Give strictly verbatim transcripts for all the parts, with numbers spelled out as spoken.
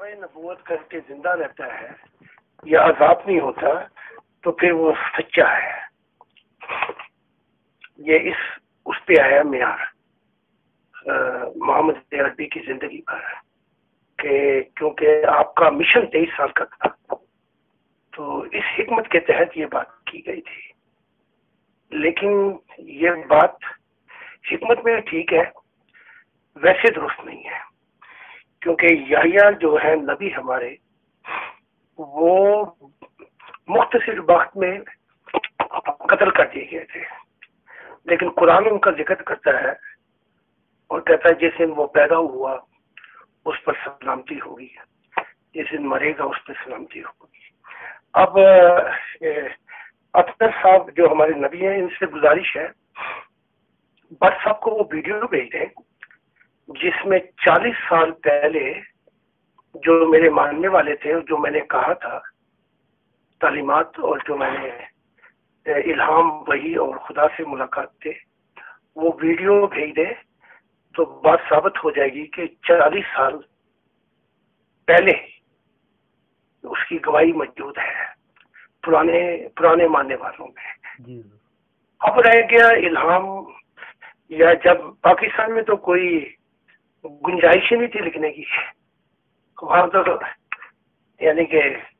दावे नबूवत करके जिंदा रहता है या आजाद नहीं होता तो फिर वो सच्चा है। ये इस उस पे आया मेयार मोहम्मद अरबी की जिंदगी पर कि क्योंकि आपका मिशन तेईस साल का था, तो इस हिकमत के तहत ये बात की गई थी। लेकिन ये बात हिकमत में ठीक है, वैसे दुरुस्त नहीं है, क्योंकि याहिया जो है नबी हमारे, वो मुख्तसर वक्त में कत्ल कर दिए गए थे, लेकिन कुरान उनका जिक्र करता है और कहता है जिस दिन वो पैदा हुआ उस पर सलामती होगी, जिस दिन मरेगा उस पर सलामती होगी। अब अख्तर साहब जो हमारे नबी हैं, इनसे गुजारिश है बस सबको वो वीडियो भेज दें जिसमें चालीस साल पहले जो मेरे मानने वाले थे, जो मैंने कहा था तालीमात और जो मैंने इल्हाम वही और खुदा से मुलाकात थे, वो वीडियो भेज दे तो बात साबित हो जाएगी कि चालीस साल पहले उसकी गवाही मौजूद है पुराने पुराने मानने वालों में। अब रह गया इल्हाम, या जब पाकिस्तान में तो कोई गुंजाइश ही नहीं थी लिखने की, वहां तो यानी कि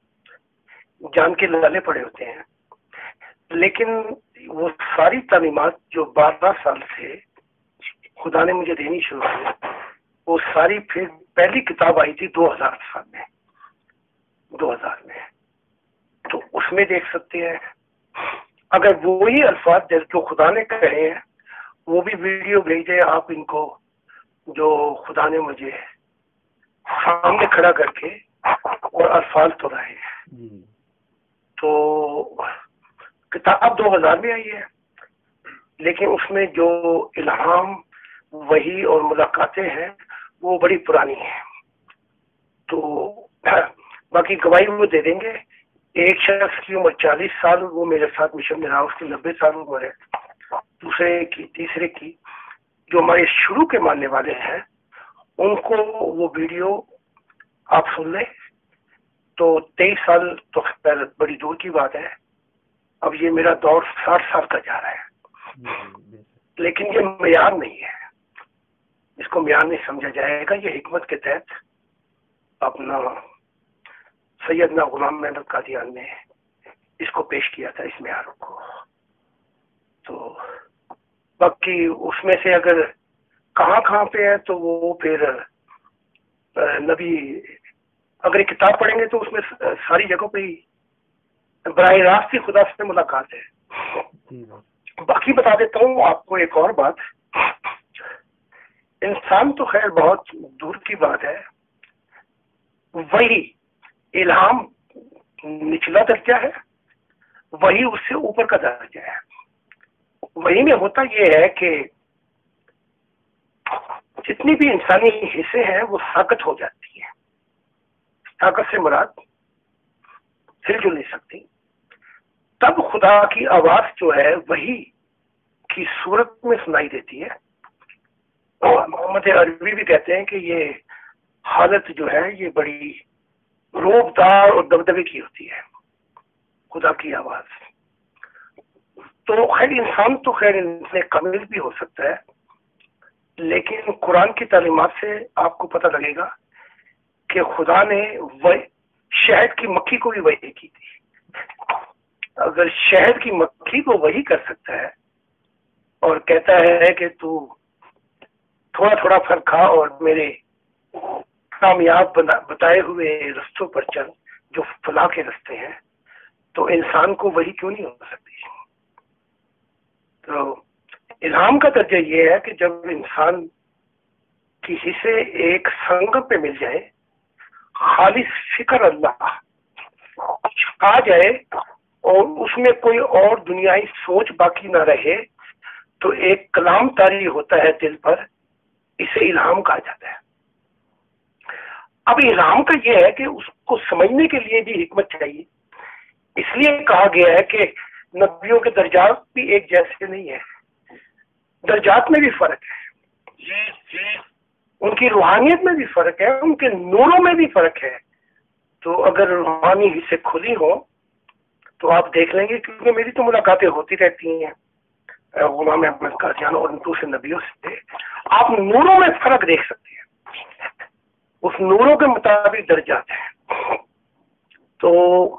जान के लाले पड़े होते हैं। लेकिन वो सारी तालीमात जो बारह साल से खुदा ने मुझे देनी शुरू की, वो सारी फिर पहली किताब आई थी दो हजार साल में दो हजार में, तो उसमें देख सकते हैं। अगर वो ही अल्फाज जो खुदा ने कहे हैं वो भी वीडियो भेजे आप इनको, जो खुदा ने मुझे सामने खड़ा करके और अल्फाज तो रहे हैं। तो किताब दो हजार में आई है, लेकिन उसमें जो इल्हाम वही और मुलाकातें हैं वो बड़ी पुरानी है। तो बाकी गवाही वो दे देंगे। एक शख्स की उम्र चालीस साल, वो मेरे साथ मिशन में रहा, उसकी नब्बे साल उम्र है। दूसरे की, तीसरे की, जो हमारे शुरू के मानने वाले हैं, उनको वो वीडियो आप सुन लें तो तेईस साल तो खैर बड़ी दूर की बात है। अब ये मेरा दौर साठ साल का जा रहा है, लेकिन ये मेयार नहीं है, इसको मेयार नहीं समझा जाएगा। ये हिकमत के तहत अपना सैयदना गुलाम अहमद कादियान ने इसको पेश किया था, इस मेयार को। तो बाकी उसमें से अगर कहाँ कहाँ पे है तो वो फिर नबी, अगर एक किताब पढ़ेंगे तो उसमें सारी जगहों पे ही बराह रास्त ही खुदा से मुलाकात है। बाकी बता देता हूँ आपको एक और बात, इंसान तो खैर बहुत दूर की बात है, वही इल्हाम निचला दर्जा है, वही उससे ऊपर का दर्जा है। वही में होता यह है कि जितनी भी इंसानी हिस्से हैं वो ताकत हो जाती है। ताकत से मुराद हिलजुल नहीं सकती। तब खुदा की आवाज जो है वही की सूरत में सुनाई देती है। और मोहम्मद अरबी भी कहते हैं कि ये हालत जो है ये बड़ी रोबदार और दबदबे की होती है, खुदा की आवाज। तो खैर इंसान तो खैर इनसे कमिल भी हो सकता है, लेकिन कुरान की तालीमात से आपको पता लगेगा कि खुदा ने वह शहद की मक्खी को भी वही की थी। अगर शहद की मक्खी को वही कर सकता है और कहता है कि तू थोड़ा थोड़ा फल खा और मेरे कामयाब बताए हुए रस्तों पर चल जो फलाह के रास्ते हैं, तो इंसान को वही क्यों नहीं हो सकती। तो इल्हाम का दर्जा ये है कि जब इंसान की हिस्से एक संगम पे मिल जाए, खालिस फिक्र अल्लाह आ जाए और उसमें कोई और दुनियाई सोच बाकी ना रहे, तो एक कलाम तारी होता है दिल पर, इसे इल्हाम कहा जाता है। अब इल्हाम का यह है कि उसको समझने के लिए भी हिकमत चाहिए। इसलिए कहा गया है कि नबियों के दर्जात भी एक जैसे नहीं है, दर्जात में भी फर्क है। ان کی روحانیت میں بھی فرق ہے، ان کے نوروں میں بھی فرق ہے. تو اگر روحانی حصے کھلی ہو تو آپ دیکھ لیں گے، کیونکہ میری تو ملاقاتیں ہوتی رہتی ہیں غلام احمد قادیان اور دوسرے نبیوں سے. آپ نوروں میں فرق دیکھ سکتے ہیں، اس نوروں کے مطابق درجات ہیں. تو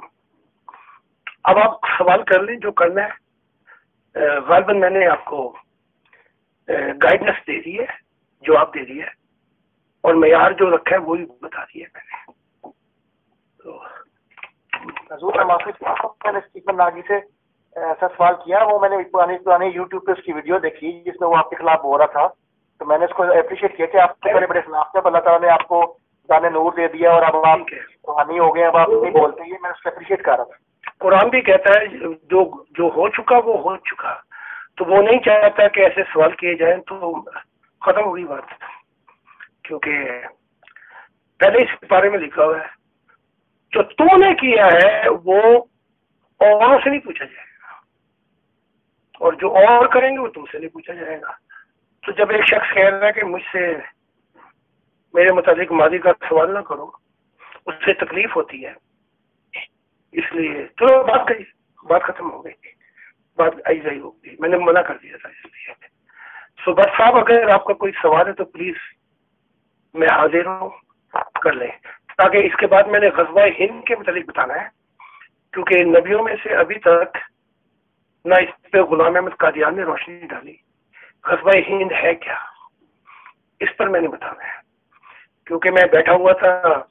اب آپ سوال کر لیں جو کرنا ہے. غالباً میں نے آپ کو گائیڈنس دے دی ہے، جواب دے دیا ہے، اور معیار جو رکھا ہے وہی بتا دیا ہے میں نے. تو حضور میں معافی چاہتا ہوں، میں نے اسٹیفن ناگی سے ایسا سوال کیا، وہ میں نے پرانی پرانی یوٹیوب پہ اس کی ویڈیو دیکھی جس میں وہ آپ کے خلاف بول رہا تھا، تو میں نے اس کو اپریشیٹ کیا کہ آپ کے بڑے بڑے خلاف تھے، اللہ تعالیٰ نے آپ کو دانے نور دے دیا اور اب آپ روحانی ہو گئے، اب آپ نہیں بولتے. یہ میں اس کو اپریشیٹ کر رہا تھا. قرآن بھی کہتا ہے جو جو ہو چکا وہ ہو چکا، تو وہ نہیں چاہتا کہ ایسے سوال کیے جائیں، تو ختم ہوئی بات. کیونکہ پہلے اس بارے میں لکھا ہوا ہے جو تو نے کیا ہے وہ اوروں سے نہیں پوچھا جائے گا، اور جو اور کریں گے وہ تم سے نہیں پوچھا جائے گا. تو جب ایک شخص کہہ رہا ہے کہ مجھ سے میرے متعلق ماضی کا سوال نہ کرو، اس سے تکلیف ہوتی ہے، اس لیے چلو بات کہی، بات ختم ہو گئی، بات ایسا ہی ہو گئی، میں نے منع کر دیا تھا. اس لیے سو بس صاحب اگر آپ کا کوئی سوال ہے تو پلیز میں حاضر ہوں، کر لیں. تاکہ اس کے بعد میں نے غزوہ ہند کے متعلق بتانا ہے، کیونکہ نبیوں میں سے ابھی تک نہ اس پہ غلام احمد قادیان نے روشنی ڈالی. غزوہ ہند ہے کیا، اس پر میں نے بتانا ہے. کیونکہ میں بیٹھا ہوا تھا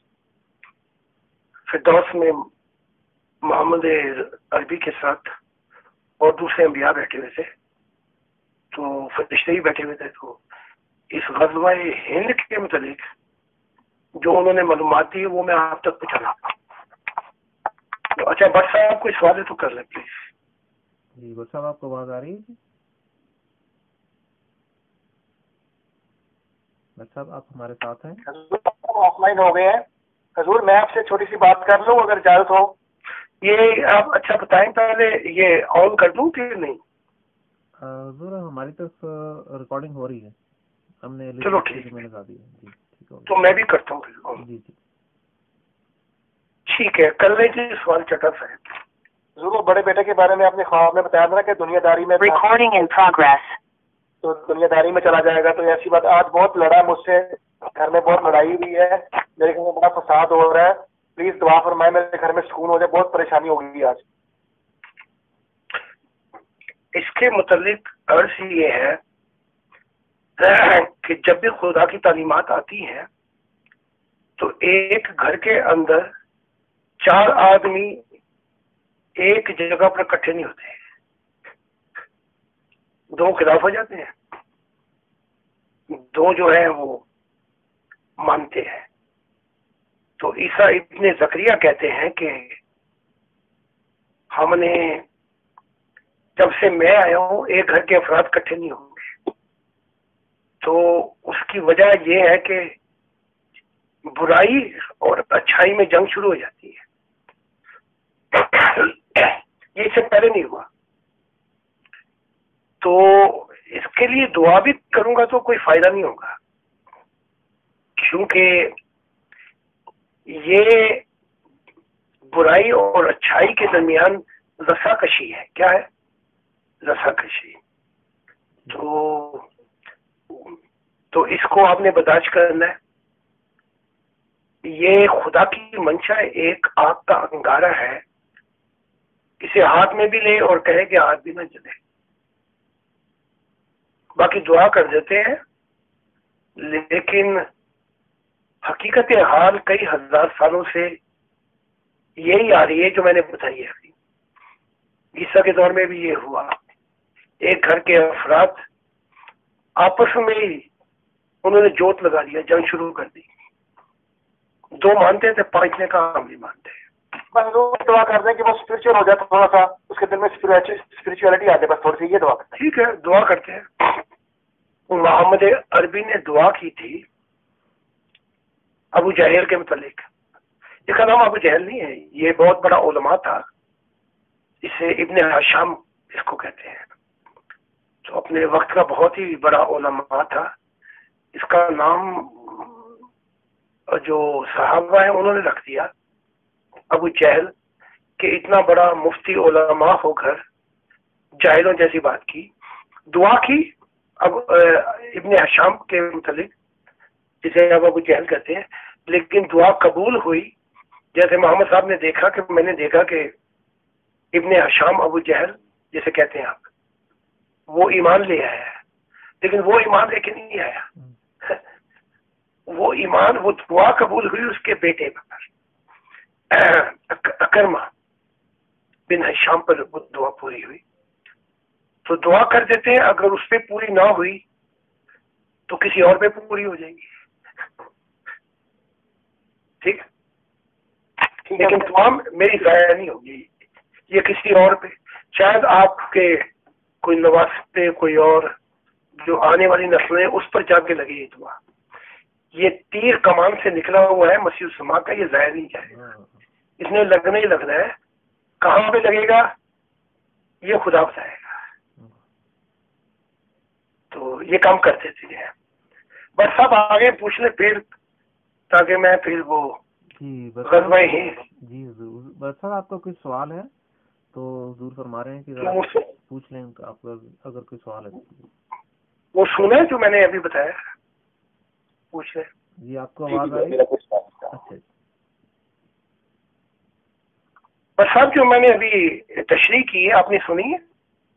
فردوس میں محمد عربی کے ساتھ اور دوسرے انبیاء بیٹھے ہوئے تھے، تو فرشتے ہی بیٹھے ہوئے تھے. تو اس غزوہ ہند کے متعلق جو انہوں نے معلومات دی وہ میں آپ تک پہنچانا. اچھا بٹ صاحب کوئی سوال ہے تو کر لیں پلیز. جی بٹ صاحب آپ کو آواز آ رہی ہے؟ بٹ صاحب آپ ہمارے ساتھ ہیں؟ آف لائن ہو گئے ہیں. حضور میں آپ سے چھوٹی سی بات کر لوں اگر اجازت ہو؟ یہ آپ اچھا بتائیں پہلے یہ آن کر دوں کہ نہیں؟ حضور ہماری طرف ریکارڈنگ ہو رہی ہے، ہم نے چلو ٹھیک میں لگا دی ہے. جی ٹھیک ہے، تو میں بھی کرتا ہوں. جی جی ٹھیک ہے، کر لیں جی سوال چٹر صاحب. ضرور. بڑے بیٹے کے بارے میں آپ نے خواب میں بتایا تھا کہ دنیا داری میں Recording in progress. تو دنیا داری میں چلا جائے گا. تو ایسی بات آج بہت لڑا مجھ سے، گھر میں بہت لڑائی ہوئی ہے، میرے گھر میں بڑا فساد ہو رہا ہے. پلیز دعا فرمائے میرے گھر میں سکون ہو جائے، بہت پریشانی ہو گئی آج. اس کے متعلق عرض یہ ہے کہ جب بھی خدا کی تعلیمات آتی ہیں تو ایک گھر کے اندر چار آدمی ایک جگہ پر اکٹھے نہیں ہوتے، دو خلاف ہو جاتے ہیں، دو جو ہے وہ مانتے ہیں. تو عیسیٰ ابن زکریا کہتے ہیں کہ ہم نے جب سے میں آیا ہوں ایک گھر کے افراد اکٹھے نہیں ہوں گے. تو اس کی وجہ یہ ہے کہ برائی اور اچھائی میں جنگ شروع ہو جاتی ہے. یہ اس سے پہلے نہیں ہوا. تو اس کے لیے دعا بھی کروں گا تو کوئی فائدہ نہیں ہوگا، کیونکہ یہ برائی اور اچھائی کے درمیان رسا کشی ہے. کیا ہے؟ رسا کشی. تو تو اس کو آپ نے برداشت کرنا ہے. یہ خدا کی منشا ایک آگ کا انگارہ ہے، اسے ہاتھ میں بھی لے اور کہے کہ ہاتھ بھی نہ جلے. باقی دعا کر دیتے ہیں، لیکن حقیقت حال کئی ہزار سالوں سے یہی آ رہی ہے جو میں نے بتائی ہے. عیسیٰ کے دور میں بھی یہ ہوا، ایک گھر کے افراد آپس میں ہی انہوں نے جوت لگا دیا، جنگ شروع کر دی. دو مانتے تھے، پانچنے کا ہم نہیں مانتے. بس دعا کر دیں کہ وہ اسپرچل ہو جائے، تھوڑا سا اس کے دل میں اسپرچولیٹی آ جائے، بس تھوڑی سی یہ دعا کرتے ہیں. ٹھیک ہے، دعا کرتے ہیں. محمد عربی نے دعا کی تھی ابو جہل کے متعلق. اس کا نام ابو جہل نہیں ہے، یہ بہت بڑا علماء تھا، اسے ابن ہشام اس کو کہتے ہیں. تو اپنے وقت کا بہت ہی بڑا علماء تھا. اس کا نام جو صحابہ ہیں انہوں نے رکھ دیا ابو جہل کہ اتنا بڑا مفتی علماء ہو کر جاہلوں جیسی بات کی. دعا کی اب ابن حشام کے متعلق جسے اب ابو جہل کہتے ہیں, لیکن دعا قبول ہوئی. جیسے محمد صاحب نے دیکھا کہ میں نے دیکھا کہ ابن حشام ابو جہل جسے کہتے ہیں آپ, وہ ایمان لے آیا ہے, لیکن وہ ایمان لے کے نہیں آیا. وہ ایمان وہ دعا قبول ہوئی اس کے بیٹے پر, اکرمہ بن حشام پر وہ دعا پوری ہوئی. تو دعا کر دیتے ہیں, اگر اس پہ پوری نہ ہوئی تو کسی اور پہ پوری ہو جائے گی. ٹھیک, لیکن دعا میری ضائع نہیں ہوگی, یہ کسی اور پہ, شاید آپ کے کوئی نواسے کوئی اور جو آنے والی نسلیں اس پر جا کے لگے یہ دعا. یہ تیر کمان سے نکلا ہوا ہے مسیح السماء کا, یہ ضائع نہیں جائے گا, اس نے لگنا ہی لگنا ہے. کہاں پہ لگے گا یہ خدا بتائے گا. تو یہ کام کرتے تھے. بس سب آگے پوچھ لیں پھر, تاکہ میں پھر وہ جی غزوہ ہی جی ضرور. بس صاحب آپ کا کوئی سوال ہے تو ضرور فرما رہے ہیں کہ پوچھ لیں آپ کا, اگر کوئی سوال ہے وہ سنیں جو میں نے ابھی بتایا, پوچھ لیں. جی آپ کو آواز آ رہی ہے؟ اچھا, بس صاحب جو میں نے ابھی تشریح کی ہے آپ نے سنی ہے؟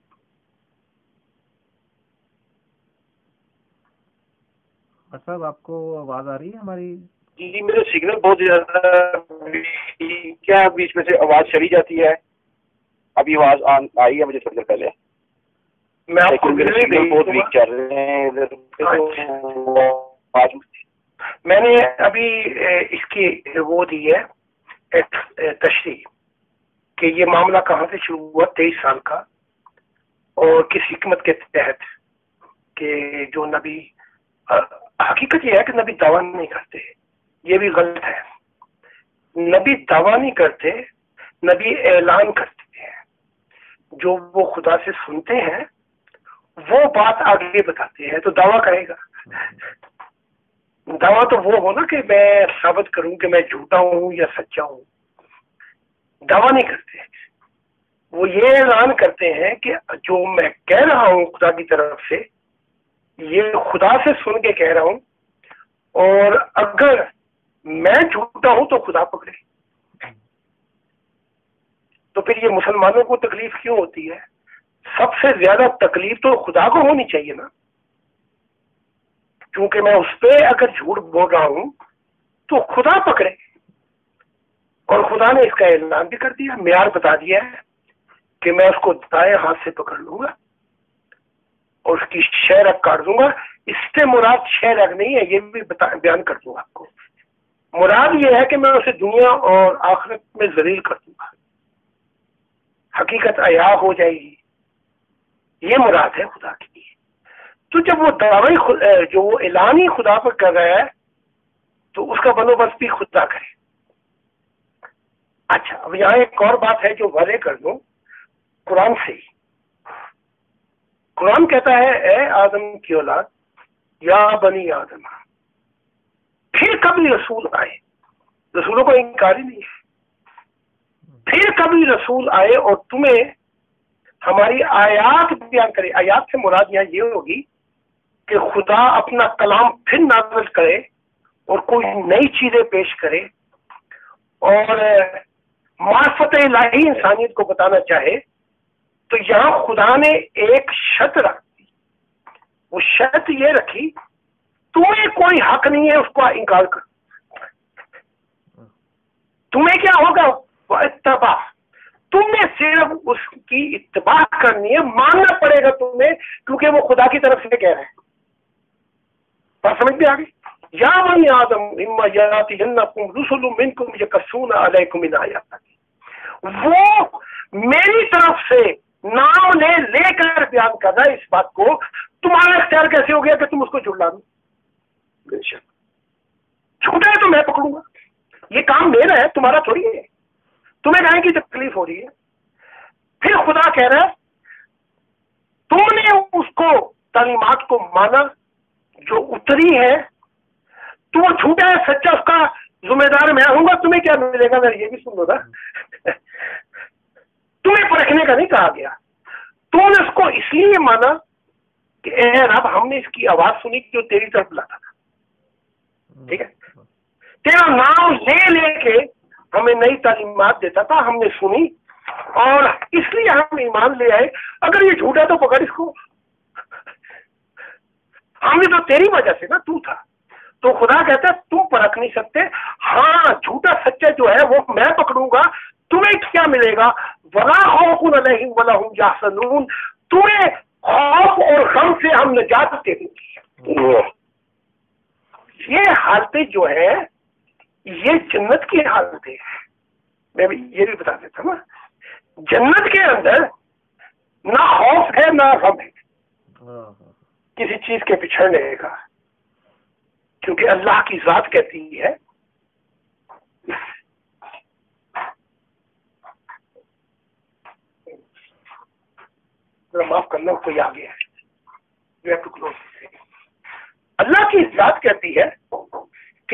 بس صاحب آپ کو آواز آ رہی ہے ہماری؟ جی جی میرا سگنل بہت زیادہ کیا بیچ میں سے آواز چلی جاتی ہے. ابھی آواز آئی ہے مجھے تھوڑی دیر پہلے, میں آپ کو بہت ویک چل رہے ہیں. میں نے ابھی اس کی وہ دی ہے تشریح کہ یہ معاملہ کہاں سے شروع ہوا, تیئیس سال کا, اور کس حکمت کے تحت کہ جو نبی, حقیقت یہ ہے کہ نبی دعویٰ نہیں کرتے, یہ بھی غلط ہے. نبی دعویٰ نہیں کرتے, نبی اعلان کرتے ہیں. جو وہ خدا سے سنتے ہیں وہ بات آگے بتاتے ہیں, تو دعویٰ کرے گا. دعویٰ تو وہ ہو نا کہ میں ثابت کروں کہ میں جھوٹا ہوں یا سچا ہوں. دعویٰ نہیں کرتے, وہ یہ اعلان کرتے ہیں کہ جو میں کہہ رہا ہوں خدا کی طرف سے, یہ خدا سے سن کے کہہ رہا ہوں, اور اگر میں جھوٹا ہوں تو خدا پکڑے. تو پھر یہ مسلمانوں کو تکلیف کیوں ہوتی ہے؟ سب سے زیادہ تکلیف تو خدا کو ہونی چاہیے نا, کیونکہ میں اس پہ اگر جھوٹ بول رہا ہوں تو خدا پکڑے. اور خدا نے اس کا اعلان بھی کر دیا, معیار بتا دیا ہے کہ میں اس کو دائیں ہاتھ سے پکڑ لوں گا اور اس کی شہ رگ کاٹ دوں گا. اس سے مراد شہ رگ نہیں ہے, یہ بھی بیان کر دوں گا آپ کو. مراد یہ ہے کہ میں اسے دنیا اور آخرت میں ذلیل کر دوں گا, حقیقت عیا ہو جائے گی. یہ مراد ہے خدا کی. تو جب وہ دعوی جو وہ اعلان ہی خدا پر کر رہا ہے تو اس کا بندوبست بھی خدا کرے. اچھا, اب یہاں ایک اور بات ہے جو واضح کر دوں قرآن سے ہی. قرآن کہتا ہے اے آدم کی اولاد, یا بنی آدم, پھر کبھی رسول آئے, رسولوں کو انکار ہی نہیں ہے, پھر کبھی رسول آئے اور تمہیں ہماری آیات بیان کرے. آیات سے مراد یہاں یہ ہوگی کہ خدا اپنا کلام پھر نازل کرے اور کوئی نئی چیزیں پیش کرے اور معرفت الہی انسانیت کو بتانا چاہے. تو یہاں خدا نے ایک شرط رکھ دی. وہ شرط یہ رکھی تمہیں کوئی حق نہیں ہے اس کو انکار کر. تمہیں کیا ہوگا؟ وہ اتباع, تمہیں صرف اس کی اتباع کرنی ہے, ماننا پڑے گا تمہیں, کیونکہ وہ خدا کی طرف سے کہہ رہے ہیں. بات سمجھ میں آ گئی؟ یا بنی آدم اما یاتینکم رسل منکم یقصون علیکم من آیاتی, وہ میری طرف سے نام لے لے کر بیان کر رہا ہے اس بات کو. تمہارا اختیار کیسے ہو گیا کہ تم اس کو جھٹلا دو؟ جھوٹا ہے تو میں پکڑوں گا, یہ کام میرا ہے, تمہارا تھوڑی ہے. تمہیں کہیں کی تکلیف ہو رہی ہے. پھر خدا کہہ رہا ہے تم نے اس کو تعلیمات کو مانا جو اتری ہے, تو وہ झूठा ہے सच्चा उसका जिम्मेदार मैं हूंगा, तुम्हें क्या मिलेगा? मैं ये भी सुन लो ना, तुम्हें परखने का नहीं कहा गया। तूने उसको इसलिए माना कि ए रब हमने इसकी आवाज सुनी जो तेरी तरफ बुलाता था, ठीक है, तेरा नाम ले लेके हमें नई तालीमात देता था, हमने सुनी और इसलिए हम ईमान ले आए। अगर ये झूठा तो पकड़ इसको, हमने तो तेरी वजह से ना, तू था। तो खुदा कहता है तुम परख नहीं सकते। हाँ, झूठा सच्चा जो है वो मैं पकड़ूंगा, तुम्हें क्या मिलेगा? वला खौफुन अलैहिम वला हुम यहज़नून, तुम्हें खौफ और गम से हम निजात देंगे। ये हालतें जो है ये जन्नत की हालतें हैं। मैं भी ये भी बता देता हूँ ना, जन्नत के अंदर ना खौफ है ना गम है किसी चीज के पिछड़ने का, क्योंकि अल्लाह की जात कहती है माफ करना, कोई आ गया है, अल्लाह की जात कहती है कि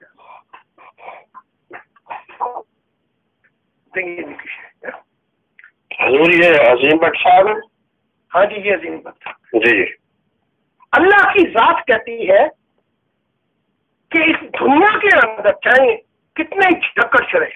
हजूर ये अजीम भट्ट साहब है? हाँ जी, ये अजीम भट्ट जी जी। अल्लाह की जात कहती है कि इस दुनिया के अंदर चाहे कितने झक्कड़ चले,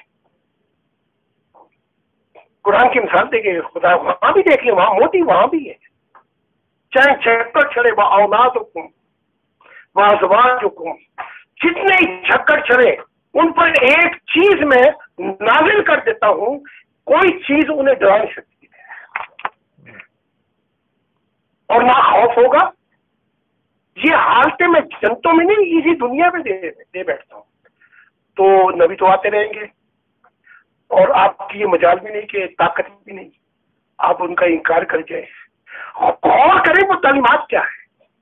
कुरान की मिसाल देखे खुदा, वहां भी देख ले, वहां मोदी वहां भी है, चाहे झक्कड़ चले वह औलाद हुकुम वह जवान हुकुम, जितने झक्कड़ चले उन पर एक चीज में नाजिल कर देता हूं, कोई चीज उन्हें डरा नहीं सकती है और ना खौफ होगा। ये हालतें मैं जनतों में नहीं, इसी दुनिया में दे, दे बैठता हूं। तो नबी तो आते रहेंगे और आपकी ये मजाल भी नहीं कि ताकत भी नहीं आप उनका इनकार कर जाए और करें वो तालीमात क्या है।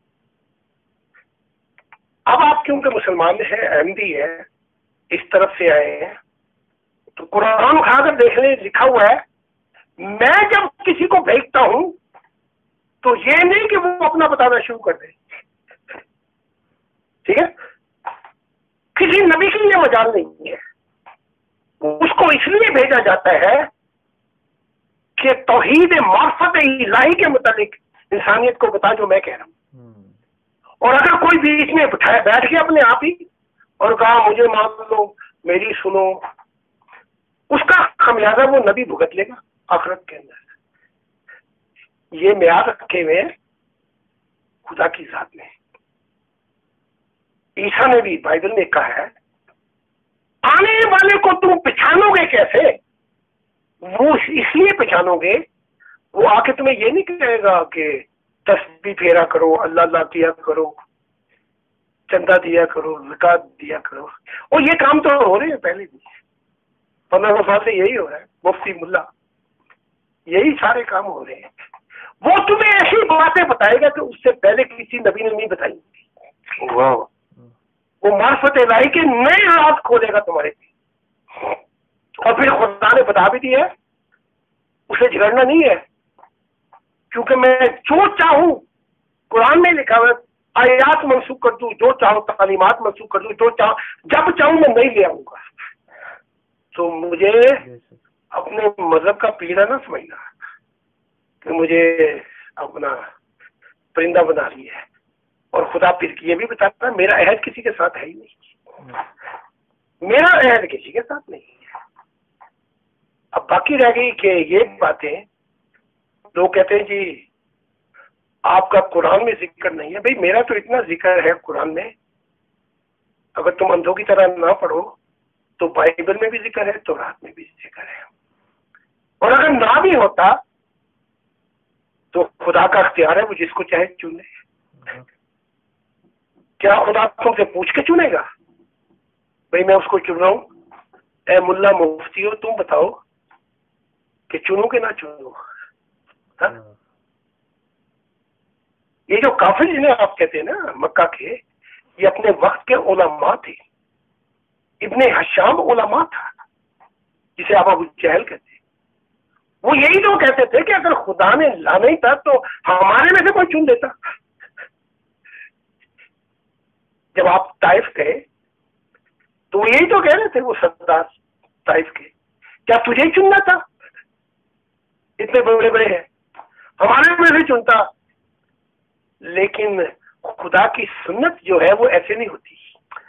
अब आप क्योंकि मुसलमान हैं, अहमदी है, इस तरफ से आए हैं, तो कुरान उठाकर देख ले, लिखा हुआ है मैं जब किसी को भेजता हूं तो ये नहीं कि वो अपना बताना शुरू कर दे, ठीक है, किसी नबी के लिए मजाल नहीं है, उसको इसलिए भेजा जाता है कि तौहीद मार्फत इलाही के मुताबिक इंसानियत को बता जो मैं कह रहा हूं। और अगर कोई बीच में बैठाया बैठ गया अपने आप ही और कहा मुझे मान लो, मेरी सुनो, उसका खमियाजा वो नबी भुगत लेगा आखिरत के अंदर। ये म्याद रखे हुए खुदा की जात में। ईसा ने भी बाइबल में कहा है आने वाले को तुम पहचानोगे कैसे? वो इसलिए पहचानोगे, वो आके तुम्हें ये नहीं कहेगा कि तस्बीह फेरा करो, अल्लाह अल्लाह किया करो, चंदा दिया करो, ज़कात दिया करो। और ये काम तो हो रहे हैं पहले भी, पंद्रह साल से यही हो रहा है, मुफ्ती मुल्ला यही सारे काम हो रहे हैं। वो तुम्हें ऐसी बातें बताएगा कि उससे पहले किसी नबी ने नहीं बताई। वाह, वो मार्फत इलाही के नए राज खोलेगा तुम्हारे लिए। और फिर खुदा ने बता भी दिया, उसे झगड़ना नहीं है, क्योंकि मैं जो चाहूं, कुरान में लिखा हुआ आयात मनसूख कर दूं, जो चाहूं तालीमात मनसूख कर दूं, जो चाहूं जब चाहूं मैं नहीं ले आऊंगा। तो मुझे अपने मजहब का पीड़ा ना समझना कि मुझे अपना परिंदा बना लिया है। और खुदा फिर ये भी बताता है मेरा अहद किसी के साथ है ही नहीं, मेरा अहद किसी के साथ नहीं है। अब बाकी रह गई कि ये बातें लोग कहते हैं जी आपका कुरान में जिक्र नहीं है। भाई मेरा तो इतना जिक्र है कुरान में, अगर तुम अंधों की तरह ना पढ़ो तो बाइबल में भी जिक्र है, तौरात में भी जिक्र है। और अगर ना भी होता तो खुदा का अख्तियार है, वो जिसको चाहे चुने। क्या खुदा तुमसे पूछ के चुनेगा? भाई मैं उसको चुन रहा हूं, ए मुल्ला मुफ्ती हो तुम बताओ कि चुनू के ना चुनू? हाँ? ये जो काफिर जिन्हें आप कहते हैं ना मक्का के, ये अपने वक्त के उलमा थे। इब्ने हशाम उलमा था जिसे आप अबू जहल कहते हैं। वो यही तो कहते थे कि अगर खुदा ने लाना ही था तो हमारे में से कोई चुन देता। जब आप ताइफ गए तो वो यही तो कह रहे थे वो सरदार ताइफ के, क्या तुझे ही चुनना था? इतने बड़े बड़े हैं, हमारे में भी चुनता। लेकिन खुदा की सुन्नत जो है वो ऐसे नहीं होती।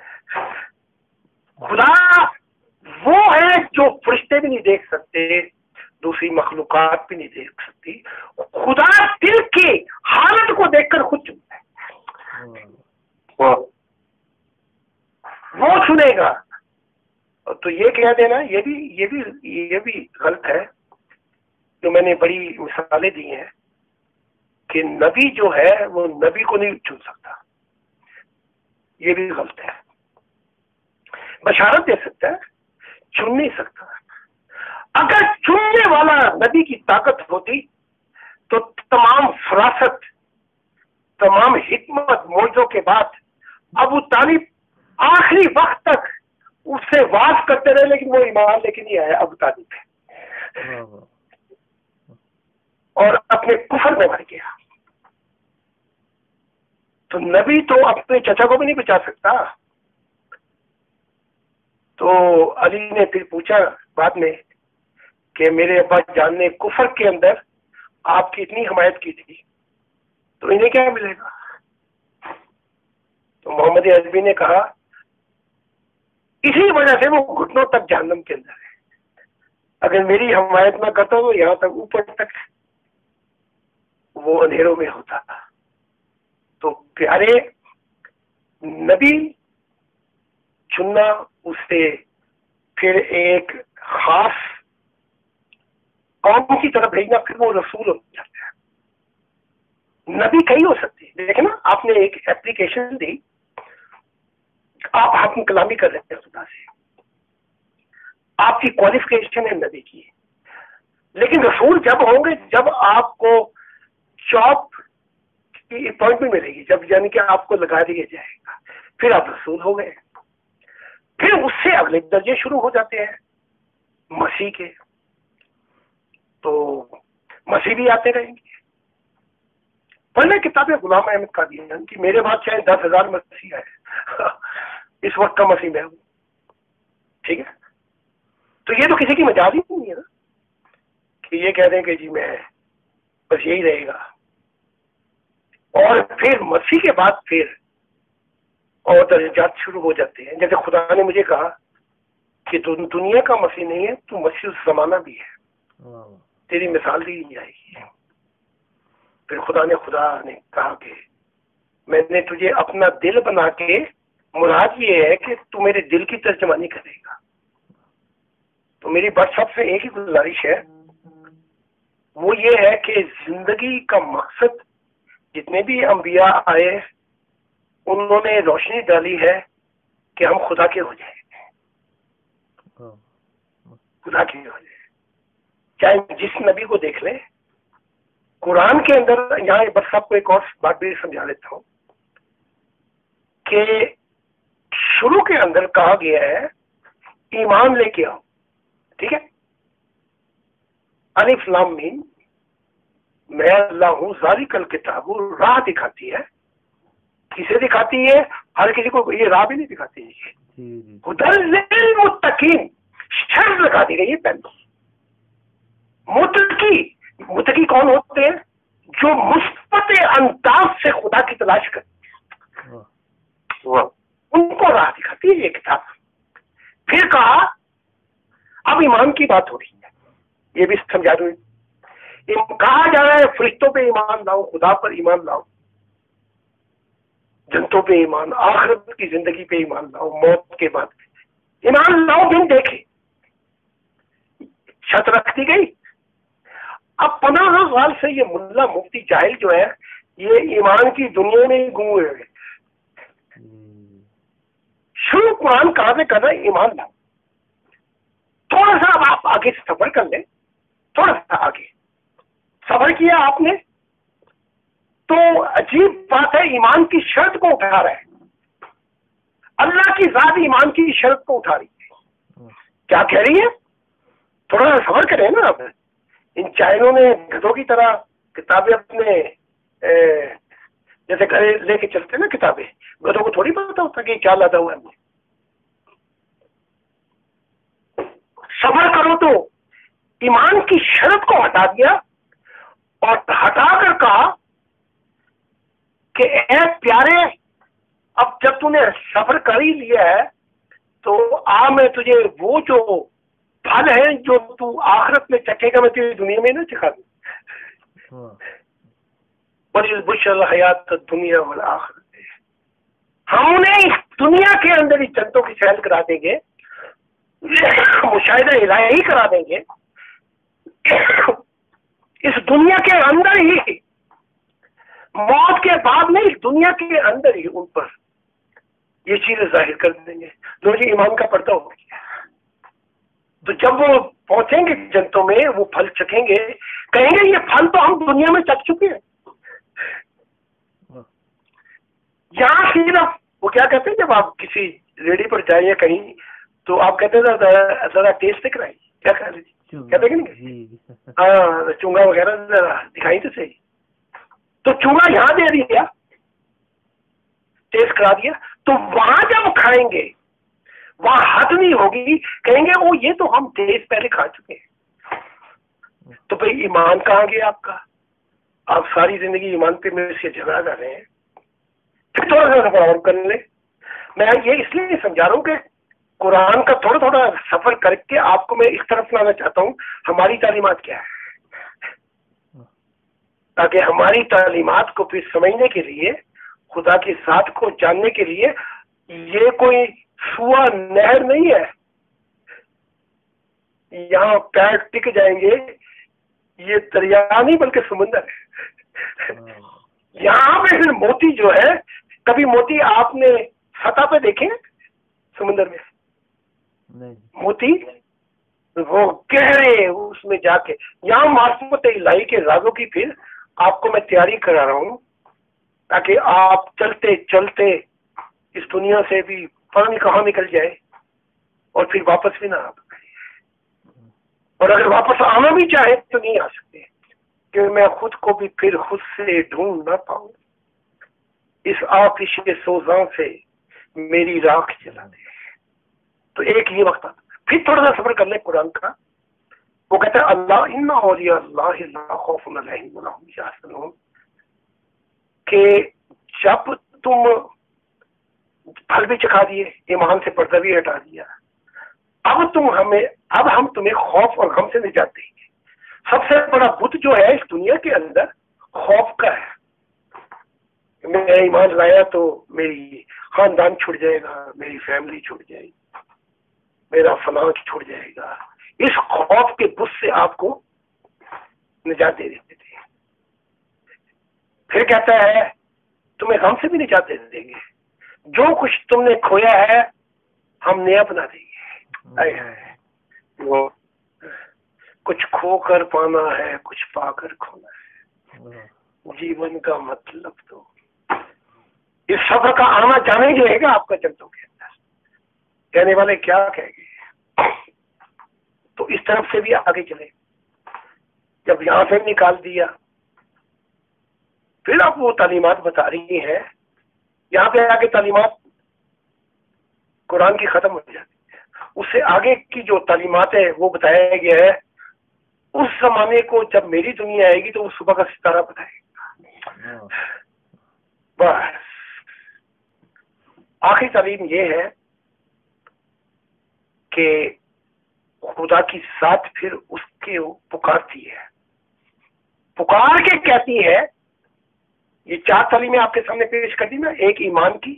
खुदा वो है जो फरिश्ते भी नहीं देख सकते, दूसरी मखलूकात भी नहीं देख सकती। खुदा दिल की हालत को देखकर खुद चुनता है, वो वो चुनेगा। तो ये कह देना ये भी ये भी ये भी गलत है। जो मैंने बड़ी मिसालें दी हैं कि नबी जो है वो नबी को नहीं चुन सकता, ये भी गलत है। बशारत दे सकता है, चुन नहीं सकता। अगर चुनने वाला नबी की ताकत होती तो तमाम फरासत, तमाम हिकमत मौजों के बाद अबू तालिब आखिरी वक्त तक उससे वास करते रहे, लेकिन वो ईमान लेके नहीं आया अबू तालिब पे, और अपने कुफर में मर गया। तो नबी तो अपने चचा को भी नहीं बचा सकता। तो अली ने फिर पूछा बाद में कि मेरे अब्बा जान ने कुफर के अंदर आपकी इतनी हमायत की थी, तो इन्हें क्या मिलेगा? तो मोहम्मद अरबी ने कहा इसी वजह से वो घुटनों तक जहन्नम के अंदर है। अगर मेरी हमायत ना करता तो यहाँ तक ऊपर तक वो अंधेरों में होता। तो प्यारे नबी चुनना, उससे फिर एक खास कौम की तरफ भेजना, फिर वो रसूल हो जाता है। नबी कई हो सकते हैं। देखे ना, आपने एक एप्लीकेशन दी, आप हाकिम कलामी कर रहे हैं खुदा से, आपकी क्वालिफिकेशन है नबी की। लेकिन रसूल जब होंगे जब आपको जॉब की अपॉइंटमेंट मिलेगी, जब यानी कि आपको लगा दिया जाएगा, फिर आप रसूल हो गए। फिर उससे अगले दर्जे शुरू हो जाते हैं मसीह के। तो मसीह भी आते रहेंगे। पहले किताब है गुलाम अहमद कादियानी कि मेरे बाद चाहे दस हजार मसीह है, इस वक्त का मसीह मैं हूं। ठीक है, तो ये तो किसी की मजाल ही नहीं है ना कि ये कह दें कि जी मैं बस यही रहेगा। और फिर मसीह के बाद फिर और दर्जात शुरू हो जाते हैं। जैसे खुदा ने मुझे कहा कि तू दुनिया का मसीह नहीं है, तू मसीह जमाना भी है, तेरी मिसाल दी जाएगी। फिर खुदा ने खुदा ने कहा कि मैंने तुझे अपना दिल बना के, मुराद ये है कि तू मेरे दिल की तर्जमानी करेगा। तो मेरी बस सबसे एक ही गुजारिश है, वो ये है कि जिंदगी का मकसद जितने भी अंबिया आए उन्होंने रोशनी डाली है कि हम खुदा के हो जाए, खुदा के हो जाए। चाहे जिस नबी को देख ले, कुरान के अंदर, यहाँ बस आपको एक और बात भी समझा देता हूँ कि शुरू के अंदर कहा गया है ईमान लेके आओ। ठीक है, अलिफ लाम मीम, मैं अल्लाह हूँ, ज़ालिकल किताब, राह दिखाती है। किसे दिखाती है? हर किसी को ये राह भी नहीं दिखाती है। हुदल लिल मुत्तकीन, शर्त लगा दी गई है पहले। मुत्तकी, मुत्तकी कौन होते हैं? जो मुस्बत अंदाज से खुदा की तलाश करते हैं, उनको राह दिखाती है ये किताब। फिर कहा अब ईमान की बात हो रही है, ये भी समझा दूं। कहा जा रहा है फरिश्तों पे ईमान लाओ, खुदा पर ईमान लाओ, जनतों पे ईमान, आखिरत की जिंदगी पे ईमान लाओ, मौत के बाद ईमान लाओ बिन देखे। शर्त रख दी गई। अब पनाह साल से ये मुल्ला मुफ्ती जाहिल जो है, ये ईमान की दुनिया में गुम हुए हैं। शुरू कुरान कहा से करना ईमान लाओ। थोड़ा सा अब आप आगे सफर कर ले, थोड़ा सा आगे सफर किया आपने तो अजीब बात है, ईमान की शर्त को उठा रहा है। अल्लाह की जात ईमान की शर्त को उठा रही है। क्या कह रही है? थोड़ा सा सफर करें ना आप। इन चाइनों ने गधों की तरह किताबें अपने ए, जैसे घरे लेके चलते ना किताबें, गधों को थोड़ी पता होता कि क्या लादा हुआ है। सब्र करो तो ईमान की शर्त को हटा दिया और हटा कर कहा कि ए प्यारे, अब जब तूने सब्र कर ही लिया है तो आ मैं तुझे वो जो फल है जो तू आखिरत में चखेगा मैं तुझे दुनिया में ना चखा दूं। बड़ी बुशल हयात दुनिया वाल आखिरत, हम उन्हें इस दुनिया के अंदर ही जन्नतों की सैर करा देंगे, मुशाहिदा इलाही करा देंगे, इस दुनिया के अंदर ही, मौत के बाद नहीं, दुनिया के अंदर ही उन पर ये चीजें जाहिर कर देंगे। लो जी, ईमान का पर्दा हो गया। तो जब वो पहुंचेंगे जन्नतों में, वो फल चखेंगे, कहेंगे ये फल तो हम दुनिया में चख चुके हैं। यहाँ सिर्फ वो क्या कहते हैं, जब आप किसी रेडी पर जाए या कहीं तो आप कहते हैं जरा टेस्ट कराइए, क्या कह रहे कहते हैं नहीं, हाँ चूंगा वगैरह जरा दिखाई तो सही। तो चूंगा यहाँ दे दिया, टेस्ट करा दिया, तो वहां जब खाएंगे वहां हद नहीं होगी, कहेंगे ओ ये तो हम टेस्ट पहले खा चुके हैं। तो भाई ईमान कहाँ गया आपका? आप सारी जिंदगी ईमान पे मेरे से झगड़ा कर रहे हैं। फिर थोड़ा सा सफर और कर ले। मैं ये इसलिए समझा रहा हूँ कि कुरान का थोड़ा थोड़ा सफर करके आपको मैं इस तरफ लाना चाहता हूँ हमारी तालीमात क्या है, ताकि हमारी तालीमात को फिर समझने के लिए, खुदा की साथ को जानने के लिए, ये कोई सुआ नहर नहीं है यहाँ पैर टिक जाएंगे, ये दरिया नहीं बल्कि समुंदर है। यहाँ पे फिर मोती जो है, कभी मोती आपने सतह पे देखे समुंदर में? नहीं। मोती वो गहरे उसमें जाके, यहाँ मार्फत इलाही के राजों की फिर आपको मैं तैयारी करा रहा हूँ, ताकि आप चलते चलते इस दुनिया से भी पता नहीं कहाँ निकल जाए और फिर वापस भी ना आ पाए। और अगर वापस आना भी चाहे तो नहीं आ सकते, कि मैं खुद को भी फिर खुद से ढूंढ ना पाऊं। इस आतिश के सोज़ां से मेरी राख जला दे। तो एक ही वक्त आता, फिर थोड़ा सा सब्र कर ले कुरान का। वो कहता है अल्लाह इन्ना औलिया अल्लाह ला खौफुन अलैहिम वला हुम यहज़नून, कि जब तुम फल भी चखा दिए, ईमान से पर्दा भी हटा दिया, अब तुम हमें अब हम तुम्हें खौफ और गम से निजात देंगे। सबसे बड़ा बुत जो है इस दुनिया के अंदर खौफ का है। मैं ईमान लाया तो मेरी खानदान छूट जाएगा, मेरी फैमिली छूट जाएगी, मेरा फलां छूट जाएगा। इस खौफ के बुत से आपको निजात दे देते थे। फिर कहता है तुम्हें गम से भी निजात दे देंगे, जो कुछ तुमने खोया है हम नया बना देंगे। आए है वो कुछ खो कर पाना है, कुछ पाकर खोना है, जीवन का मतलब तो इस सफर का आना जाना ही रहेगा आपका जन्नतों के अंदर। कहने वाले क्या कहेंगे? तो इस तरफ से भी आगे चले। जब यहां से निकाल दिया, फिर आप वो तालीमात बता रही हैं, यहाँ पे आगे तालीमात कुरान की खत्म हो जाती है। उससे आगे की जो तालीमात है वो बताया गया है उस जमाने को, जब मेरी दुनिया आएगी तो वो सुबह का सितारा बताएगा। बस आखिरी तालीम ये है कि खुदा की साथ फिर उसके पुकारती है, पुकार के कहती है। ये चार तालीमें आपके सामने पेश कर दी ना, एक ईमान की,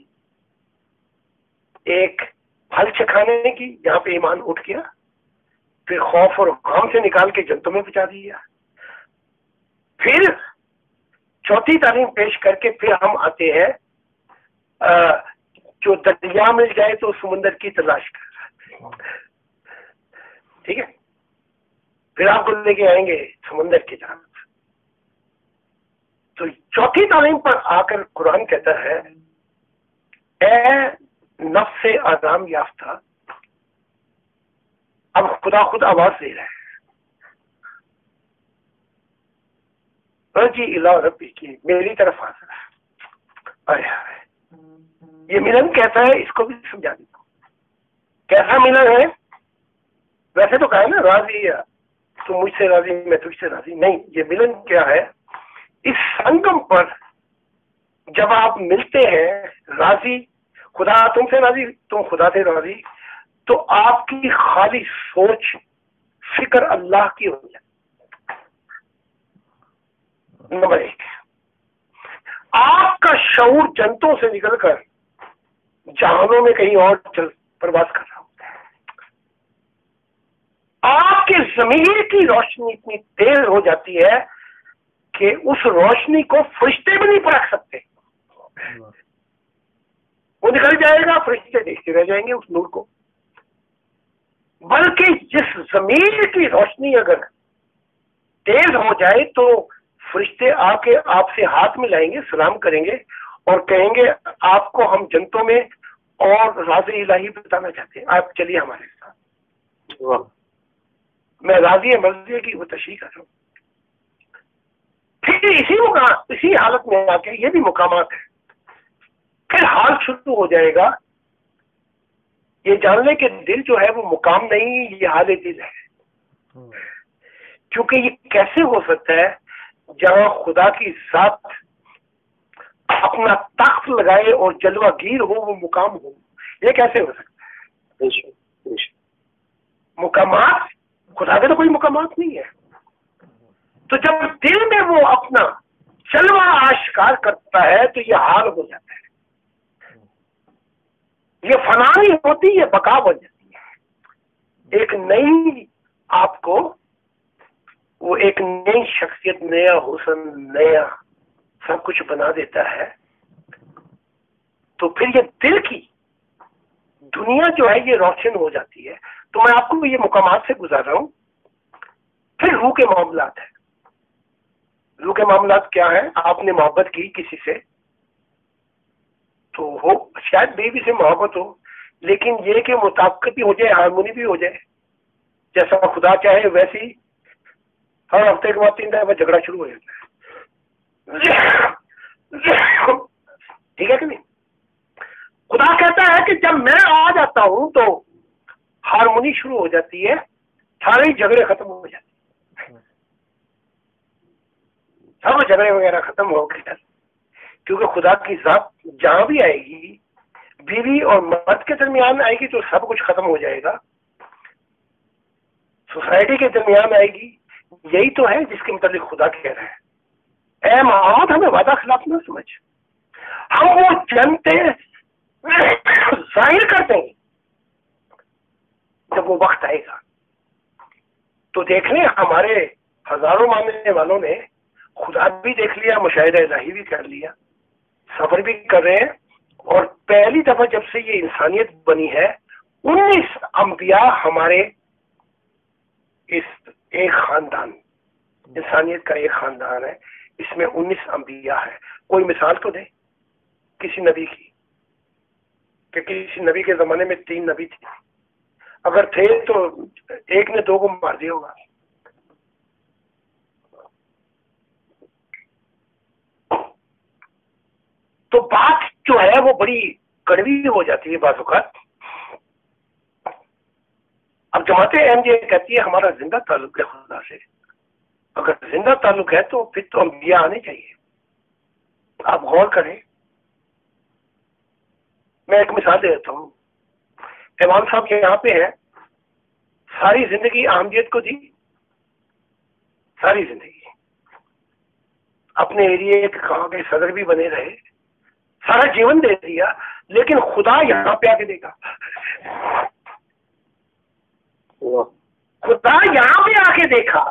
एक फल चखाने की, यहाँ पे ईमान उठ गया, फिर खौफ और गम से निकाल के जन्नतों में पहुंचा दिया, फिर चौथी तालीम पेश करके फिर हम आते हैं आ, जो दरिया मिल जाए तो समुंदर की तलाश कर। ठीक है, फिर आपको लेके आएंगे समुंदर की तरफ। तो चौथी तालीम पर आकर कुरान कहता है ए नफ्स से आराम याफ्ता, अब खुदा खुद आवाज दे रहा है, रजी इला रब्बी की, मेरी तरफ आ रहा है। ये मिलन कैसा है इसको भी समझा देता हूं। कैसा मिलन है? ویسے تو کہا نا راضی ہے تو مجھ سے راضی میں تجھ سے راضی نہیں. یہ ملن کیا ہے؟ اس سنگم پر جب آپ ملتے ہیں راضی، خدا تم سے راضی تم خدا سے راضی، تو آپ کی خالی سوچ فکر اللہ کی ہو جائے. نمبر ایک، آپ کا شعور جنتوں سے نکل کر جہانوں میں کہیں اور چل پرواز کر رہا ہوتا ہے. آپ کے ضمیر کی روشنی اتنی تیز ہو جاتی ہے کہ اس روشنی کو فرشتے بھی نہیں پرکھ سکتے. وہ نکل جائے گا، فرشتے دیکھتے رہ جائیں گے اس نور کو. بلکہ جس ضمیر کی روشنی اگر تیز ہو جائے تو فرشتے آ کے آپ سے ہاتھ ملائیں گے، سلام کریں گے اور کہیں گے آپ کو ہم جنتوں میں اور راز الہی بتانا چاہتے ہیں، آپ چلیے ہمارے ساتھ. میں راضی مرضی کی وہ تشریح کر رہا ہوں. پھر اسی مقام اسی حالت میں آ کے یہ بھی مقامات ہے. پھر حال شروع ہو جائے گا یہ جان لیں کہ دل جو ہے وہ مقام نہیں، یہ حال دل ہے. کیونکہ یہ کیسے ہو سکتا ہے جہاں خدا کی ذات اپنا تخت لگائے اور جلوہ گیر ہو وہ مقام ہو؟ یہ کیسے ہو سکتا ہے؟ مقامات خدا کے تو کوئی مقامات نہیں ہے. تو جب دل میں وہ اپنا جلوہ آشکار کرتا ہے تو یہ حال ہو جاتا ہے. یہ فنا نہیں ہوتی، یہ بقا بن جاتی ہے. ایک نئی آپ کو وہ ایک نئی شخصیت، نیا حسن، نیا سب کچھ بنا دیتا ہے. تو پھر یہ دل کی دنیا جو ہے یہ روشن ہو جاتی ہے. تو میں آپ کو یہ مقامات سے گزار رہا ہوں. پھر روح کے معاملات ہیں. روح کے معاملات کیا ہیں؟ آپ نے محبت کی کسی سے تو ہو، شاید بیوی سے محبت ہو، لیکن یہ کہ مطابقت بھی ہو جائے، ہارمونی بھی ہو جائے، جیسا خدا چاہے ویسی. ہر ہفتے کے بعد تین دن بعد جھگڑا شروع ہو جاتا ہے. ٹھیک ہے کہ نہیں؟ خدا کہتا ہے کہ جب میں آ جاتا ہوں تو ہارمونی شروع ہو جاتی ہے، سارے جھگڑے ختم ہو جاتے ہیں، سب جھگڑے وغیرہ ختم ہو گئے. کیونکہ خدا کی ذات جہاں بھی آئے گی، بیوی اور مرد کے درمیان آئے گی تو سب کچھ ختم ہو جائے گا. سوسائٹی کے درمیان آئے گی. یہی تو ہے جس کے متعلق خدا کہہ رہا ہے اے محمد ہمیں وعدہ خلاف نہ سمجھ، ہم وہ جنتے ظاہر کرتے ہیں جب وہ وقت آئے گا. تو دیکھ لیں ہمارے ہزاروں ماننے والوں نے خدا بھی دیکھ لیا، مشاہدہ الہی بھی کر لیا، سفر بھی کر رہے ہیں. اور پہلی دفعہ جب سے یہ انسانیت بنی ہے، انیس انبیاء ہمارے اس ایک خاندان، انسانیت کا ایک خاندان ہے، اس میں انیس انبیاء ہے. کوئی مثال تو دے کسی نبی کی، کہ کسی نبی کے زمانے میں تین نبی تھے، اگر تھے تو ایک نے دو کو مار دیا ہوگا. تو بات جو ہے وہ بڑی کڑوی ہو جاتی ہے بعض اوقات. اب جماعت احمدیہ کہتی ہے ہمارا زندہ تعلق ہے خدا سے. اگر زندہ تعلق ہے تو پھر تو انبیاء آنے چاہیے. آپ غور کریں، میں ایک مثال دے دیتا ہوں. ایوان صاحب یہاں پہ ہیں، ساری زندگی احمدیت کو دی، ساری زندگی اپنے ایریے کے کہاں کے صدر بھی بنے رہے، سارا جیون دے دیا، لیکن خدا یہاں پہ آ کے دیکھا. خدا یہاں پہ آ کے دیکھا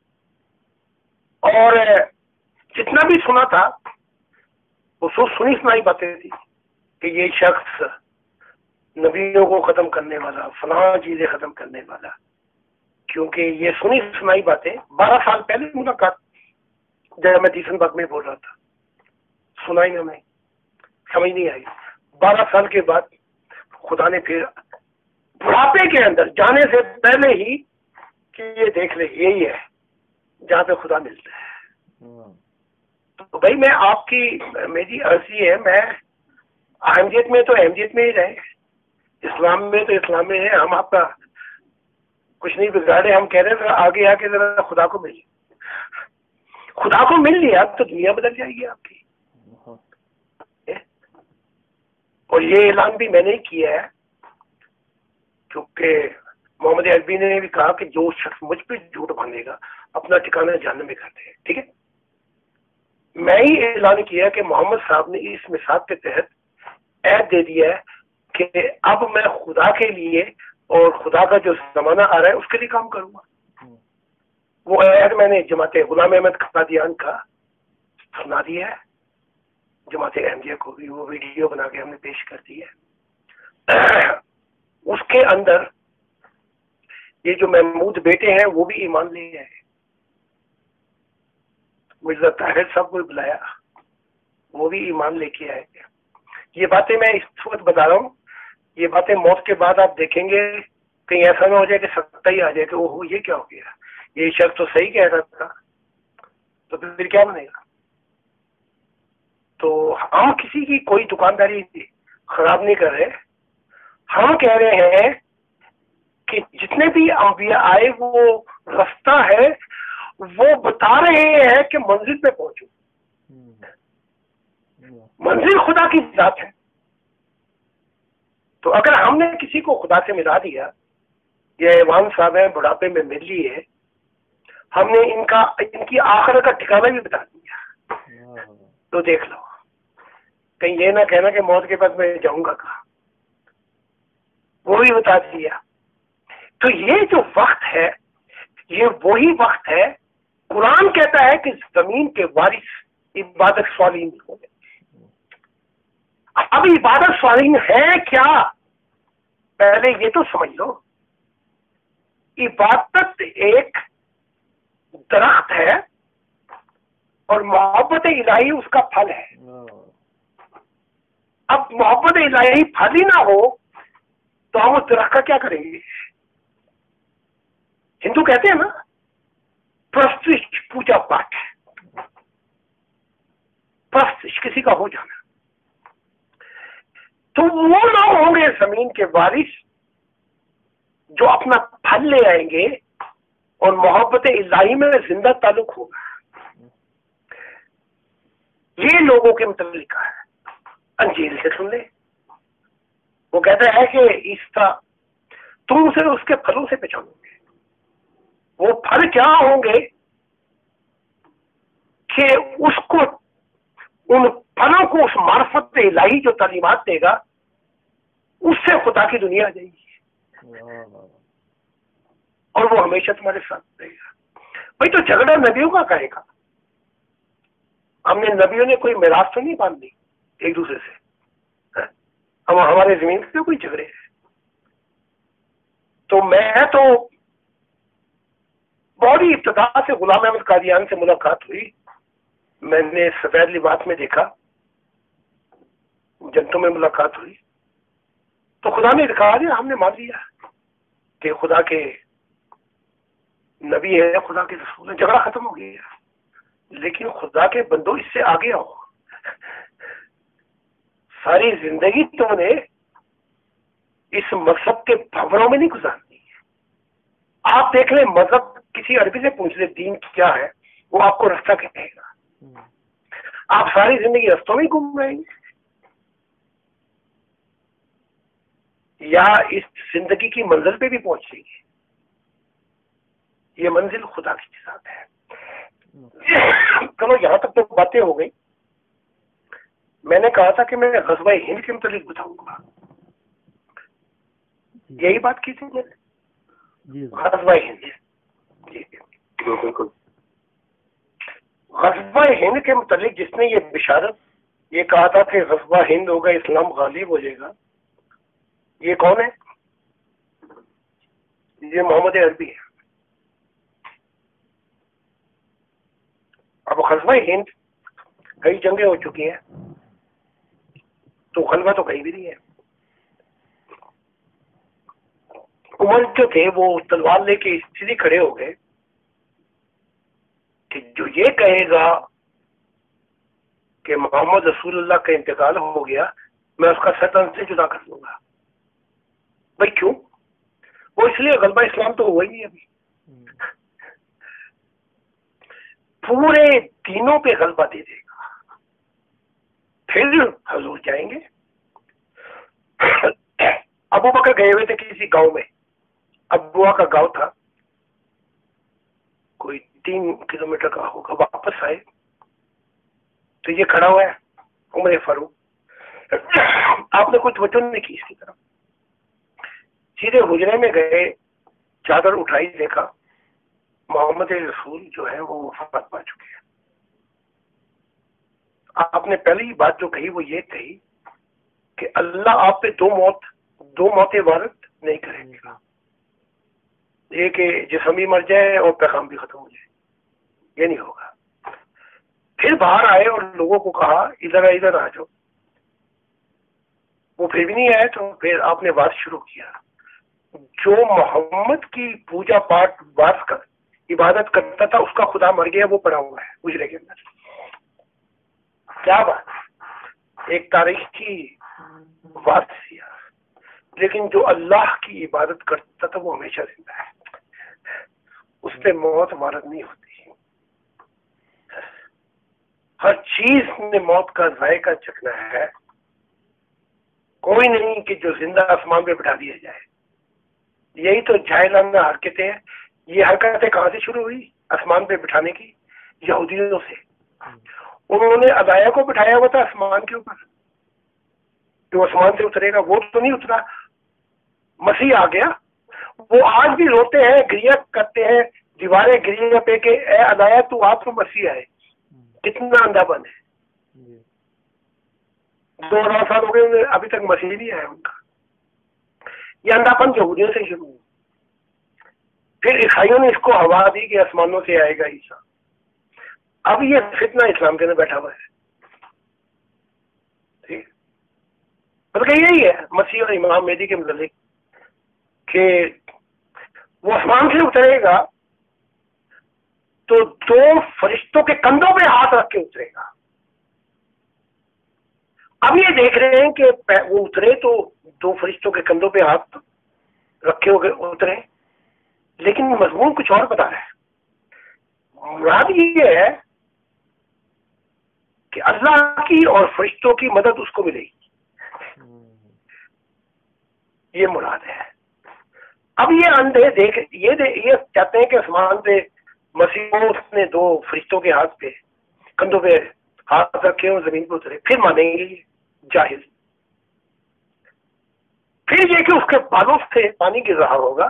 اور جتنا بھی سنا تھا وہ سو سنی سنائی باتیں تھی کہ یہ شخص نبیوں کو ختم کرنے والا، فلاں چیزیں ختم کرنے والا. کیونکہ یہ سنی سنائی باتیں بارہ سال پہلے ملاقات جب میں دیسن باغ میں بول رہا تھا، سنائی ہمیں سمجھ نہیں آئی. بارہ سال کے بعد خدا نے پھر بڑھاپے کے اندر جانے سے پہلے ہی کہ یہ دیکھ لے یہی ہے جہاں پہ خدا ملتا ہے. تو بھائی میں آپ کی میری عرضی ہے، میں احمدیت میں تو احمدیت میں ہی رہے، اسلام میں تو اسلام میں ہے. ہم آپ کا کچھ نہیں بگاڑے. ہم کہہ رہے ہیں آگے آ کے ذرا خدا کو مل خدا کو مل لیا تو دنیا بدل جائے گی آپ کی. اور یہ اعلان بھی میں نے کیا ہے کیونکہ محمد عربی نے بھی کہا کہ جو شخص مجھ پہ جھوٹ باندھے گا اپنا ٹھکانہ جہنم میں کر دے. ٹھیک ہے, میں ہی اعلان کیا کہ محمد صاحب نے اس مثال کے تحت عہد دے دیا ہے کہ اب میں خدا کے لیے اور خدا کا جو زمانہ آ رہا ہے اس کے لیے کام کروں گا. وہ عہد میں نے جماعت غلام احمد قادیان کا سنا دیا ہے, جماعت احمدیہ کو بھی وہ ویڈیو بنا کے ہم نے پیش کر دی ہے. اس کے اندر یہ جو محمود بیٹے ہیں وہ بھی ایمان لے آئے. مرزا طاہر صاحب کو بلایا, وہ بھی ایمان لے کے آئے. یہ باتیں میں اس وقت بتا رہا ہوں, یہ باتیں موت کے بعد آپ دیکھیں گے کہیں ایسا نہ ہو جائے کہ سکتا ہی آ جائے کہ وہ یہ کیا ہو گیا, یہ شخص تو صحیح کہہ رہا تھا, تو پھر کیا بنے گا. تو ہم کسی کی کوئی دکانداری خراب نہیں کر رہے, ہم کہہ رہے ہیں کہ جتنے بھی انبیاء آئے وہ رستہ ہے, وہ بتا رہے ہیں کہ منزل پہ پہنچو. منزل خدا کی ذات ہے. تو اگر ہم نے کسی کو خدا سے ملا دیا, یہ ایوان صاحب ہیں بڑھاپے میں مل لیے, ہم نے ان کا ان کی آخرت کا ٹھکانہ بھی بتا دیا, تو دیکھ لو کہیں یہ نہ کہنا کہ موت کے بعد میں جاؤں گا کہاں, وہ بھی بتا دیا. تو یہ جو وقت ہے یہ وہی وقت ہے, قرآن کہتا ہے کہ زمین کے وارث عبادت صالحین ہوں گے. اب عبادت صالحین ہے کیا, پہلے یہ تو سمجھ لو. عبادت ایک درخت ہے اور محبت الہی اس کا پھل ہے. اب محبت الہی پھل ہی نہ ہو تو ہم اس درخت کا کیا کریں گے. ہندو کہتے ہیں نا پرستش پوجا پاٹ, پرستش کسی کا ہو جانا. تو وہ لوگ ہوں گے زمین کے وارث جو اپنا پھل لے آئیں گے اور محبت الہی میں زندہ تعلق ہوگا. یہ لوگوں کے متعلق ہے, انجیل سے سن لے. وہ کہتا ہے کہ اس طرح تم اسے اس کے پھلوں سے پہچانو گے. وہ پھل کیا ہوں گے کہ اس کو ان پھلوں کو اس معرفت الہی جو تعلیمات دے گا اس سے خدا کی دنیا آ جائے گی اور وہ ہمیشہ تمہارے ساتھ رہے گا. بھائی تو جھگڑا نبیوں کا کہے گا, ہم نے نبیوں نے کوئی میراث تو نہیں باندھ دی ایک دوسرے سے, ہم ہمارے زمین پہ کوئی جھگڑے ہیں. تو میں تو بہت ہی ابتدا سے غلام احمد قادیان سے ملاقات ہوئی, میں نے سفید لباس میں دیکھا, جنتوں میں ملاقات ہوئی, تو خدا نے دکھا دیا, ہم نے مان لیا کہ خدا کے نبی ہے, خدا کے رسول ہے, جھگڑا ختم ہو گیا. لیکن خدا کے بندوں اس سے آگے آؤ. ساری زندگی تو نے اس مذہب کے بھنوروں میں نہیں گزارنی. آپ دیکھ لیں, مذہب کسی عربی سے پوچھ لیں دین کیا ہے, وہ آپ کو رستہ کہے گا. آپ ساری زندگی رستوں میں گھوم رہے ہیں یا اس زندگی کی منزل پہ بھی پہنچ جائیں گے. یہ منزل خدا کی ذات ہے. چلو یہاں تک تو باتیں ہو گئی. میں نے کہا تھا کہ میں غزوہ ہند کے متعلق بتاؤں گا, یہی بات کی تھی میں نے. غزوہ ہند, جی بالکل. غزوہ ہند کے متعلق جس نے یہ بشارت یہ کہا تھا کہ غزوہ ہند ہوگا, اسلام غالب ہو جائے گا, یہ کون ہے؟ یہ محمد عربی ہے. اب غزوہ ہند کئی جنگیں ہو چکی ہیں, تو غلبہ تو کہیں بھی نہیں ہے. عمر جو تھے وہ تلوار لے کے اس لیے کھڑے ہو گئے کہ جو یہ کہے گا کہ محمد رسول اللہ کا انتقال ہو گیا, میں اس کا سر تن سے جدا کر دوں گا. بھائی کیوں؟ وہ اس لیے غلبہ اسلام تو ہوا ہی نہیں ابھی. پورے دینوں پہ غلبہ دے دے گا. پھر حضور جائیں گے. ابو بکر گئے ہوئے تھے کسی گاؤں میں. ابوا کا گاؤں تھا, کوئی تین کلو میٹر کا ہوگا. واپس آئے تو یہ کھڑا ہوا ہے عمر فاروق. آپ نے کوئی توجہ نہیں کی اس کی طرف. سیدھے حجرے میں گئے, چادر اٹھائی, دیکھا محمد رسول جو ہے وہ وفات پا چکے ہیں. آپ نے پہلی بات جو کہی وہ یہ کہی کہ اللہ آپ پہ دو موت دو موتیں وارد نہیں کریں گے. یہ کہ جسم بھی مر جائے اور پیغام بھی ختم ہو جائے, یہ نہیں ہوگا. پھر باہر آئے اور لوگوں کو کہا ادھر آ ادھر آ جاؤ. وہ پھر بھی نہیں آئے تو پھر آپ نے بات شروع کیا. جو محمد کی پوجا پاٹ بات کر عبادت کرتا تھا اس کا خدا مر گیا, وہ پڑا ہوا ہے اجرے کے اندر. کیا بات, ایک تاریخی بات تھی. لیکن جو اللہ کی عبادت کرتا تھا وہ ہمیشہ زندہ ہے, اس پہ موت وارد نہیں ہوتی. ہر چیز میں موت کا ذائقہ چکھنا ہے. کوئی نہیں کہ جو زندہ آسمان پہ بٹھا دیا جائے. یہی تو جاہلانہ حرکتیں ہیں. یہ حرکتیں کہاں سے شروع ہوئی آسمان پہ بٹھانے کی؟ یہودیوں سے. انہوں نے ادایا کو بٹھایا ہوا تھا آسمان کے اوپر, جو آسمان سے اترے گا. وہ تو نہیں اترا, مسیح آ گیا. وہ آج بھی روتے ہیں, گریا کرتے ہیں دیواریں گریا پہ کہ اے ادایا تو آپ تو مسیح آئے. کتنا اندھا بند ہے. دو ہزار سال ہو گئے ابھی تک مسیح نہیں آیا ان کا. یہ اندھا پن یہودیوں سے شروع ہوا. پھر عیسائیوں نے اس کو ہوا دی کہ آسمانوں سے آئے گا عیسیٰ. اب یہ فتنہ اسلام کے اندر بیٹھا ہوا ہے. ٹھیک, بلکہ یہی ہے مسیح اور امام مہدی کے متعلق کہ وہ آسمان سے اترے گا تو دو فرشتوں کے کندھوں پہ ہاتھ رکھ کے اترے گا. اب یہ دیکھ رہے ہیں کہ وہ اترے تو دو فرشتوں کے کندھوں پہ ہاتھ رکھے ہو گئے اترے, لیکن مضمون کچھ اور بتا رہا ہے. مراد یہ ہے کہ اللہ کی اور فرشتوں کی مدد اس کو ملے گی. یہ مراد ہے. اب یہ اندھے دیکھ یہ دے, یہ چاہتے ہیں کہ آسمان پہ مسیح نے دو فرشتوں کے ہاتھ پہ کندھوں پہ ہاتھ رکھے اور زمین پہ اترے, پھر مانیں گے یہ جاہل. پھر یہ کہ اس کے بالوں سے پانی گر رہا ہوگا.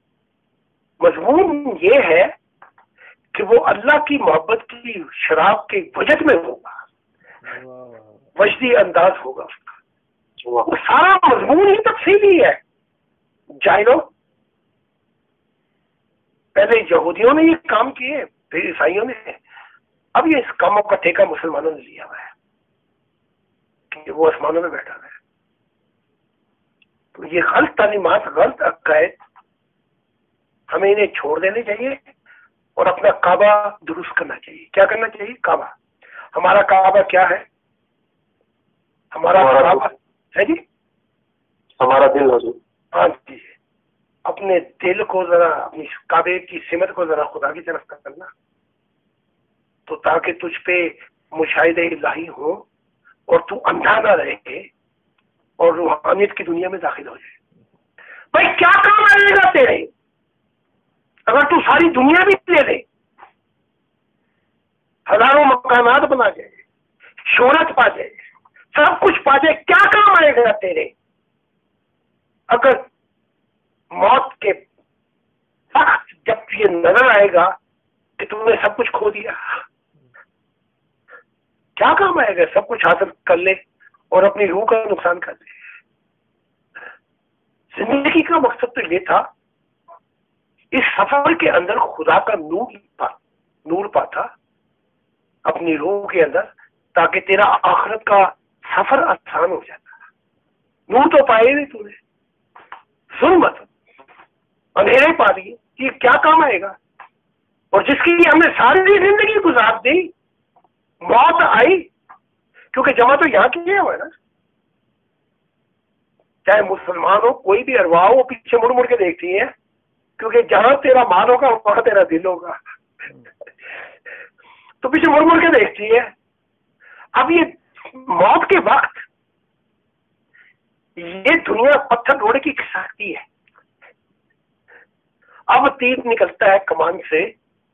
مضمون یہ ہے کہ وہ اللہ کی محبت کی شراب کے وجد میں ہوگا, وجدی انداز ہوگا اس کا. وہ سارا مضمون ہی تفصیلی ہے. جاہلوں, پہلے یہودیوں نے یہ کام کیے, پھر عیسائیوں نے. اب یہ اس کاموں کا ٹھیکہ مسلمانوں نے لیا ہوا ہے کہ وہ آسمانوں میں بیٹھا ہوا ہے. تو یہ غلط تعلیمات, غلط عقائد, ہمیں انہیں چھوڑ دینے چاہیے اور اپنا کعبہ درست کرنا چاہیے. کیا کرنا چاہیے؟ کعبہ. ہمارا کعبہ کیا ہے؟ ہمارا کعبہ ہے جی ہمارا دل ہو جی. ہاں جی, اپنے دل کو ذرا, اپنی کعبے کی سمت کو ذرا خدا کی طرف کرنا, تو تاکہ تجھ پہ مشاہدے الہی ہو اور تو اندھا نہ رہے اور روحانیت کی دنیا میں داخل ہو جائے. بھائی کیا کام آئے گا تیرے اگر تو ساری دنیا بھی لے لے, ہزاروں مکانات بنا جائے, شہرت پا جائے, سب کچھ پا جائے, کیا کام آئے گا تیرے اگر موت کے وقت جب یہ نظر آئے گا کہ تم نے سب کچھ کھو دیا؟ کیا کام آئے گا؟ سب کچھ حاصل کر لے اور اپنی روح کا نقصان کر لے. زندگی کا مقصد تو یہ تھا اس سفر کے اندر خدا کا نور پا نور پاتا اپنی روح کے اندر, تاکہ تیرا آخرت کا سفر آسان ہو جاتا. نور تو پائے نہیں تو نے, ظلمت اندھیرے پا دیے, یہ کیا کام آئے گا؟ اور جس کی ہم نے ساری زندگی گزار دی, موت آئی, کیونکہ جمع تو یہاں کیا ہوا ہے نا. چاہے مسلمان ہو, کوئی بھی ارواح ہو, پیچھے مڑ مڑ کے دیکھتی ہیں کیونکہ جہاں تیرا مال ہوگا وہاں تیرا دل ہوگا. تو پیچھے مڑ مڑ کے دیکھتی ہے. اب یہ موت کے وقت یہ دنیا پتھر روڑے کی کھسکتی ہے. اب تیر نکلتا ہے کمان سے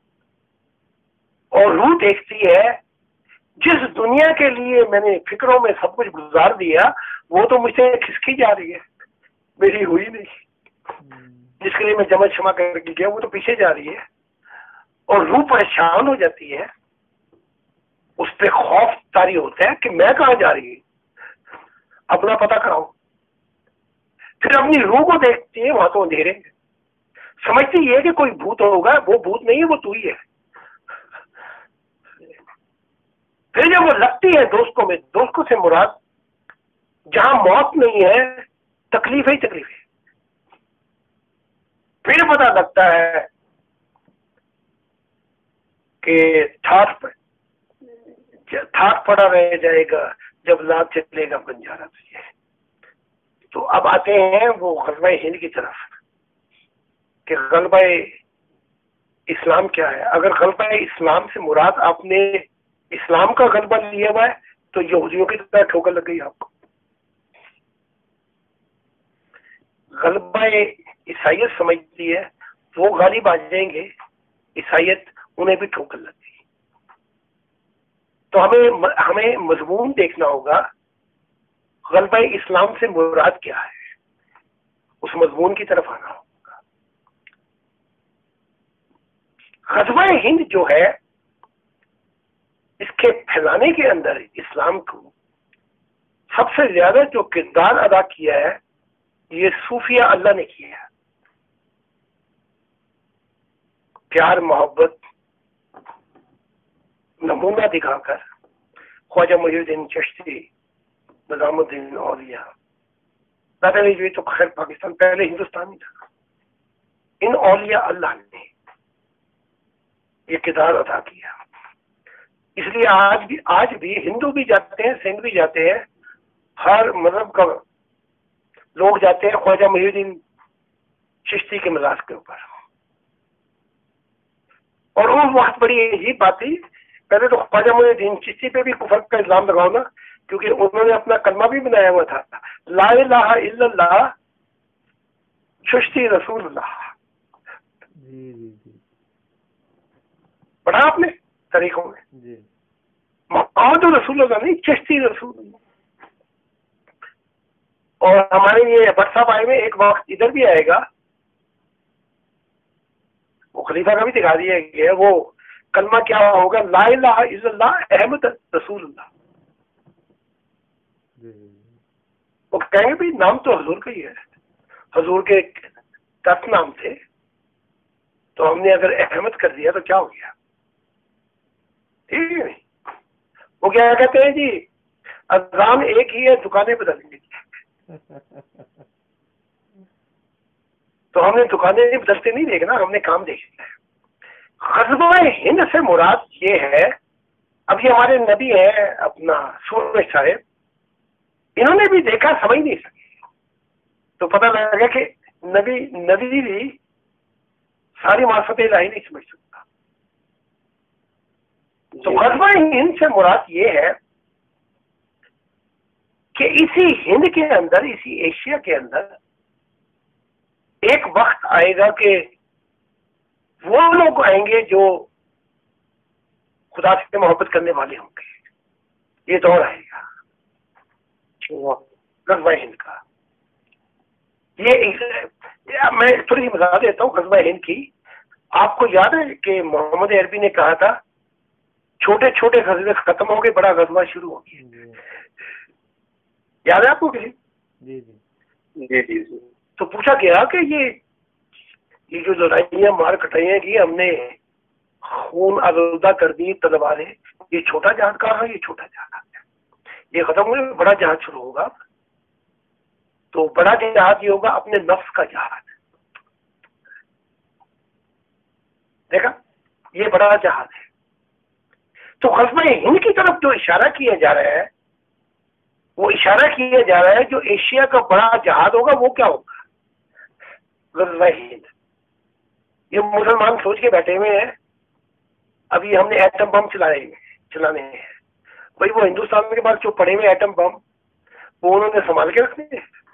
اور روح دیکھتی ہے جس دنیا کے لیے میں نے فکروں میں سب کچھ گزار دیا وہ تو مجھ سے کھسکی جا رہی ہے, میری ہوئی نہیں. جس کے لیے میں جمع شمع کر کے گیا وہ تو پیچھے جا رہی ہے اور روح پریشان ہو جاتی ہے. اس پہ خوف طاری ہوتا ہے کہ میں کہاں جا رہی ہوں, اپنا پتہ کراؤ. پھر اپنی روح کو دیکھتی ہے, وہاں تو اندھیرے, سمجھتی ہے کہ کوئی بھوت ہوگا, وہ بھوت نہیں ہے, وہ تو ہی ہے. پھر جب وہ لگتی ہے دوستوں میں, دوستوں سے مراد جہاں موت نہیں ہے تکلیف ہی تکلیف ہے. پھر پتہ لگتا ہے کہ ٹھاٹ ٹھاٹ پڑا رہ جائے گا جب لاد چلے گا بنجارا تجھے. تو اب آتے ہیں وہ غزوہ ہند کی طرف کہ غلبہ اسلام کیا ہے. اگر غلبہ اسلام سے مراد آپ نے اسلام کا غلبہ لیا ہوا ہے تو یہودیوں کی طرح ٹھوکر لگ گئی آپ کو. غلبہ عیسائیت سمجھتی ہے وہ غالب آ جائیں گے, عیسائیت انہیں بھی ٹھوکر لگ گئی. تو ہمیں ہمیں مضمون دیکھنا ہوگا غلبہ اسلام سے مراد کیا ہے, اس مضمون کی طرف آنا ہوگا. غزوہ ہند جو ہے اس کے پھیلانے کے اندر اسلام کو سب سے زیادہ جو کردار ادا کیا ہے یہ صوفیہ اللہ نے کیا ہے. پیار محبت نمونہ دکھا کر خواجہ محی الدین چشتی, نظام الدین اولیاء, دادا علی تو خیر پاکستان پہلے ہندوستانی تھا, ان اولیاء اللہ نے یہ کردار ادا کیا. اس لیے آج بھی آج بھی ہندو بھی جاتے ہیں, سنگھ بھی جاتے ہیں, ہر مذہب کا لوگ جاتے ہیں خواجہ محی الدین چشتی کے مزاج کے اوپر. اور اس وقت بڑی عجیب بات تھی, پہلے تو خواجہ محی الدین چشتی پہ بھی کفر کا الزام لگاؤ نا, کیونکہ انہوں نے اپنا کلمہ بھی بنایا ہوا تھا, لا الہ الا اللہ چشتی رسول اللہ. جی جی جی پڑھا آپ نے طریقوں میں, جی محمد رسول اللہ نہیں, چشتی رسول اللہ. اور ہمارے یہ بٹ صاحب آئے میں ایک وقت ادھر بھی آئے گا, وہ خلیفہ کا بھی دکھا دیا گیا, وہ کلمہ کیا ہوگا, لا الہ الا اللہ احمد رسول اللہ. وہ کہیں گے بھی نام تو حضور کا ہی ہے, حضور کے دس نام تھے, تو ہم نے اگر احمد کر دیا تو کیا ہو گیا, ٹھیک ہے نہیں. وہ کیا کہتے ہیں جی اذان ایک ہی ہے, دکانیں بدل گئی. تو ہم نے دکانیں بدلتے نہیں دیکھنا, ہم نے کام دیکھنا ہے. غزوہ ہند سے مراد یہ ہے, اب یہ ہمارے نبی ہیں اپنا سورج صاحب, انہوں نے بھی دیکھا, سمجھ نہیں سکے, تو پتہ لگا کہ نبی نبی بھی ساری معرفت الہی نہیں سمجھ سکتا. تو غزوہ ہند سے مراد یہ ہے کہ اسی ہند کے اندر, اسی ایشیا کے اندر ایک وقت آئے گا کہ وہ لوگ آئیں گے جو خدا سے محبت کرنے والے ہوں گے. یہ دور آئے گا غزوہ ہند کا. یہ میں تھوڑی سی مثال دیتا ہوں غزوہ ہند کی. آپ کو یاد ہے کہ محمد عربی نے کہا تھا چھوٹے چھوٹے غزوے ختم ہو گئے, بڑا غزوہ شروع ہو گیا. یاد ہے آپ کو کسی؟ جی جی جی جی. تو پوچھا گیا کہ یہ یہ جو لڑائیاں مار کٹائیاں کی ہم نے خون آلودہ کر دی تلواریں, یہ چھوٹا جہاد کہاں ہے, یہ چھوٹا جہاد ہے, یہ ختم ہوئے, بڑا جہاد شروع ہوگا. تو بڑا جہاد یہ ہوگا اپنے نفس کا جہاد. دیکھا, یہ بڑا جہاد ہے. تو غزوہ ہند کی طرف جو اشارہ کیا جا رہا ہے وہ اشارہ کیا جا رہا ہے جو ایشیا کا بڑا جہاد ہوگا وہ کیا ہوگا, غزوہ ہند. یہ مسلمان سوچ کے بیٹھے ہوئے ہیں ابھی ہم نے ایٹم بم چلائے چلانے ہیں، بھائی وہ ہندوستان کے پاس جو پڑے ہوئے ایٹم بم وہ انہوں نے سنبھال کے رکھنے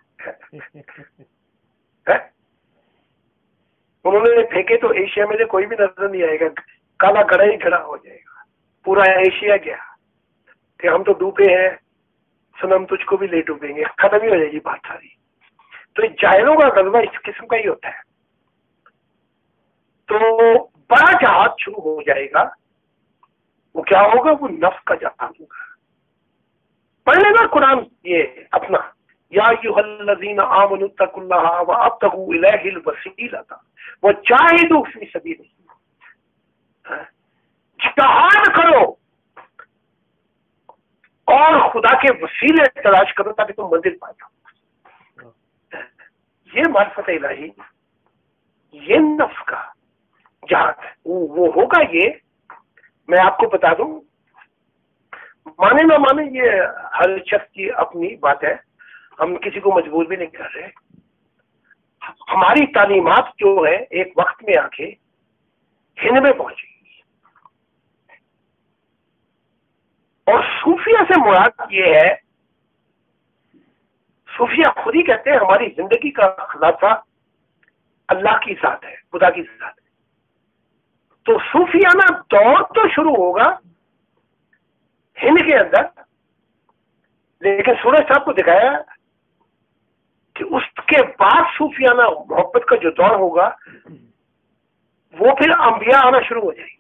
ہیں، انہوں نے پھینکے تو ایشیا میں سے کوئی بھی نظر نہیں آئے گا، کالا گڑا ہی گڑا ہو جائے گا پورا ایشیا گیا کہ ہم تو ڈوبے ہیں، سنم تجھ کو بھی لے ڈوبیں گے، ختم ہی ہو جائے گی بات ساری۔ تو یہ جاہلوں کا غلبہ اس قسم کا ہی ہوتا ہے۔ تو بڑا جہاد شروع ہو جائے گا، وہ کیا ہوگا؟ وہ نفس کا جہاد ہوگا۔ پڑھ لینا قرآن یہ اپنا، یا ایھا الذین آمنوا اتقوا اللہ وابتغوا الیہ الوسیلۃ وجاہدوا فی سبیلہ، جہاد کرو اور خدا کے وسیلے تلاش کرو تاکہ تم منزل پا جاؤ۔ یہ معرفت الہی، یہ نفس کا جہاد ہے، وہ ہوگا۔ یہ میں آپ کو بتا دوں، مانے نہ مانے یہ ہر شخص کی اپنی بات ہے، ہم کسی کو مجبور بھی نہیں کر رہے۔ ہماری تعلیمات جو ہے ایک وقت میں آ کے ہند میں پہنچی، اور صوفیہ سے مراد یہ ہے، صوفیہ خود ہی کہتے ہیں ہماری زندگی کا خلاصہ اللہ کی ذات ہے، خدا کی ذات ہے۔ تو صوفیانہ دور تو شروع ہوگا ہند کے اندر، لیکن سورج صاحب کو دکھایا کہ اس کے بعد صوفیانہ محبت کا جو دور ہوگا وہ پھر انبیاء آنا شروع ہو جائیں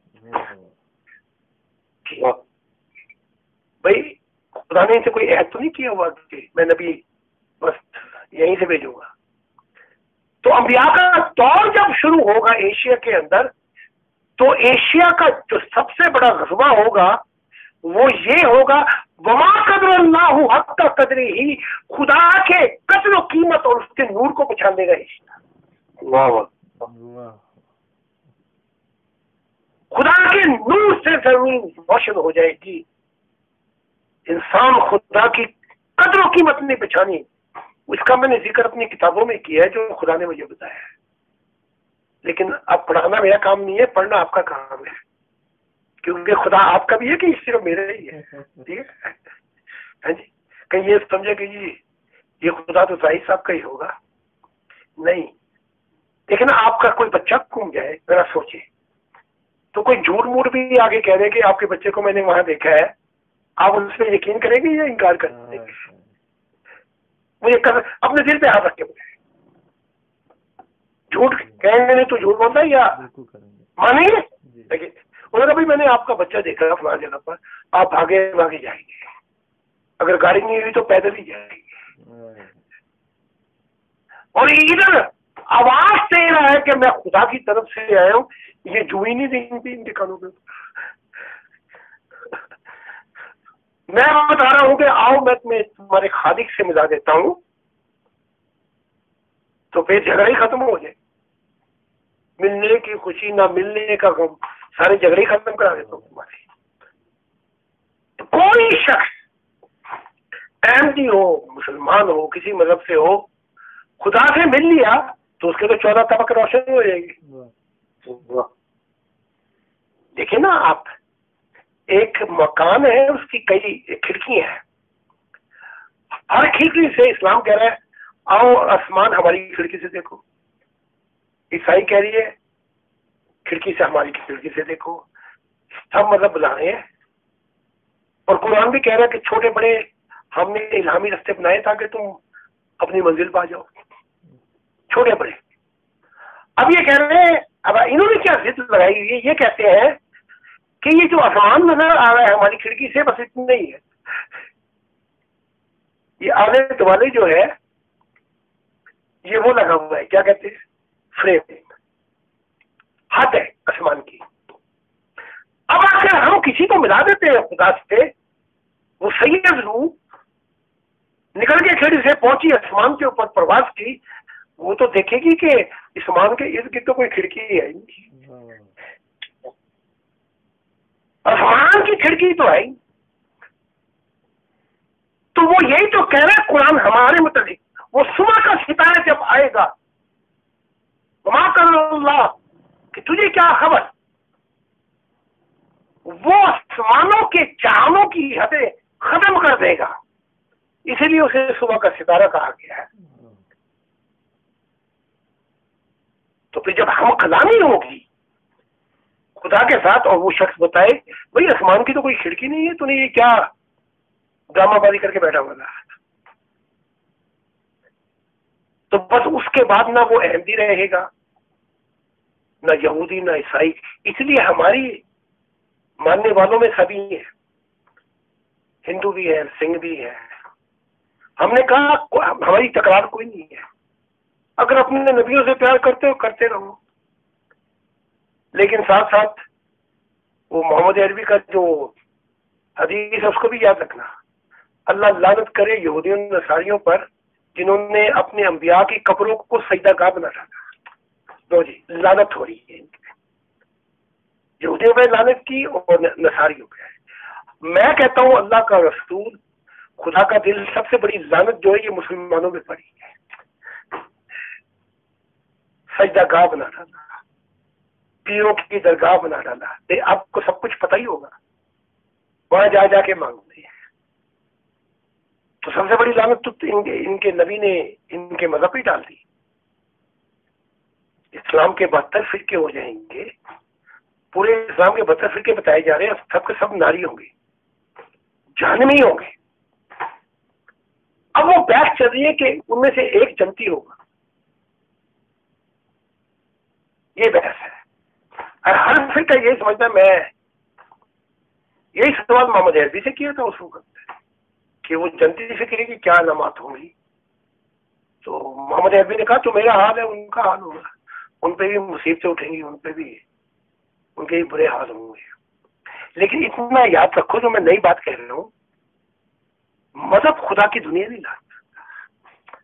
گے۔ بھائی خدا نے ان سے کوئی عہد تو نہیں کیا ہوا کہ میں نبی بس یہیں سے بھیجوں گا؟ تو انبیاء کا دور جب شروع ہوگا ایشیا کے اندر، تو ایشیا کا جو سب سے بڑا غزوہ ہوگا وہ یہ ہوگا، وما قدر اللہ حق قدرہ ہی، خدا کے قدر و قیمت اور اس کے نور کو پہچان دے گا ایشیا۔ واہ واہ، خدا کے نور سے زمین روشن ہو جائے گی۔ انسان خدا کی قدر و قیمت نہیں پہچانی، اس کا میں نے ذکر اپنی کتابوں میں کیا ہے جو خدا نے مجھے بتایا ہے، لیکن اب پڑھانا میرا کام نہیں ہے، پڑھنا آپ کا کام ہے، کیونکہ خدا آپ کا بھی ہے کہ صرف میرا ہی ہے، ٹھیک ہے؟ ہاں جی، کہیں یہ سمجھے کہ جی یہ خدا تو ظاہر صاحب کا ہی ہوگا، نہیں۔ لیکن آپ کا کوئی بچہ گم جائے، ذرا سوچے، تو کوئی جھوٹ موٹ بھی آگے کہہ دے کہ آپ کے بچے کو میں نے وہاں دیکھا ہے، آپ اس پہ یقین کریں گے یا انکار کر دیں گے؟ مجھے اپنے دل پہ ہاتھ رکھ کے بتائیں، جھوٹ کہیں گے تو جھوٹ بولتا ہے یا مانیں گے؟ دیکھیے انہوں نے بھائی میں نے آپ کا بچہ دیکھا فلاں جگہ پر، آپ بھاگے بھاگے جائیں گے، اگر گاڑی نہیں ہوئی تو پیدل ہی جائیں گے، اور ادھر آواز دے رہا ہے کہ میں خدا کی طرف سے آیا ہوں، یہ جو ہی نہیں دیں گی ان کے کانوں پہ۔ میں بتا رہا ہوں کہ آؤ میں تمہیں تمہارے خالق سے ملا دیتا ہوں، تو پھر جھگڑا ہی ختم ہو جائے، ملنے کی خوشی نہ ملنے کا غم، سارے جھگڑے ختم کرا دیتا ہوں تمہارے۔ تو کوئی شخص احمدی ہو، مسلمان ہو، کسی مذہب سے ہو، خدا سے مل لیا تو اس کے تو چودہ طبق روشن ہو جائے گی۔ دیکھیں نا آپ، ایک مکان ہے، اس کی کئی کھڑکیاں ہیں، ہر کھڑکی سے اسلام کہہ رہا ہے آؤ آسمان ہماری کھڑکی سے دیکھو، عیسائی کہہ رہی ہے کھڑکی سے ہماری کھڑکی سے دیکھو، سب مذہب بلا رہے ہیں، اور قرآن بھی کہہ رہا ہے کہ چھوٹے بڑے ہم نے الہامی رستے بنائے تاکہ تم اپنی منزل پا جاؤ، چھوٹے بڑے۔ اب یہ کہہ رہے ہیں، اب انہوں نے کیا ضد لگائی ہوئی ہے، یہ کہتے ہیں کہ یہ جو آسمان نظر آ رہا ہے ہماری کھڑکی سے بس اتنا ہی ہے، یہ آنے والے جو ہے یہ وہ لگا ہوا ہے، کیا کہتے ہیں، فریم، حد ہے آسمان کی۔ اب اگر ہم کسی کو ملا دیتے ہیں خدا سے، وہ سید روح نکل کے کھڑکی سے پہنچی آسمان کے اوپر پرواز کی، وہ تو دیکھے گی کہ آسمان کے ارد گرد تو کوئی کھڑکی ہی ہے نہیں، آسمان کی کھڑکی تو ہے، تو وہ یہی تو کہہ رہا ہے قرآن ہمارے متعلق، وہ صبح کا ستارہ جب آئے گا، وما قدر اللہ تجھے کیا خبر؟ وہ آسمانوں کے چاندوں کی حدیں ختم کر دے گا، اسی لیے اسے صبح کا ستارہ کہا گیا ہے۔ تو پھر جب ہم کلامی ہوگی خدا کے ساتھ اور وہ شخص بتائے بھائی آسمان کی تو کوئی کھڑکی نہیں ہے، تو نہیں یہ کیا ڈرامہ بازی کر کے بیٹھا ہوا تھا، تو بس اس کے بعد نہ وہ احمدی رہے گا، نہ یہودی، نہ عیسائی۔ اس لیے ہماری ماننے والوں میں سبھی ہیں، ہندو بھی ہے، سنگھ بھی ہے۔ ہم نے کہا ہماری تکرار کوئی نہیں ہے، اگر اپنے نبیوں سے پیار کرتے ہو کرتے رہو، لیکن ساتھ ساتھ وہ محمد عربی کا جو حدیث ہے اس کو بھی یاد رکھنا۔ اللہ لعنت کرے یہودیوں نصاریوں پر جنہوں نے اپنے انبیاء کی قبروں کو سجدہ گاہ بنا ڈالا۔ لو جی لعنت ہو رہی ہے، یہودیوں پہ لعنت کی اور نصاریوں پہ۔ میں کہتا ہوں اللہ کا رسول خدا کا دل سب سے بڑی لعنت جو ہے یہ مسلمانوں میں پڑی ہے، سجدہ گاہ بنا ڈالا، پیروں کی درگاہ بنا ڈالا۔ آپ کو سب کچھ پتہ ہی ہوگا، وہاں جا جا کے مانگتے ہیں۔ تو سب سے بڑی لعنت تو ان کے ان کے نبی نے ان کے مذہب ہی ڈال دی۔ اسلام کے بہتر فرقے ہو جائیں گے، پورے اسلام کے بہتر فرقے بتائے جا رہے ہیں، سب کے سب ناری ہوں گے، جہنمی ہوں گے۔ اب وہ بحث چل رہی ہے کہ ان میں سے ایک جنتی ہوگا، یہ بحث ہے۔ ہر فرقہ یہی سمجھتا، میں یہی سوال محمد عربی سے کیا تھا اس وقت کہ وہ جنتی فکر کی کیا علامات ہوں گی، تو محمد عربی نے کہا تو میرا حال ہے ان کا حال ہوگا، ان پہ بھی مصیبتیں اٹھیں گی، ان پہ بھی ان کے بھی برے حال ہوں گے۔ لیکن اتنا یاد رکھو جو میں نئی بات کہہ رہا ہوں، مذہب خدا کی دنیا نہیں لا سکتا،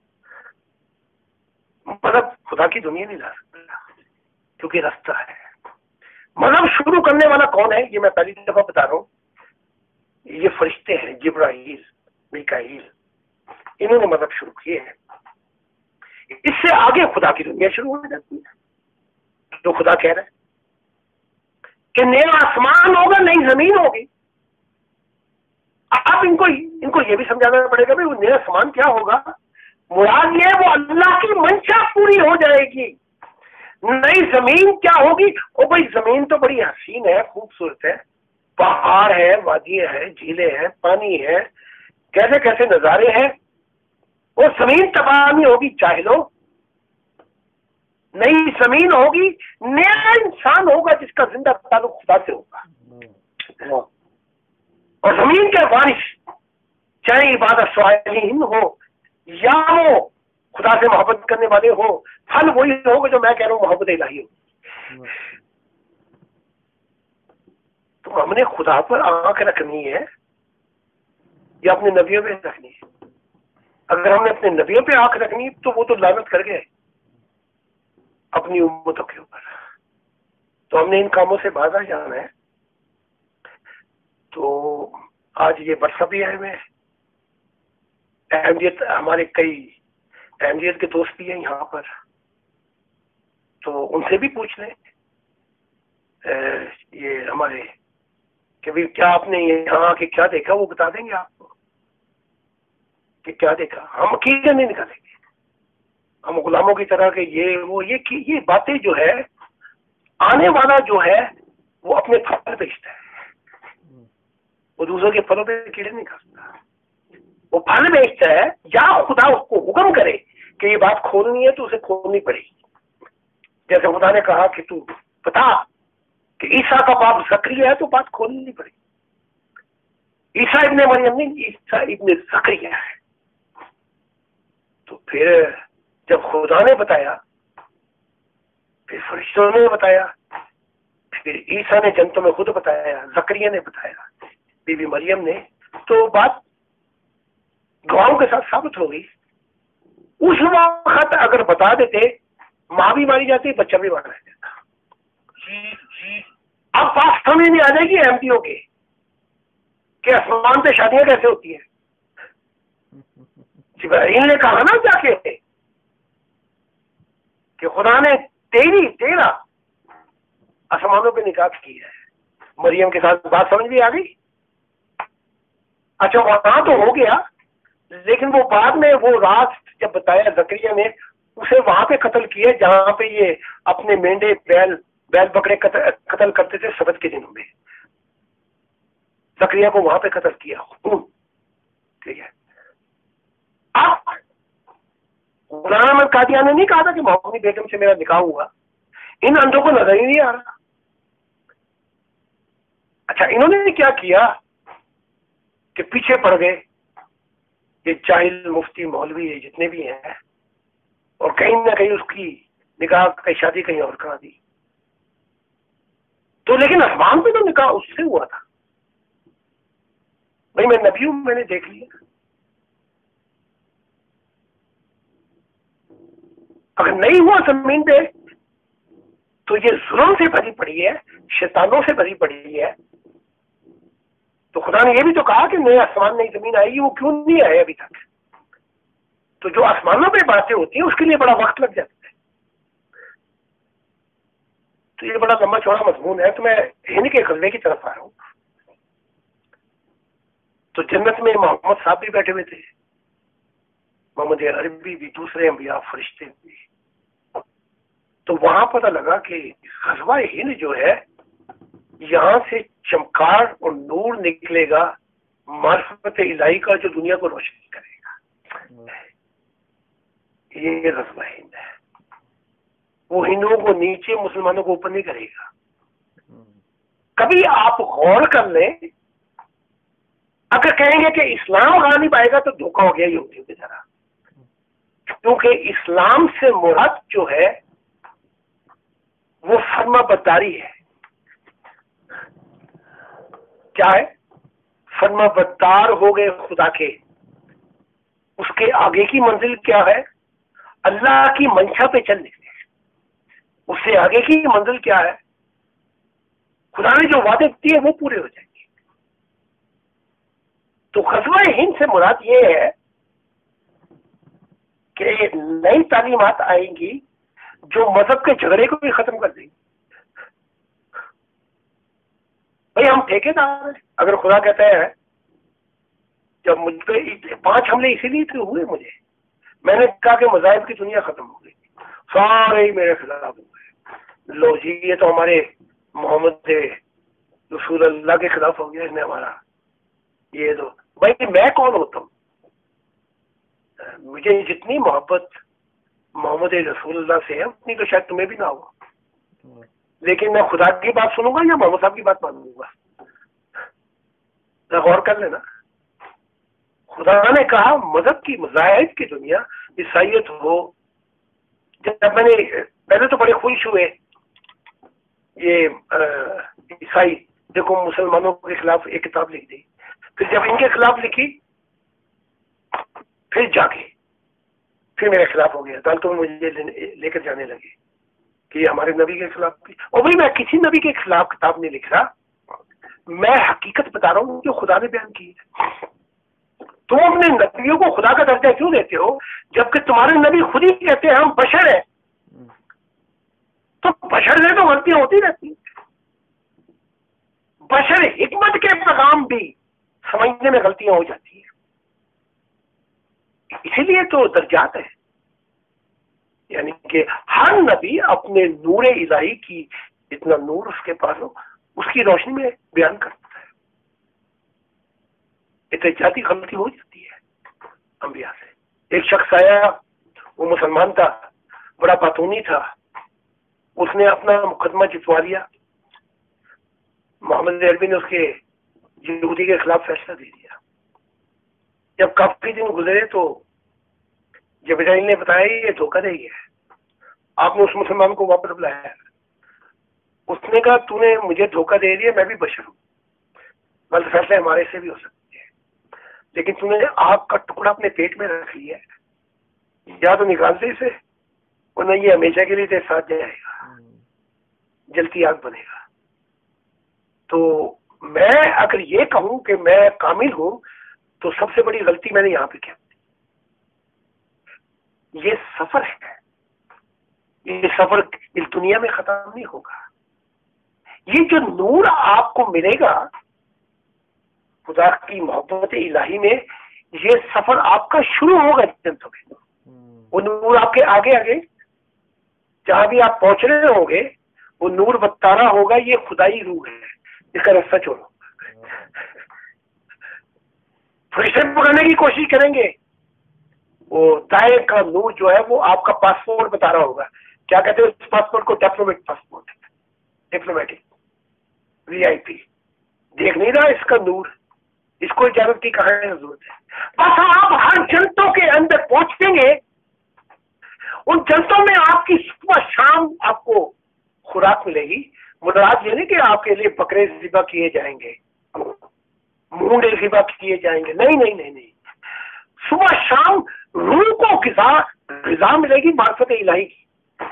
مذہب خدا کی دنیا نہیں لا سکتا، کیونکہ رستہ ہے۔ مذہب شروع کرنے والا کون ہے یہ میں پہلی دفعہ بتا رہا ہوں، یہ فرشتے ہیں، جبرائیل، میکائیل، انہوں نے مذہب شروع کیے ہیں۔ اس سے آگے خدا کی دنیا شروع ہو جاتی ہے، جو خدا کہہ رہا ہے کہ نیا آسمان ہوگا نئی زمین ہوگی۔ اب ان کو ان کو یہ بھی سمجھانا پڑے گا بھائی وہ نیا آسمان کیا ہوگا، مراد یہ وہ اللہ کی منشا پوری ہو جائے گی۔ نئی زمین کیا ہوگی؟ او بھائی زمین تو بڑی حسین ہے، خوبصورت ہے، پہاڑ ہے، وادیاں ہیں، جھیلیں ہیں، پانی ہے، کیسے کیسے نظارے ہیں، وہ زمین تباہ نہیں ہوگی جاہلو، نئی زمین ہوگی، نیا انسان ہوگا جس کا زندہ تعلق خدا سے ہوگا، اور زمین کے وارث چاہے عبادت صالحین ہو یا وہ خدا سے محبت کرنے والے ہو، پھل وہی ہوگا جو میں کہہ رہا ہوں محبت الہی ہو۔ تو ہم نے خدا پر آنکھ رکھنی ہے یا اپنے نبیوں پہ رکھنی ہے؟ اگر ہم نے اپنے نبیوں پہ آنکھ رکھنی تو وہ تو لعنت کر گئے اپنی امتوں کے اوپر، تو ہم نے ان کاموں سے باز آ جانا ہے۔ تو آج یہ برسہ بھی آئے ہوئے، احمدیت ہمارے کئی احمدیت کے دوست بھی ہیں یہاں پر، تو ان سے بھی پوچھ لیں یہ ہمارے کہ بھی کیا آپ نے یہاں آ کے کیا دیکھا، وہ بتا دیں گے آپ کو کہ کیا دیکھا۔ ہم عقیدے نہیں نکالیں گے، ہم غلاموں کی طرح کہ یہ وہ یہ یہ باتیں جو ہے، آنے والا جو ہے وہ اپنے پھل بیچتا ہے، وہ دوسروں کے پھلوں پہ کیڑے نہیں کھاتا، وہ پھل بیچتا ہے، یا خدا اس کو حکم کرے کہ یہ بات کھولنی ہے تو اسے کھولنی پڑے گی۔ جیسے خدا نے کہا کہ تو بتا کہ عیسیٰ کا باپ زکریا ہے تو بات کھولنی پڑے گی۔ عیسیٰ ابن مریم نہیں، عیسیٰ ابن زکریا ہے۔ تو پھر جب خدا نے بتایا، پھر فرشتوں نے بتایا، پھر عیسیٰ نے جنتوں میں خود بتایا، زکریا نے بتایا، بی بی مریم نے، تو بات گواہوں کے ساتھ ثابت ہو گئی۔ اس وقت اگر بتا دیتے، ماں بھی ماری جاتی، بچہ بھی مارا جاتا۔ اب بات سمجھ نہیں آ جائے گی احمدیوں کے کہ آسمان پہ شادیاں کیسے ہوتی ہیں۔ جبرائیل نے کہا نا جا کے کہ خدا نے تیری تیرا آسمانوں پہ نکاح کی ہے مریم کے ساتھ. بات سمجھ بھی آ گئی؟ اچھا وہاں تو ہو گیا، لیکن وہ بعد میں وہ رات جب بتایا زکریا نے اسے وہاں پہ قتل کیا جہاں پہ یہ اپنے مینڈے بیل بیل بکرے قتل کرتے تھے سبت کے دنوں میں. زکریا کو وہاں پہ قتل کیا. ٹھیک ہے. اب غلام احمد قادیانی نے نہیں کہا تھا کہ محمد بیگم سے میرا نکاح ہوا، ان اندھوں کو نظر ہی نہیں آ رہا. اچھا انہوں نے کیا کیا کہ پیچھے پڑ گئے یہ جاہل مفتی مولوی ہے جتنے بھی ہیں، اور کہیں نہ کہیں اس کی نکاح کی شادی کہیں اور کرا دی. تو لیکن آسمان پہ تو نکاح اس سے ہوا تھا. بھائی میں نبی ہوں، میں نے دیکھ لیا. اگر نہیں ہوا زمین پہ تو یہ ظلم سے بھری پڑی ہے، شیطانوں سے بھری پڑی ہے. تو خدا نے یہ بھی تو کہا کہ نئے آسمان نئی زمین آئے گی، وہ کیوں نہیں آئے ابھی تک؟ تو جو آسمانوں پہ باتیں ہوتی ہیں اس کے لیے بڑا وقت لگ جاتا ہے. تو یہ بڑا لمبا چوڑا مضمون ہے. تو میں ہند کے غلبے کی طرف آ رہا ہوں. تو جنت میں محمد صاحب بھی بیٹھے ہوئے تھے، محمد عربی بھی، دوسرے انبیاء فرشتے بھی. تو وہاں پتہ لگا کہ غزوہ ہند جو ہے یہاں سے چمکار اور نور نکلے گا معرفت الہی کا جو دنیا کو روشن کرے گا. یہ غزوہ ہند ہے. وہ ہندوؤں کو نیچے مسلمانوں کو اوپر نہیں کرے گا. کبھی آپ غور کر لیں، اگر کہیں گے کہ اسلام غالب آئے گا تو دھوکہ ہو گیا یہودیوں کی طرح، کیونکہ اسلام سے مراد جو ہے وہ فرما برداری ہے. کیا ہے؟ فرما بردار ہو گئے خدا کے. اس کے آگے کی منزل کیا ہے؟ اللہ کی منشا پہ چل نکلے. اس سے آگے کی منزل کیا ہے؟ خدا نے جو وعدے دیے وہ پورے ہو جائیں گے. تو غزوہ ہند سے مراد یہ ہے کہ نئی تعلیمات آئیں گی جو مذہب کے جھگڑے کو بھی ختم کر دیں گی. بھائی ہم ٹھیکے دار ہیں. اگر خدا کہتا ہے جب مجھ پہ پانچ حملے اسی لیے تو ہوئے مجھے، میں نے کہا کہ مذاہب کی دنیا ختم ہو گئی، سارے ہی میرے خلاف ہو گئے. لو جی یہ تو ہمارے محمد رسول اللہ کے خلاف ہو گیا، اس نے ہمارا یہ تو. بھائی میں کون ہوتا ہوں؟ مجھے جتنی محبت محمد رسول اللہ سے ہے اتنی تو شاید تمہیں بھی نہ ہو. لیکن میں خدا کی بات سنوں گا یا محمد صاحب کی بات مانوں گا؟ غور کر لینا. خدا نے کہا مذہب کی مذاہب کی دنیا، عیسائیت ہو. جب میں نے پہلے تو بڑے خوش ہوئے یہ عیسائی دیکھو مسلمانوں کے خلاف ایک کتاب لکھ دی، پھر جب ان کے خلاف لکھی پھر جا کے پھر میرے خلاف ہو گیا. عدالتوں میں مجھے لے کر جانے لگے کہ یہ ہمارے نبی کے خلاف بھی. اور بھائی میں کسی نبی کے خلاف کتاب نہیں لکھ رہا، میں حقیقت بتا رہا ہوں جو خدا نے بیان کی ہے. تم اپنے نبیوں کو خدا کا درجہ کیوں دیتے ہو جبکہ تمہارے نبی خود ہی کہتے ہیں ہم بشر ہیں؟ تو بشر سے تو غلطیاں ہوتی رہتی ہیں. بشر حکمت کے پیغام بھی سمجھنے میں غلطیاں ہو جاتی ہیں. اسی لیے تو درجات ہے، یعنی کہ ہر نبی اپنے نور الہی کی اتنا نور اس کے پاس ہو اس کی روشنی میں بیان کرتا ہے. احتجاجی غلطی ہو جاتی ہے انبیاء سے. ایک شخص آیا، وہ مسلمان تھا، بڑا پاتونی تھا، اس نے اپنا مقدمہ جتوا لیا. محمد عربی نے اس کے یہودی کے خلاف فیصلہ دے دیا. جب کافی دن گزرے تو جبرائیل نے بتایا یہ دھوکہ دے گیا. آپ نے اس مسلمان کو واپس بلایا. اس نے کہا تو نے مجھے دھوکہ دے دیا، میں بھی بشر ہوں، غلط فیصلے ہمارے سے بھی ہو سکتے ہیں، لیکن تو نے آگ کا ٹکڑا اپنے پیٹ میں رکھ لیا ہے، یا تو نکال دے اسے ورنہ یہ ہمیشہ کے لیے تیرے ساتھ جائے گا، جلتی آگ بنے گا. تو میں اگر یہ کہوں کہ میں کامل ہوں تو سب سے بڑی غلطی میں نے یہاں پہ کیا. یہ سفر ہے، یہ سفر اس دنیا میں ختم نہیں ہوگا. یہ جو نور آپ کو ملے گا خدا کی محبت الہی میں، یہ سفر آپ کا شروع ہوگا جنتوں میں. وہ نور آپ کے آگے آگے جہاں بھی آپ پہنچ رہے ہوں گے وہ نور بتا رہا ہوگا یہ خدائی روح ہے، اس کا راستہ چھوڑو. فرشتے پکڑنے کی کوشش کریں گے، وہ دائیں کا نور جو ہے وہ آپ کا پاسپورٹ بتا رہا ہوگا. کیا کہتے ہیں اس پاسپورٹ کو؟ Diplomat passport, diplomatic V I P. دیکھ نہیں رہا اس کا نور، اس کو اجازت کی کہاں ضرورت ہے. بس آپ ہر جنتوں کے اندر پہنچیں گے، ان جنتوں میں آپ کی صبح شام آپ کو خوراک ملے گی. مراد یہ نہیں کہ آپ کے لیے بکرے ذبح کیے جائیں گے، مونڈے ذبح کیے جائیں گے، نہیں نہیں نہیں نہیں. صبح شام روح کو غذا غذا ملے گی معرفت الہی کی.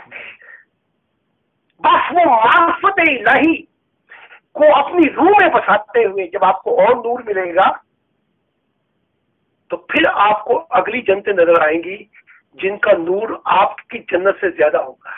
بس وہ معرفت الہی کو اپنی روح میں بساتے ہوئے جب آپ کو اور نور ملے گا تو پھر آپ کو اگلی جنتیں نظر آئیں گی جن کا نور آپ کی جنت سے زیادہ ہوگا.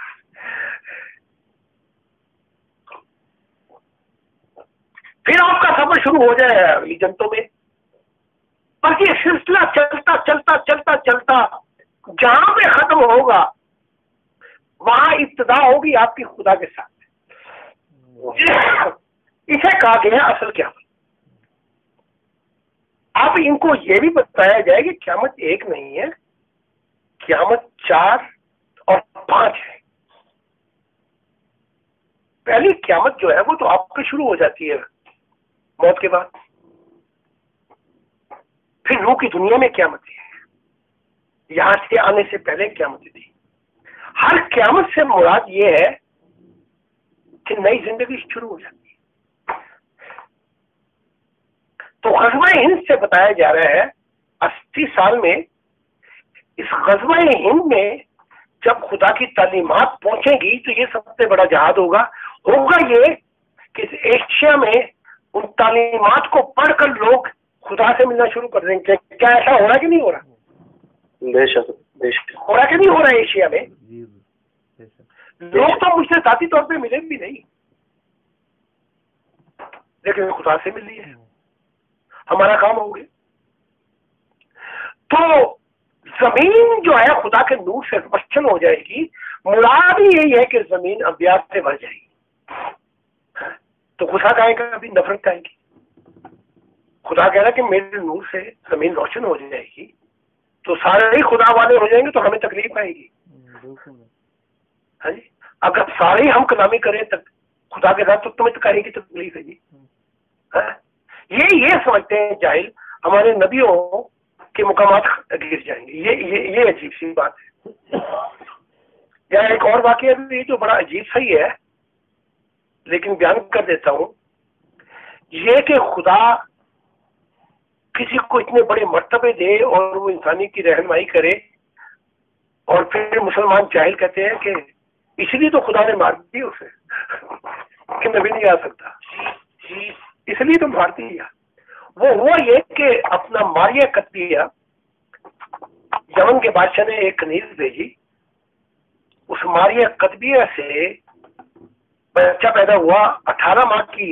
پھر آپ کا سفر شروع ہو جائے گا اگلی جنتوں میں. بس یہ سلسلہ چلتا چلتا چلتا چلتا جہاں پہ ختم ہوگا وہاں ابتدا ہوگی آپ کی خدا کے ساتھ. اسے کہا گیا اصل کیا. اب ان کو یہ بھی بتایا جائے کہ قیامت ایک نہیں ہے، قیامت چار اور پانچ ہے. پہلی قیامت جو ہے وہ تو آپ کی شروع ہو جاتی ہے موت کے بعد. پھر روح کی دنیا میں قیامت ہے، یہاں سے آنے سے پہلے قیامت تھی. ہر قیامت سے مراد یہ ہے کہ نئی زندگی شروع ہو جاتی ہے. تو غزوہ ہند سے بتایا جا رہا ہے اسی سال میں، اس غزوہ ہند میں جب خدا کی تعلیمات پہنچیں گی تو یہ سب سے بڑا جہاد ہوگا. ہوگا یہ کہ ایشیا میں ان تعلیمات کو پڑھ کر لوگ خدا سے ملنا شروع کر دیں گے. کیا ایسا ہو رہا کہ نہیں ہو رہا؟ بے شک بے شک ہو رہا کہ نہیں ہو رہا ہے ایشیا میں؟ لوگ تو مجھ سے ذاتی طور پہ ملے بھی نہیں، لیکن خدا سے مل لیے، ہمارا کام ہو گیا. تو زمین جو ہے خدا کے نور سے روشن ہو جائے گی. مراد ہی یہی ہے کہ زمین انبیاء سے بھر جائے گی. تو غصہ گائے گا، ابھی نفرت گائے گی. خدا کہہ رہا کہ میرے نور سے زمین روشن ہو جائے گی تو سارے ہی خدا والے ہو جائیں گے تو ہمیں تکلیف آئے گی. ہاں جی، اگر سارے ہی ہم کلامی کریں تک خدا کے ساتھ تو تمہیں کہیں کی تکلیف ہے جی. یہ یہ سمجھتے ہیں جاہل ہمارے نبیوں کے مقامات گر جائیں گے. یہ یہ یہ عجیب سی بات ہے. یا ایک اور واقعہ بھی جو بڑا عجیب سا ہی ہے لیکن بیان کر دیتا ہوں. یہ کہ خدا کسی کو اتنے بڑے مرتبے دے اور وہ انسانی کی رہنمائی کرے اور پھر مسلمان جاہل کہتے ہیں کہ اس لیے تو خدا نے مار دی اسے کہ نبی نہیں آ سکتا، اس لیے تو مار دیا. وہ ہوا یہ کہ اپنا ماریہ قطبیہ یمن کے بادشاہ نے ایک کنیز بھیجی. اس ماریہ قطبیہ سے بچہ پیدا ہوا. اٹھارہ ماہ کی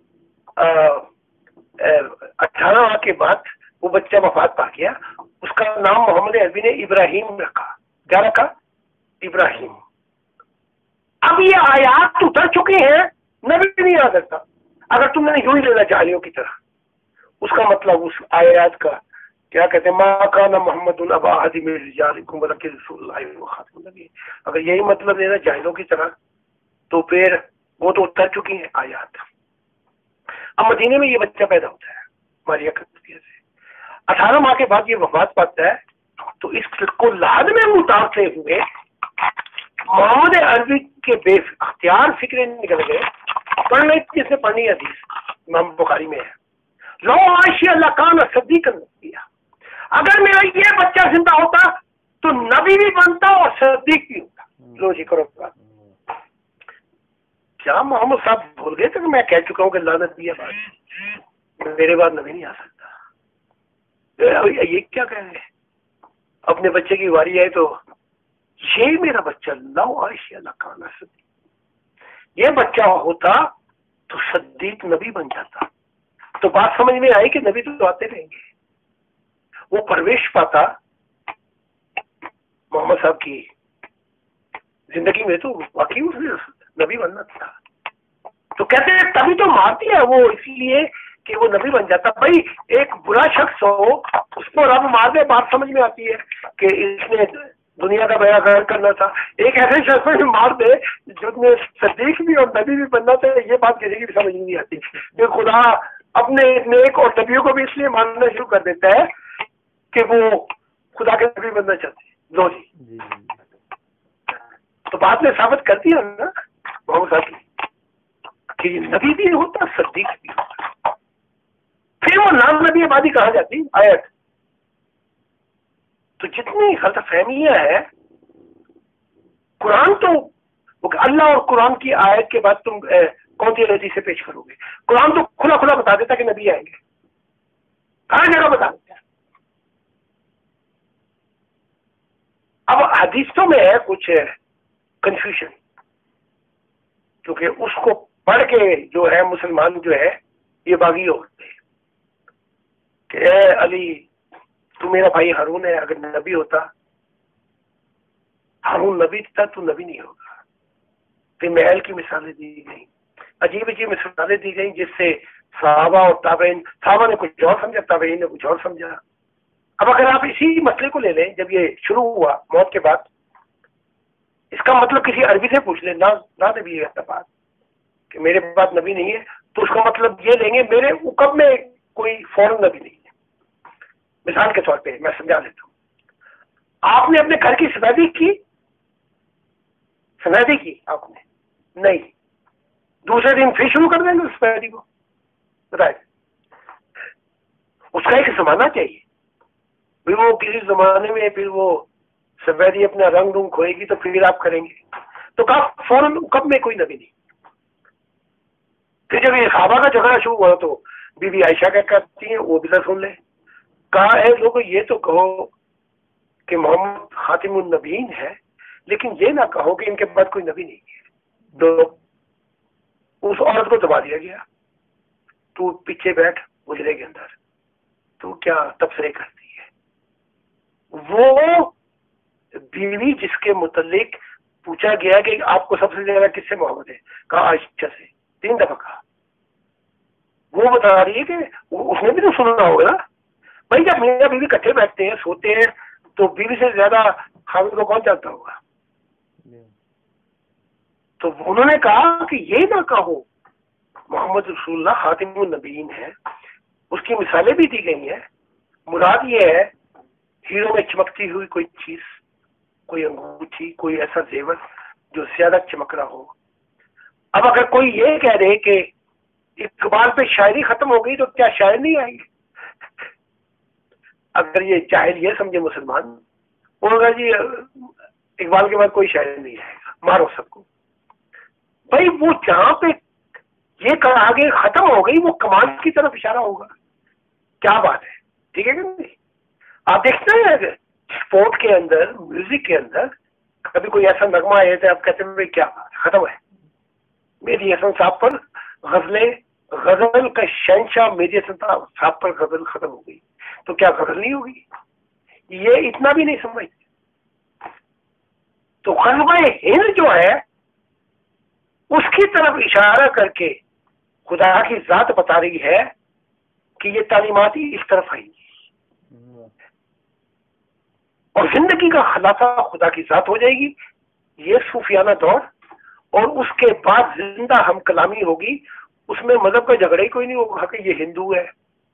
اٹھارہ ماہ کے بعد وہ بچہ وفات پا گیا. اس کا نام محمد عربی نے ابراہیم رکھا. کیا رکھا؟ ابراہیم. اب یہ آیات اتر چکی ہیں، نبی نہیں آ سکتا. اگر تم نے یوں ہی لینا جاہلیوں کی طرح اس کا مطلب اس آیات کا کیا کہتے ہیں ما کان محمد ابا احد من رجالکم ولکن رسول اللہ وخاتم النبیین، اگر یہی مطلب لینا جاہلوں کی طرح تو پھر وہ تو اتر چکی ہیں آیات. اب مدینے میں یہ بچہ پیدا ہوتا ہے ماریہ قطبیہ سے. اٹھارہ ماہ کے بعد یہ وفات پاتا ہے. تو اس کو لحد میں اتارتے ہوئے محمد عربی کے بے اختیار فکریں نکل گئے. پڑھ لیں جس نے پڑھنی حدیث امام بخاری میں ہے، لو عائشہ اللہ کان صدیق النبیہ، اگر میرا یہ بچہ زندہ ہوتا تو نبی بھی بنتا اور صدیق بھی ہوتا. لو جی کرو بات. کیا محمد صاحب بھول گئے تھے کہ میں کہہ چکا ہوں کہ لعنت بھی ہے، میرے بعد نبی نہیں آ سکتا. یہ کیا کہہ رہے ہیں؟ اپنے بچے کی واری آئے تو یہ میرا بچہ لو عائشہ اللہ کان صدیق، یہ بچہ ہوتا تو صدیق نبی بن جاتا. تو بات سمجھ میں آئی کہ نبی تو آتے رہیں گے. وہ پرویش پاتا محمد صاحب کی زندگی میں تو واقعی اس نے نبی بننا تھا. تو کہتے ہیں تبھی تو مارتی ہے وہ اسی لیے کہ وہ نبی بن جاتا. بھائی ایک برا شخص ہو اس کو رب مار دے بات سمجھ میں آتی ہے کہ اس نے دنیا کا بیڑا غرق کرنا تھا. ایک ایسے شخص میں مار دے جس نے صدیق بھی اور نبی بھی بننا تھا, یہ بات کسی کی بھی سمجھ نہیں آتی کہ خدا اپنے نیک اور نبیوں کو بھی اس لیے ماننا شروع کر دیتا ہے کہ وہ خدا کے نبی بننا چاہتے ہیں. لو جی تو بات نے ثابت کر دیا نا محمد صاحب کی کہ نبی بھی ہوتا صدیق بھی ہوتا. پھر وہ نام نبی آبادی کہا جاتی آیت. تو جتنی غلط فہمیاں ہیں قرآن تو اللہ اور قرآن کی آیت کے بعد تم کون سی حدیث سے پیش کرو گے؟ قرآن تو کھلا کھلا بتا دیتا کہ نبی آئیں گے, ہر جگہ بتا دیتا ہے. اب حدیثوں میں ہے کچھ کنفیوژن کیونکہ اس کو پڑھ کے جو ہے مسلمان جو ہے یہ باغی ہو گئے کہ اے علی تو میرا بھائی ہارون ہے, اگر نبی ہوتا ہارون نبی تھا تو نبی نہیں ہوگا. پھر محل کی مثالیں دی گئیں, عجیب عجیب مثالیں دی گئیں جس سے صحابہ اور تابعین, صحابہ نے کچھ اور سمجھا تابعین نے کچھ اور سمجھا. اب اگر آپ اسی مسئلے کو لے لیں جب یہ شروع ہوا موت کے بعد, اس کا مطلب کسی عربی سے پوچھ لیں نہ نہ نبی ہے بات کہ میرے پاس نبی نہیں ہے, تو اس کا مطلب یہ لیں گے میرے حکم میں کوئی فوراً نبی نہیں ہے. مثال کے طور پہ میں سمجھا دیتا ہوں, آپ نے اپنے گھر کی سفیدی کی سفیدی کی آپ نے نہیں, دوسرے دن پھر شروع کر دیں گے سفیدی کو, بتائیں اس کا ایک زمانہ چاہیے. پھر وہ کسی زمانے میں پھر وہ سفیدی اپنا رنگ رنگ کھوئے گی تو پھر آپ کریں گے, تو کہا فوراً کب میں کوئی نبی نہیں. پھر جب یہ صحابہ کا جھگڑا شروع ہوا تو بی بی عائشہ کیا کہتی ہیں وہ بھی سن لیں. کہا ہے لوگوں یہ تو کہو کہ محمد خاتم النبیین ہے, لیکن یہ نہ کہو کہ ان کے بعد کوئی نبی نہیں ہے. تو اس عورت کو دبا دیا گیا, تو پیچھے بیٹھ اجرے کے اندر, تو کیا تبصرے کرتی ہے. وہ بیوی جس کے متعلق پوچھا گیا کہ آپ کو سب سے زیادہ کس سے محبت ہے, کہا عائشہ سے, تین دفعہ کہا. وہ بتا رہی ہے کہ اس نے بھی تو سننا ہوگا نا بھائی, جب میاں بیوی کٹھے بیٹھتے ہیں سوتے ہیں تو بیوی سے زیادہ خاوند کو کون جانتا ہوگا. تو انہوں نے کہا کہ یہ نہ کہو محمد رسول اللہ خاتم النبیین ہے, اس کی مثالیں بھی دی گئی ہیں. مراد یہ ہے ہیرو میں چمکتی ہوئی کوئی چیز, کوئی انگوٹھی, کوئی ایسا زیور جو زیادہ چمک رہا ہو. اب اگر کوئی یہ کہہ دے کہ اقبال پہ شاعری ختم ہو گئی تو کیا شاعر نہیں آئیں گے؟ اگر یہ جاہل یہ سمجھے مسلمان, وہ ہوگا جی اقبال کے بعد کوئی شاعر نہیں آئے گا, مارو سب کو. بھائی وہ جہاں پہ یہ کہا آگے ختم ہو گئی وہ کمال کی طرف اشارہ ہوگا. کیا بات ہے, ٹھیک ہے کہ نہیں؟ آپ دیکھتے ہیں اسپورٹ کے اندر, میوزک کے اندر کبھی کوئی ایسا نغمہ آیا تھا آپ کہتے ہیں کیا بات ختم ہے. میری حسن صاحب پر غزلیں, غزل کا شہنشاہ میری حسن صاحب پر غزل ختم ہو گئی, تو کیا غزل نہیں ہوگی؟ یہ اتنا بھی نہیں سمجھتے. تو غزوہ ہند جو ہے اس کی طرف اشارہ کر کے خدا کی ذات بتا رہی ہے کہ یہ تعلیمات ہی اس طرف آئیں گی اور زندگی کا خلاصہ خدا کی ذات ہو جائے گی. یہ صوفیانہ دور, اور اس کے بعد زندہ ہم کلامی ہوگی. اس میں مذہب کا جھگڑا ہی کوئی نہیں ہوگا کہ یہ ہندو ہے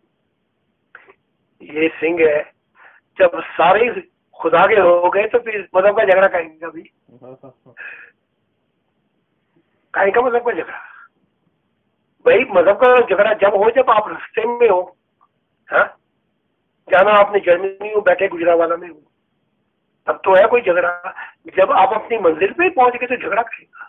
یہ سنگھ ہے. جب سارے خدا کے ہو گئے تو پھر مذہب کا جھگڑا کہیں گا بھی کہیں کا مذہب کا جھگڑا. بھائی مذہب کا جھگڑا جب ہو جب آپ رستے میں ہو, ہاں جانا آپ نے جرمنی ہو بیٹھے گجرانوالہ میں ہو, اب تو ہے کوئی جھگڑا. جب آپ اپنی منزل پہ پہنچ گئے تو جھگڑا کرے گا.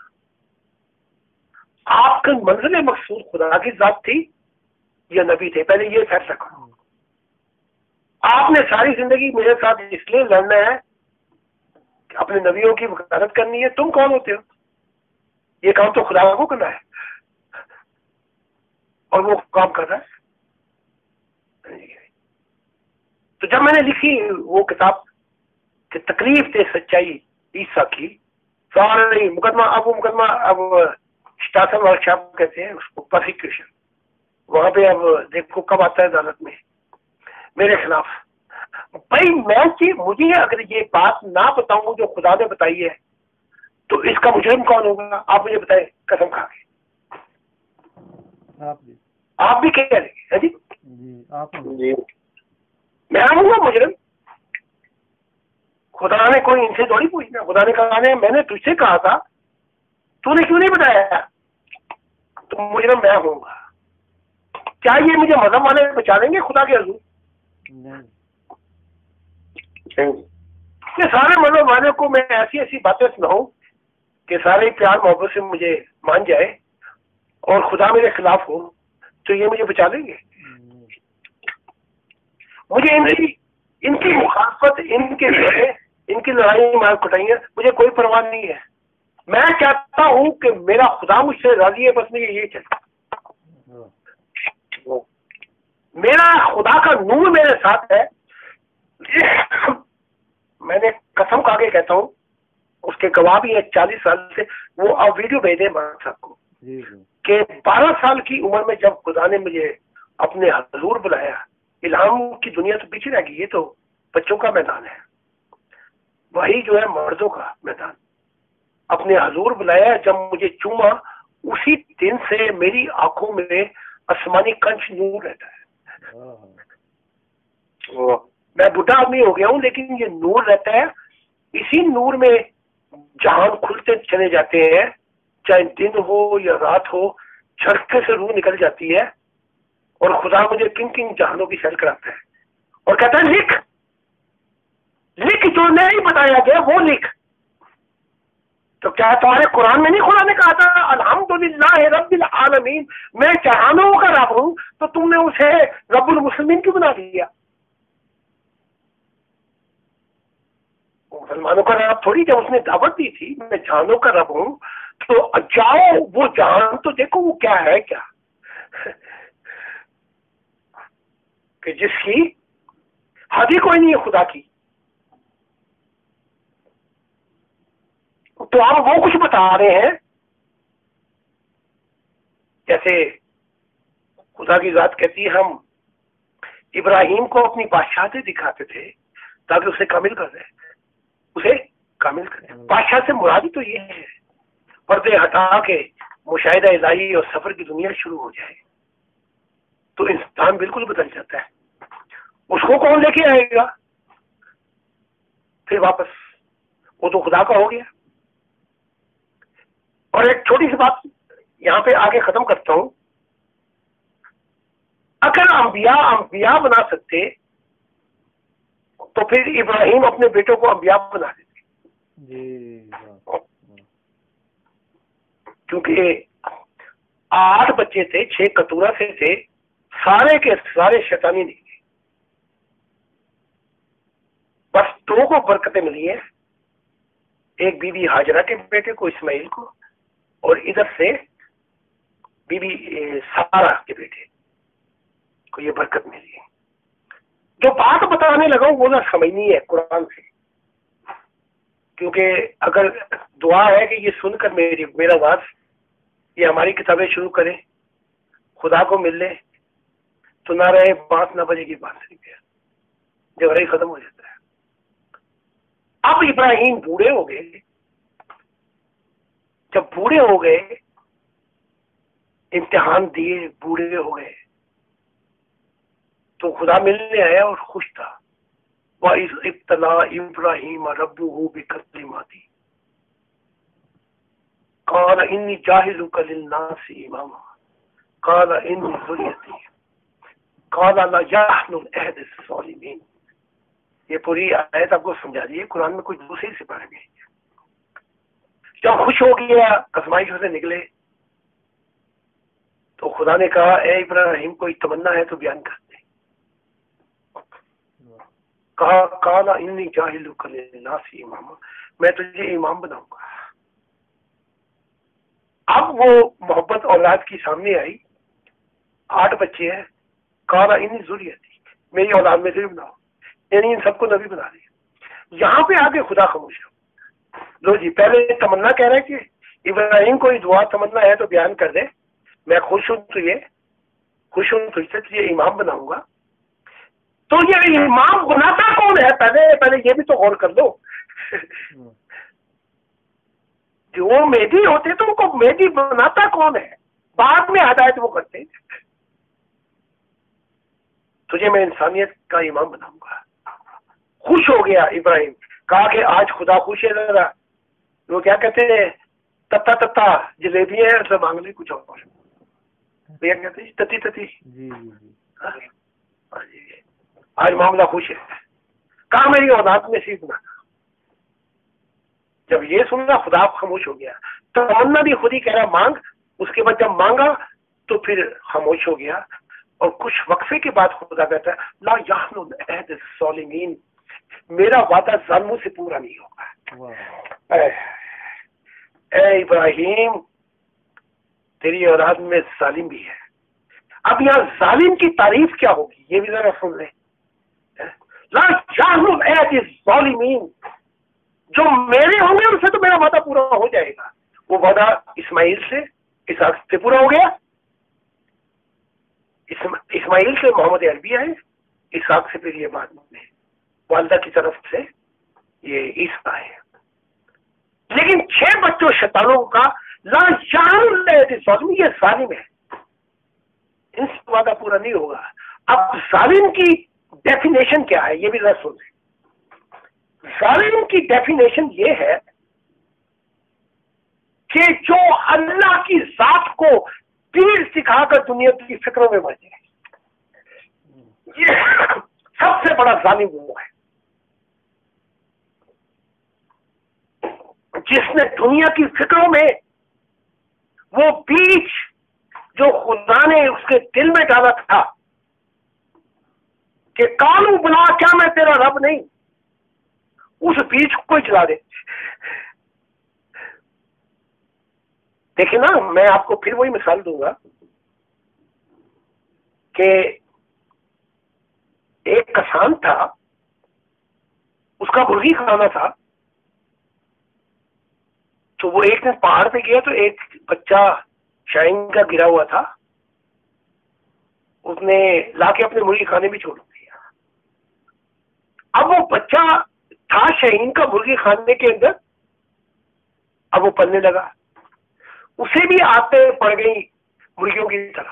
آپ کی منزل مقصود خدا کی ذات تھی یا نبی تھے, پہلے یہ فیصلہ کرو. آپ نے ساری زندگی میرے ساتھ اس لیے لڑنا ہے کہ اپنے نبیوں کی وکالت کرنی ہے. تم کون ہوتے ہو؟ یہ کام تو خدا کو کرنا ہے. اور وہ کام کر رہا ہے. تو جب میں نے لکھی وہ کتاب کہ تکلیف تے سچائی عیسیٰ کی، سارے مقدمہ، اب وہ مقدمہ اب اسٹاسن ورکشاپ کہتے ہیں اس کو، پروسیکیوشن، وہاں پہ اب دیکھو کب آتا ہے عدالت میں میرے خلاف. بھائی میں کہ مجھے اگر یہ بات نہ بتاؤں جو خدا نے بتائی ہے تو اس کا مجرم کون ہوگا؟ آپ مجھے بتائیں قسم کھا کے. آپ جی آپ بھی کہہ رہے ہیں جی جی آپ جی میں ہوں گا مجرم؟ خدا نے کوئی ان سے تھوڑی پوچھنا. خدا نے کہا نے میں نے تجھ سے کہا تھا، تو نے کیوں نہیں بتایا؟ تو مجرم میں ہوں گا. کیا یہ مجھے مذہب والے بچا دیں گے خدا کے حضور؟ یہ سارے مذہب والے کو میں ایسی ایسی باتیں سناؤں کہ سارے پیار محبت سے مجھے مان جائے اور خدا میرے خلاف ہو تو یہ مجھے بچا لیں گے؟ مجھے ان کی ان کی مخالفت، ان کے ان کی لڑائی مار کٹائیاں مجھے کوئی پرواہ نہیں ہے. میں چاہتا ہوں کہ میرا خدا مجھ سے راضی ہے، بس مجھے یہ چاہتا. میرا خدا کا نور میرے ساتھ ہے. میں نے قسم کھا کے کہتا ہوں، اس کے گواہ بھی ہے چالیس سال سے. وہ آپ ویڈیو بھیج دیں مولانا صاحب کو کہ بارہ سال کی عمر میں جب خدا نے مجھے اپنے حضور بلایا، الہام کی دنیا تو پیچھے رہ گئی، یہ تو بچوں کا میدان ہے، وہی جو ہے مردوں کا میدان. اپنے حضور بلایا، جب مجھے چوما اسی دن سے میری آنکھوں میں آسمانی کنچ نور رہتا ہے. میں بڈھا آدمی ہو گیا ہوں لیکن یہ نور رہتا ہے. اسی نور میں جہان کھلتے چلے جاتے ہیں، چاہے دن ہو یا رات ہو، جھٹکے سے روح نکل جاتی ہے اور خدا مجھے کن کن جہانوں کی سیر کراتا ہے اور کہتا ہے لکھ لکھ جو نہیں بتایا گیا وہ لکھ. تو کیا تمہارے قرآن میں نہیں خدا نے کہا تھا الحمدللہ رب العالمین، میں جہانوں کا رب ہوں؟ تو تم نے اسے رب المسلمین کیوں بنا دیا؟ مسلمانوں کا رب تھوڑی. جب اس نے دعوت دی تھی میں جہانوں کا رب ہوں تو جاؤ وہ جہان تو دیکھو وہ کیا ہے، کیا کہ جس کی حد ہی کوئی نہیں ہے خدا کی. تو آپ وہ کچھ بتا رہے ہیں جیسے خدا کی ذات کہتی ہے ہم ابراہیم کو اپنی بادشاہتیں دکھاتے تھے تاکہ اسے کامل کر دیں، اسے کامل کر دیں. بادشاہ سے مرادی تو یہ ہے پردے ہٹا کے مشاہدہ الہی اور سفر کی دنیا شروع ہو جائے تو انسان بالکل بدل جاتا ہے. اس کو کون لے کے آئے گا پھر واپس؟ وہ تو خدا کا ہو گیا. اور ایک چھوٹی سی بات یہاں پہ آگے ختم کرتا ہوں. اگر انبیاء انبیاء بنا سکتے تو پھر ابراہیم اپنے بیٹوں کو انبیاء بنا دیتے، کیونکہ آٹھ بچے تھے، چھ کتورا سے تھے، سارے کے سارے شیطانی نہیں تھے. بس دو کو برکتیں ملی ہیں، ایک بی بی ہاجرہ کے بیٹے کو اسماعیل کو، اور ادھر سے بی بی سارہ کے بیٹے کو یہ برکت ملی ہے. جو بات بتانے لگا ہوں وہ نہ سمجھنی ہے قرآن سے، کیونکہ اگر دعا ہے کہ یہ سن کر میری میرا وارث یہ ہماری کتابیں شروع کرے، خدا کو مل لے، تو نہ رہے بات نہ بجے گی بات نہیں پہ جب رہی ختم ہو جاتا ہے. اب ابراہیم بوڑھے ہو گئے. جب بوڑھے ہو گئے، امتحان دیے، بوڑھے ہو گئے تو خدا ملنے آیا اور خوش تھا. وَإِذْ ابْتَلَىٰ إِبْرَاهِيمَ رَبُّهُ بِكَلِمَاتٍ قَالَ إِنِّي جَاعِلُكَ لِلنَّاسِ إِمَامًا قَالَ إِنِّي ذُرِّيَّتِي قَالَ لَا يَحْنُ الْعَهْدُ الظَّالِمِينَ. یہ پوری آیت آپ کو سمجھا دی ہے، قرآن میں کچھ دوسری سے پڑھ گئی. جب خوش ہو گیا، آزمائشوں سے نکلے تو خدا نے کہا اے ابراہیم کوئی تمنا ہے تو بیان کر دے. کہا قال انی جاعلک للناس اماما، میں تجھے امام بناؤں گا. اب وہ محبت اولاد کی سامنے آئی آٹھ بچے ہیں، کالا انی ضروریت تھی، میری اولاد میں سے بھی بناؤ، یعنی ان سب کو نبی بنا دیا۔ یہاں پہ آگے خدا خاموش ہے۔ لو جی، پہلے تمنا کہہ رہے کہ ابراہیم کوئی دعا تمنا ہے تو بیان کر دے، میں خوش ہوں تو یہ خوش ہوں تو یہ امام بناؤں گا۔ تو یہ امام بناتا کون ہے؟ پہلے پہلے یہ بھی تو غور کر لو۔ جو مہدی ہوتے تو ان کو مہدی بناتا کون ہے؟ بعد میں ہدایت وہ کرتے۔ تجھے میں انسانیت کا امام بناؤں گا۔ خوش ہو گیا ابراہیم، کہا کہ آج خدا خوش ہے ذرا، وہ کیا کہتے ہیں تتا تتا جلیبیاں ہیں اسے مانگ لی کچھ اور، بھیا کہتے ہیں تتی تتی، آج معاملہ خوش ہے، کہا میری اولاد میں سی بنا۔ جب یہ سننا خدا خاموش ہو گیا، تو تمنا بھی خود ہی کہہ رہا مانگ، اس کے بعد جب مانگا تو پھر خاموش ہو گیا، اور کچھ وقفے کے بعد خدا کہتا ہے لا یحن العہد الظالمین، میرا وعدہ ظالموں سے پورا نہیں ہوگا۔ اے, اے ابراہیم، تیری اولاد میں ظالم بھی ہے۔ اب یہاں ظالم کی تعریف کیا ہوگی یہ بھی ذرا سن لیں۔ لا یحن العہد الظالمین، جو میرے ہوں گے ان سے تو میرا وعدہ پورا ہو جائے گا۔ وہ وعدہ اسماعیل سے اسحاق سے پورا ہو گیا، اسماعیل سے محمد عربی آئے، اسحاق سے پھر یہ بعد میں والدہ کی طرف سے یہ عیسیٰ ہے۔ لیکن چھ بچوں شیطانوں کا لا ظالم، یہ ظالم ہے، ان سے وعدہ پورا نہیں ہوگا۔ اب ظالم کی ڈیفینیشن کیا ہے یہ بھی ذرا سن لیں۔ ظالم کی ڈیفینیشن یہ ہے کہ جو اللہ کی ذات کو پیر سکھا کر دنیا کی فکروں میں بچے، یہ سب سے بڑا ظالم وہ ہے جس نے دنیا کی فکروں میں وہ بیج جو خدا نے اس کے دل میں ڈالا تھا کہ کانو بلا کیا میں تیرا رب نہیں، اس بیج کو جلا دے۔ دیکھیں نا، میں آپ کو پھر وہی مثال دوں گا کہ ایک کسان تھا، اس کا مرغی کھانا تھا، تو وہ ایک دن پہاڑ پہ گیا تو ایک بچہ شاہین کا گرا ہوا تھا، اس نے لا کے اپنے مرغی کھانے بھی چھوڑ دیا۔ اب وہ بچہ تھا شاہین کا مرغی کھانے کے اندر، اب وہ پلنے لگا، اسے بھی آتے پڑ گئی مرغیوں کی طرح،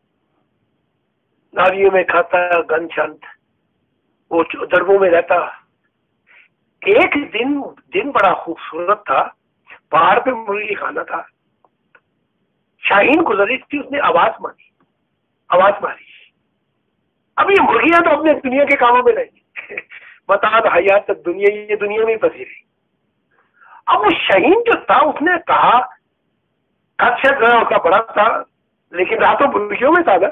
نالیوں میں کھاتا، گند چھنت، وہ دربوں میں رہتا۔ ایک دن دن بڑا خوبصورت تھا، پہاڑ پہ مرغی کھانا تھا، شاہین گزری تھی، اس نے آواز ماری آواز ماری اب یہ مرغیاں تو اپنے دنیا کے کاموں میں رہی، بتا حیات تک دنیا یہ دنیا میں ہی پھنسی رہی۔ اب وہ شاہین جو تھا اس نے کہا، اچھا گھر اس کا بڑا تھا لیکن راتوں مرغیوں میں تھا نا۔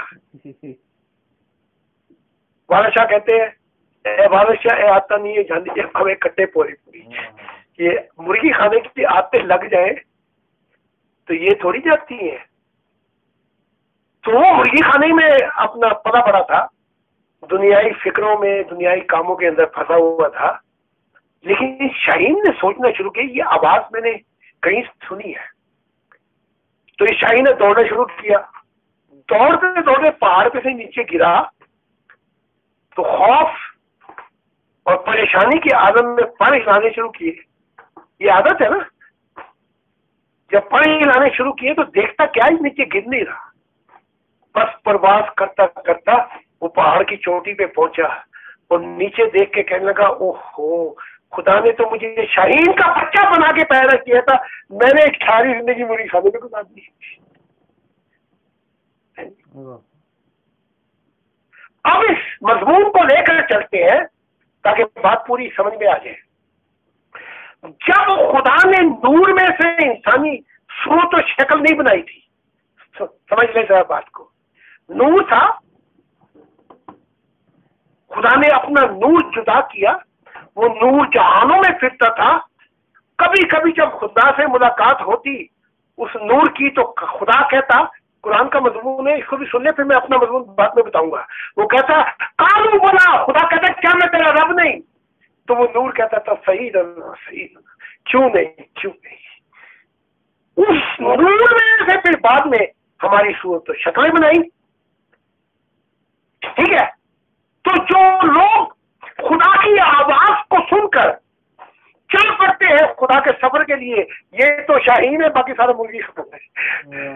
بادشاہ کہتے ہیں اے بادشاہ اے آتا نہیں ہے جاندی ہمیں کٹے پوری پوری، یہ مرغی کھانے کی عادتیں لگ جائیں تو یہ تھوڑی جاتی ہیں۔ تو وہ مرغی کھانے میں اپنا پلا پڑا تھا، دنیائی فکروں میں دنیائی کاموں کے اندر پھنسا ہوا تھا، لیکن شاہین نے سوچنا شروع کیا یہ آواز میں نے کہیں سنی ہے۔ تو اس شاہین نے دوڑنا شروع کیا، دوڑتے دوڑتے پہاڑ پہ سے نیچے گرا تو خوف اور پریشانی کے عالم میں پر ہلانے شروع کیے۔ یہ عادت ہے نا، جب پر ہلانے شروع کیے تو دیکھتا کیا ہی نیچے گر نہیں رہا، بس پرواز کرتا کرتا وہ پہاڑ کی چوٹی پہ پہنچا اور نیچے دیکھ کے کہنے لگا اوہو، خدا نے تو مجھے شاہین کا بچہ بنا کے پیدا کیا تھا، میں نے ایک ساری زندگی مرغی کھانے میں گزار دی۔ اب اس مضمون کو لے کر چلتے ہیں تاکہ بات پوری سمجھ میں آ جائے۔ جب خدا نے نور میں سے انسانی صورت و شکل نہیں بنائی تھی، سمجھ لیں ذرا بات کو، نور تھا، خدا نے اپنا نور جدا کیا، وہ نور جہانوں میں پھرتا تھا، کبھی کبھی جب خدا سے ملاقات ہوتی اس نور کی تو خدا کہتا قرآن کا مضمون ہے، اس کو بھی سن لے، پھر میں اپنا مضمون بعد میں بتاؤں گا. وہ کہتا کالو بولا، خدا کہتا کیا میں تیرا رب نہیں؟ تو وہ نور کہتا تھا صحیح صحیح، کیوں نہیں کیوں نہیں. اس نور میں سے پھر بعد میں ہماری صورت شکلیں بنائی. ٹھیک ہے، تو جو لوگ خدا کی آواز کو سن کر چل پڑتے ہیں خدا کے سفر کے لیے، یہ تو شاہین ہے، باقی سارا مرغی ختم ہے.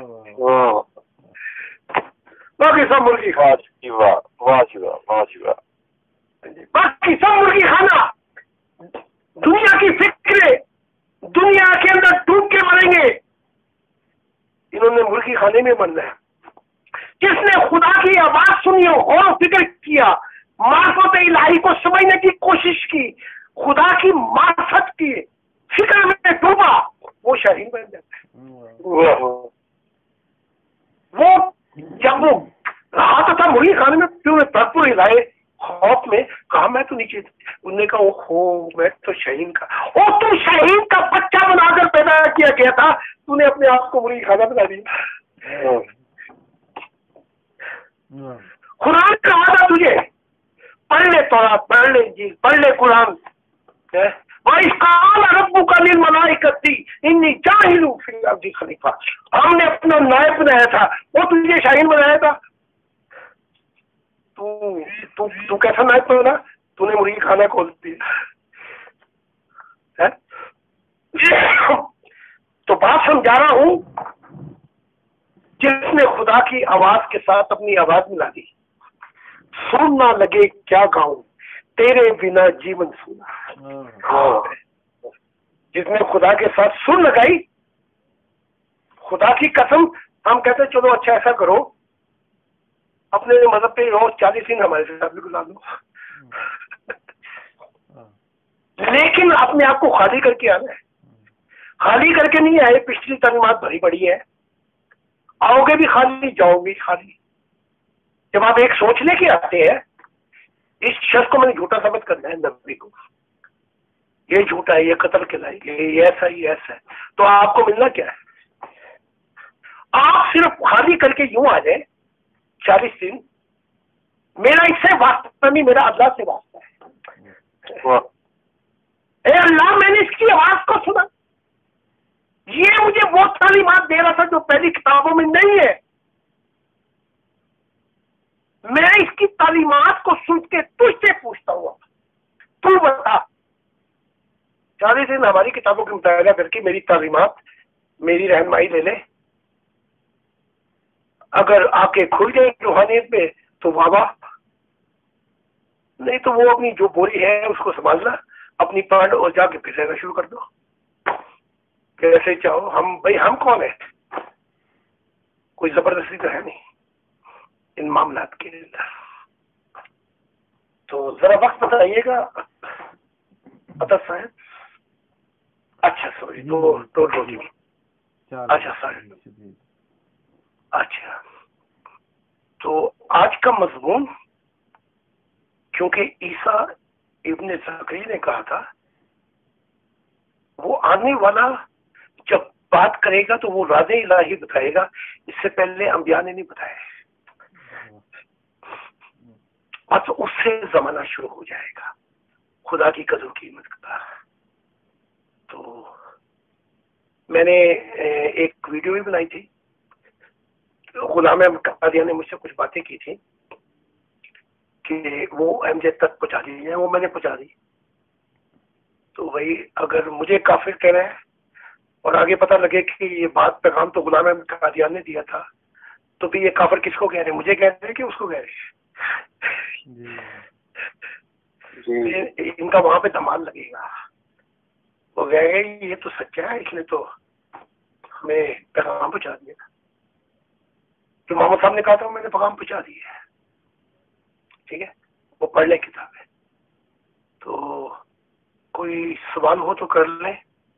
باقی سب مرغی کھا، باقی سب مرغی کھانا. دنیا کی فکریں دنیا کے اندر ڈوب کے مریں گے، انہوں نے مرغی کھانے میں مرنا ہے. جس نے خدا کی آواز سنی ہو اور فکر کیا، معرفت الہی کو سمجھنے کی کوشش کی، خدا کی معرفت کی فکر میں ڈوبا، وہ شاہین بن جاتا ہے. وہ جب وہ رہا تھا مرغی کھانے میں، پھر انہیں بھرپور ہلائے خوف میں، کہا میں تو نیچے. انہوں نے کہا او میں تو شاہین کا، اور تو شاہین کا بچہ بنا کر پیدا کیا گیا تھا، تو نے اپنے آپ کو مرغی کھانا بنا دیا. قرآن کہا تھا تجھے پڑھ لے، توڑا پڑھ لے، جی پڑھ لے قرآن. ربو کا نیل منائی کرتی انی جاہل فی الارض خلیفہ، ہم نے اپنا نائب بنایا تھا، وہ تجھے شاہین بنایا تھا. تو تو, تو کیسا نائب بنا؟ تو نے مرغی کھانا کھول دیا. تو بات سمجھا رہا ہوں، جس نے خدا کی آواز کے ساتھ اپنی آواز ملا دی، سن نہ لگے کیا گاؤں تیرے بنا جیون سونا. جس نے خدا کے ساتھ سن لگائی، خدا کی قسم ہم کہتے چلو اچھا ایسا کرو، اپنے مذہب پہ روز چالیس دن ہمارے ساتھ بھی گزار دو، لیکن اپنے آپ کو خالی کر کے آنا ہے. خالی کر کے نہیں آئے، پچھلی تعلیمات بھری پڑی ہے، آؤ گے بھی خالی جاؤ گے خالی. جب آپ ایک سوچ لے کے آتے ہیں اس شخص کو میں نے جھوٹا ثابت کرنا ہے، نبی کو یہ جھوٹا ہے، یہ قتل کے لائے، یہ ایسا یہ ایسا ہے، تو آپ کو ملنا کیا ہے؟ آپ صرف خالی کر کے یوں آ جائیں چالیس دن، میرا اس سے واسطہ نہیں، میرا اللہ سے واسطہ ہے. اے اللہ میں نے اس کی آواز کو سنا، یہ مجھے وہ تعلیمات دے رہا تھا جو پہلی کتابوں میں نہیں ہے. میں اس کی تعلیمات کو سن کے تجھ سے پوچھتا ہوں، تو بتا. چالیس دن ہماری کتابوں کے مطالعہ کر کے میری تعلیمات، میری رہنمائی لے لے. اگر آ کے کھل جائے روحانیت میں تو واہ واہ، نہیں تو وہ اپنی جو بوری ہے اس کو سنبھالنا، اپنی پانڈ اور جا کے پھر رہنا شروع کر دو کیسے چاہو. ہم بھائی ہم کون ہیں؟ کوئی زبردستی تو ہے نہیں ان معاملات کے اندر. تو ذرا وقت بتائیے گا عطا صاحب. اچھا سوری دو دو دو جی اچھا صاحب اچھا. تو آج کا مضمون، کیونکہ عیسیٰ ابن زکریا نے کہا تھا وہ آنے والا جب بات کرے گا تو وہ راز الہی بتائے گا، اس سے پہلے انبیاء نے نہیں بتایا. بس اس سے زمانہ شروع ہو جائے گا خدا کی قدر قیمت کا. تو میں نے ایک ویڈیو بھی بنائی تھی، غلام احمد قادیانی نے مجھ سے کچھ باتیں کی تھی کہ وہ ایم جے تک پہنچا دی ہیں، وہ میں نے پہنچا دی. تو وہی اگر مجھے کافر کہہ رہے ہیں اور آگے پتہ لگے کہ یہ بات پیغام تو غلام احمد قادیانی نے دیا تھا، تو بھی یہ کافر کس کو کہہ رہے ہیں؟ مجھے کہہ رہے ہیں کہ اس کو کہہ رہے ہیں؟ ان کا وہاں پہ دمال لگے گا. وہ کہے گا یہ تو سچا ہے، اس نے تو ہمیں پیغام پہنچا دیا. جو محمد صاحب نے کہا تھا میں نے پیغام پہنچا دیا ہے. ٹھیک ہے، وہ پڑھ لیں کتاب ہے. تو کوئی سوال ہو تو کر لیں،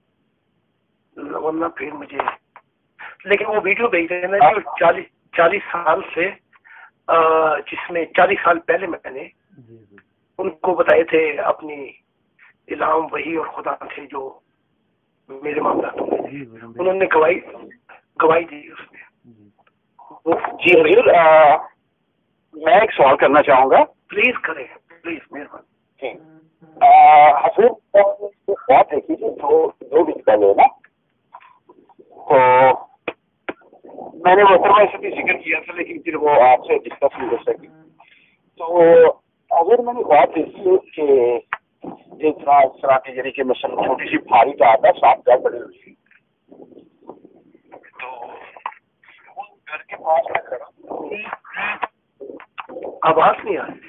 ورنہ پھر مجھے. لیکن وہ ویڈیو بھیج دینا جو چالیس چالیس سال سے جس میں چالیس سال پہلے میں نے ان کو بتائے تھے اپنی الہام وحی اور خدا سے جو میرے معاملات میں انہوں نے گواہی گواہی دی اس میں. جی حضور میں ایک سوال کرنا چاہوں گا. پلیز کریں پلیز مہربانی. حضور بات دیکھی تھی دو دو دن پہلے نا تو میں نے محترمہ ایسے بھی ذکر کیا تھا لیکن پھر وہ آپ سے ڈسکس نہیں کر سکی. تو اگر میں نے بات دیکھی کہ ایک طرح اس طرح کی یعنی کہ مثلا چھوٹی سی پھاڑی کا آتا سات گھر بنے ہوئی تھی تو اس گھر کے پاس میں کھڑا. آواز نہیں آ رہی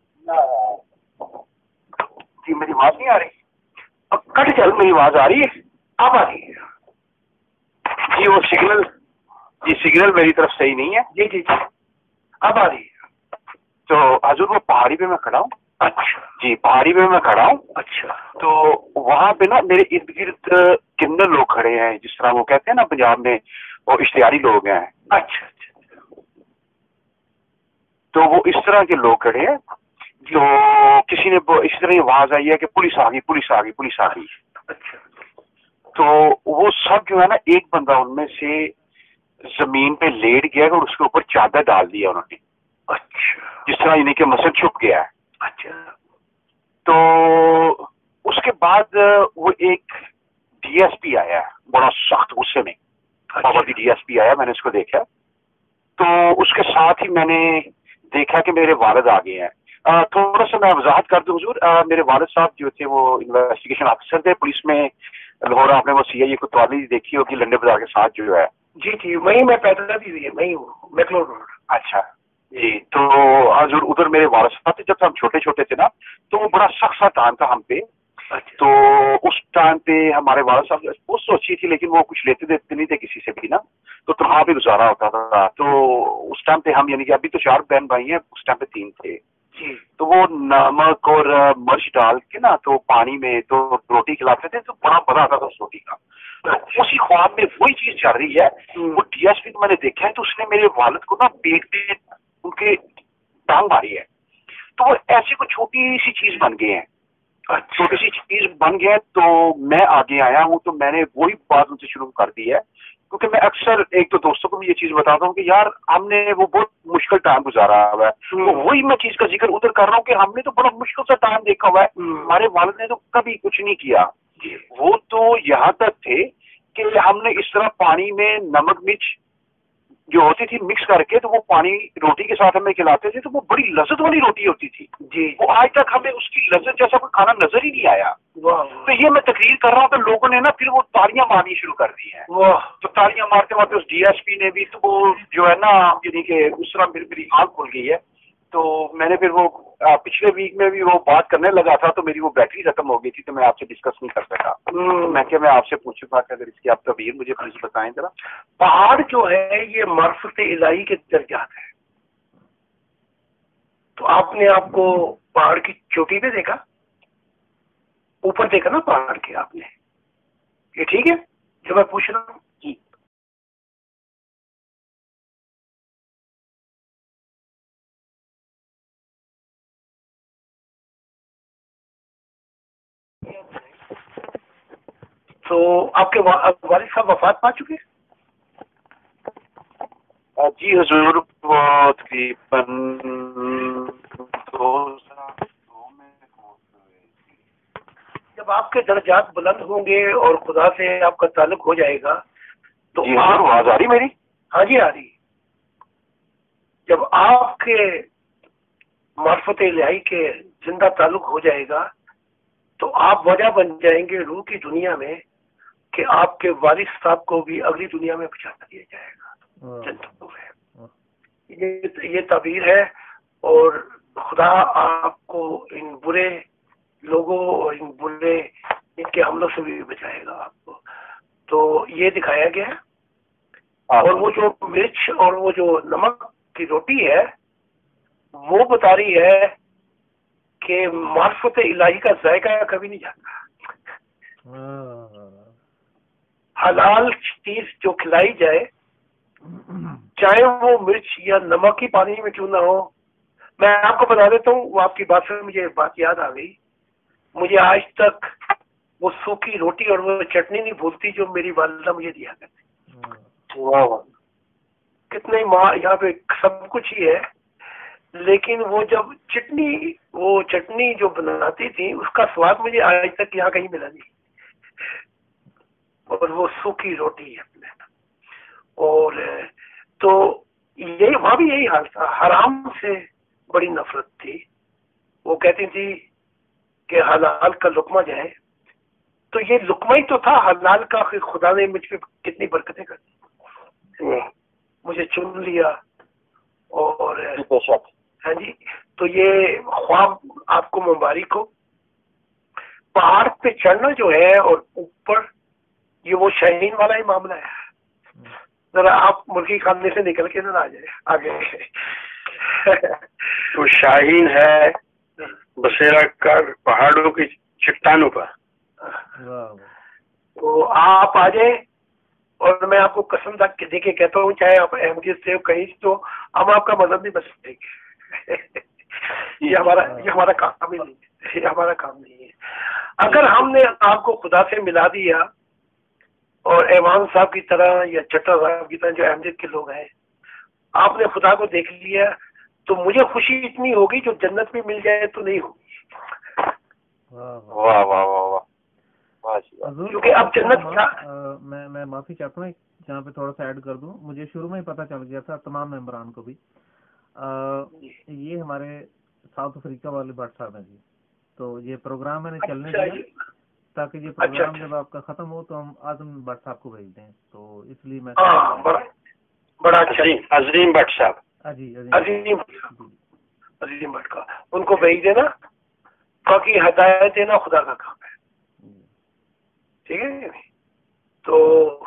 جی میری آواز نہیں آ رہی. اب کٹ چل میری آواز آ رہی ہے. اب آ رہی ہے. جی وہ سگنل جی سگنل میری طرف صحیح نہیں ہے. جی جی جی اب آ رہی ہے. تو حضور وہ پہاڑی پہ میں کھڑا ہوں. اچھا جی پہاڑی پہ میں کھڑا ہوں. اچھا تو وہاں پہ نا میرے ارد گرد کتنے لوگ کھڑے ہیں جس طرح وہ کہتے ہیں نا پنجاب میں وہ اشتہاری لوگ ہیں. اچھا اچھا تو وہ اس طرح کے لوگ کھڑے ہیں جو کسی نے اس طرح آواز آئی ہے کہ پولیس آ گئی پولیس آ گئی پولیس آ گئی. اچھا تو وہ سب جو ہے نا ایک بندہ ان میں سے زمین پہ لیٹ گیا اور اس کے اوپر چادر ڈال دیا انہوں نے. اچھا جس طرح یعنی کہ مثلا چھپ گیا ہے. اچھا تو اس کے بعد وہ ایک ڈی ایس پی آیا بڑا سخت غصے میں. بابا کی ڈی ایس پی آیا میں نے اس کو دیکھا تو اس کے ساتھ ہی میں نے دیکھا کہ میرے والد آ گئے ہیں. تھوڑا سا میں وضاحت کر دوں حضور. میرے والد صاحب جو تھے وہ انویسٹیگیشن آفیسر تھے پولیس میں لاہور. آپ نے وہ سی آئی اے کوتوالی دیکھی ہوگی لنڈے بازار کے ساتھ جو ہے. جی جی وہیں میں پیدا بھی ہوئی وہیں ہوں میکلور روڈ. اچھا جی تو حضور ادھر میرے والد صاحب تھے جب ہم چھوٹے چھوٹے تھے نا تو وہ بڑا سخت سا ٹائم تھا ہم پہ. تو اس ٹائم پہ ہمارے والد صاحب بہت سوچی تھی لیکن وہ کچھ لیتے دیتے نہیں تھے کسی سے بھی نا تو تنہا بھی گزارا ہوتا تھا. تو اس ٹائم پہ ہم یعنی کہ ابھی تو چار بہن بھائی ہیں اس ٹائم پہ تین تھے. تو وہ نمک اور مرچ ڈال کے نا تو پانی میں تو روٹی کھلاتے تھے تو بڑا مزہ آتا تھا اس روٹی کا. تو اسی خواب میں وہی چیز چل رہی ہے. وہ ڈی ایس پی کو میں نے دیکھا ہے تو اس نے میرے والد کو نا پیٹ پہ ان کے ٹانگ ماری ہے. تو وہ ایسی کوئی چھوٹی سی چیز بن گئے ہیں چھوٹی سی چیز بن گیا. تو میں آگے آیا ہوں تو میں نے وہی بات ان سے شروع کر دی ہے کیونکہ میں اکثر ایک تو دوستوں کو بھی یہ چیز بتاتا ہوں کہ یار ہم نے وہ بہت مشکل ٹائم گزارا ہوا ہے. تو وہی میں چیز کا ذکر ادھر کر رہا ہوں کہ ہم نے تو بڑا مشکل سا ٹائم دیکھا ہوا ہے. ہمارے والد نے تو کبھی کچھ نہیں کیا. وہ تو یہاں تک تھے کہ ہم نے اس طرح پانی میں نمک مرچ جو ہوتی تھی مکس کر کے تو وہ پانی روٹی کے ساتھ ہمیں کھلاتے تھے تو وہ بڑی لذت والی روٹی ہوتی تھی. جی وہ آج تک ہمیں اس کی لذت جیسا کوئی کھانا نظر ہی نہیں آیا. تو یہ میں تقریر کر رہا ہوں تو لوگوں نے نا پھر وہ تالیاں مارنی شروع کر دی ہیں. تو تالیاں مارتے مارتے اس ڈی ایس پی نے بھی تو وہ جو ہے نا یعنی کہ اس طرح میری میری آنکھ کھل گئی ہے. تو میں نے پھر وہ پچھلے ویک میں بھی وہ بات کرنے لگا تھا تو میری وہ بیٹری ختم ہو گئی تھی تو میں آپ سے ڈسکس نہیں کر سکا. میں کہ میں آپ سے پوچھوں گا کہ اگر اس کی آپ تعبیر مجھے پلیز بتائیں ذرا. پہاڑ جو ہے یہ معرفت الہی کے درجات ہے. تو آپ نے آپ کو پہاڑ کی چوٹی پہ دیکھا اوپر دیکھا نا پہاڑ کے آپ نے. یہ ٹھیک ہے جو میں پوچھ رہا ہوں. جی تو آپ کے والد صاحب وفات پا چکے؟ جی حضور وہ تقریباً جب آپ کے درجات بلند ہوں گے اور خدا سے آپ کا تعلق ہو جائے گا تو جی حضور آواز آ رہی میری؟ ہاں جی آ رہی. جب آپ کے معرفت الہی کے زندہ تعلق ہو جائے گا تو آپ وجہ بن جائیں گے روح کی دنیا میں کہ آپ کے والد صاحب کو بھی اگلی دنیا میں پہنچا دیا جائے گا جنتوں میں. یہ تعبیر ہے اور خدا آپ کو ان برے لوگوں اور ان برے ان کے حملوں سے بھی بچائے گا آپ کو. تو یہ دکھایا گیا ہے. اور وہ جو مرچ اور وہ جو نمک کی روٹی ہے وہ بتا رہی ہے کہ معرفت الہی کا ذائقہ کبھی نہیں جاتا. حلال چیز جو کھلائی جائے چاہے وہ مرچ یا نمک ہی پانی میں کیوں نہ ہو. میں آپ کو بتا دیتا ہوں وہ آپ کی بات سے مجھے بات یاد آ گئی. مجھے آج تک وہ سوکھی روٹی اور وہ چٹنی نہیں بھولتی جو میری والدہ مجھے دیا کرتی. کتنے ماہ یہاں پہ سب کچھ ہی ہے، لیکن وہ جب چٹنی وہ چٹنی جو بناتی تھی اس کا سواد مجھے آج تک یہاں کہیں ملا نہیں، اور وہ سوکھی روٹی ہے اپنے. اور تو یہی وہاں بھی یہی حال تھا، حرام سے بڑی نفرت تھی. وہ کہتی تھی کہ حلال کا لقمہ جائے، تو یہ لقمہ ہی تو تھا حلال کا، خدا نے مجھ پہ کتنی برکتیں کر دی، مجھے چن لیا. اور ہاں جی، تو یہ خواب آپ کو مبارک ہو. پہاڑ پہ چڑھنا جو ہے اور اوپر، یہ وہ شاہین والا ہی معاملہ ہے. ذرا آپ مرغی خانے سے نکل کے ذرا آ جائے آگے. تو شاہین ہے بسیرا کر پہاڑوں کی چٹانوں پر. تو آپ آ جائیں، اور میں آپ کو قسم تک دے کے کہتا ہوں، چاہے آپ احمدیت سے کہیں تو ہم آپ کا مذہب نہیں بچ سکیں گے. یہ ہمارا یہ ہمارا کام ہی نہیں ہے، یہ ہمارا کام نہیں ہے. اگر ہم نے آپ کو خدا سے ملا دیا، اور ایوان صاحب کی طرح یا چٹا صاحب کی طرح جو احمدیت کے لوگ ہیں، آپ نے خدا کو دیکھ لیا، تو مجھے خوشی اتنی ہوگی جو جنت میں مل جائے تو نہیں ہوگی. واہ واہ واہ واہ. کیونکہ اب جنت کیا، میں میں معافی چاہتا ہوں جہاں پہ تھوڑا سا ایڈ کر دوں. مجھے شروع میں ہی پتہ چل گیا تھا، تمام ممبران کو بھی. یہ ہمارے ساؤتھ افریقہ والے بٹ صاحب ہیں جی. تو یہ پروگرام میں نے چلنے دیا تاکہ یہ پروگرام جب آپ کا ختم ہو تو ہم اعظم بٹ صاحب کو بھیج دیں. تو اس لیے میں بڑا اچھا عظیم بٹ صاحب، جی عظیم عظیم بٹ کا ان کو بھیج دینا، باقی ہدایت دینا خدا کا کام ہے. ٹھیک ہے. تو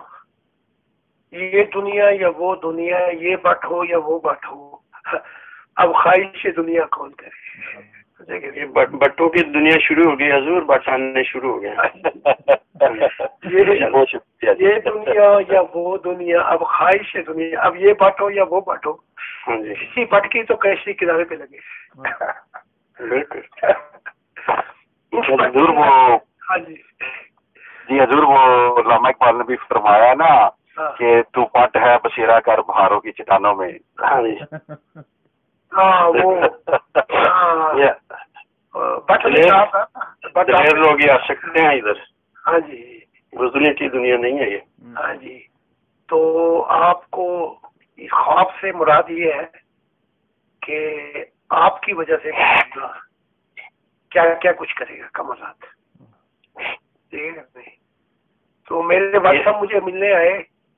یہ دنیا یا وہ دنیا، یہ بٹ ہو یا وہ بٹ ہو، اب خواہش دنیا کون کرے. یہ بٹوں کی دنیا شروع ہو گئی حضور، بٹ آنے شروع ہو گیا. یہ دنیا یا وہ دنیا، اب خواہش دنیا، اب یہ بٹ ہو یا وہ بٹ ہو، کسی بٹ کی تو کیسی کنارے پہ لگے. بالکل. حضور وہ ہاں جی جی حضور وہ علامہ اقبال نے بھی فرمایا نا کہ تو پٹ ہے بسیرا کر بہاروں کی چٹانوں میں. ہاں جی ہاں وہ بٹ لوگ آ سکتے ہیں ادھر. ہاں جی گزرنے کی دنیا نہیں ہے یہ. ہاں جی. تو آپ کو خواب سے مراد یہ ہے کہ آپ کی وجہ سے کیا کیا کچھ کرے گا کمالات. ٹھیک ہے. تو میرے بھائی صاحب مجھے ملنے آئے.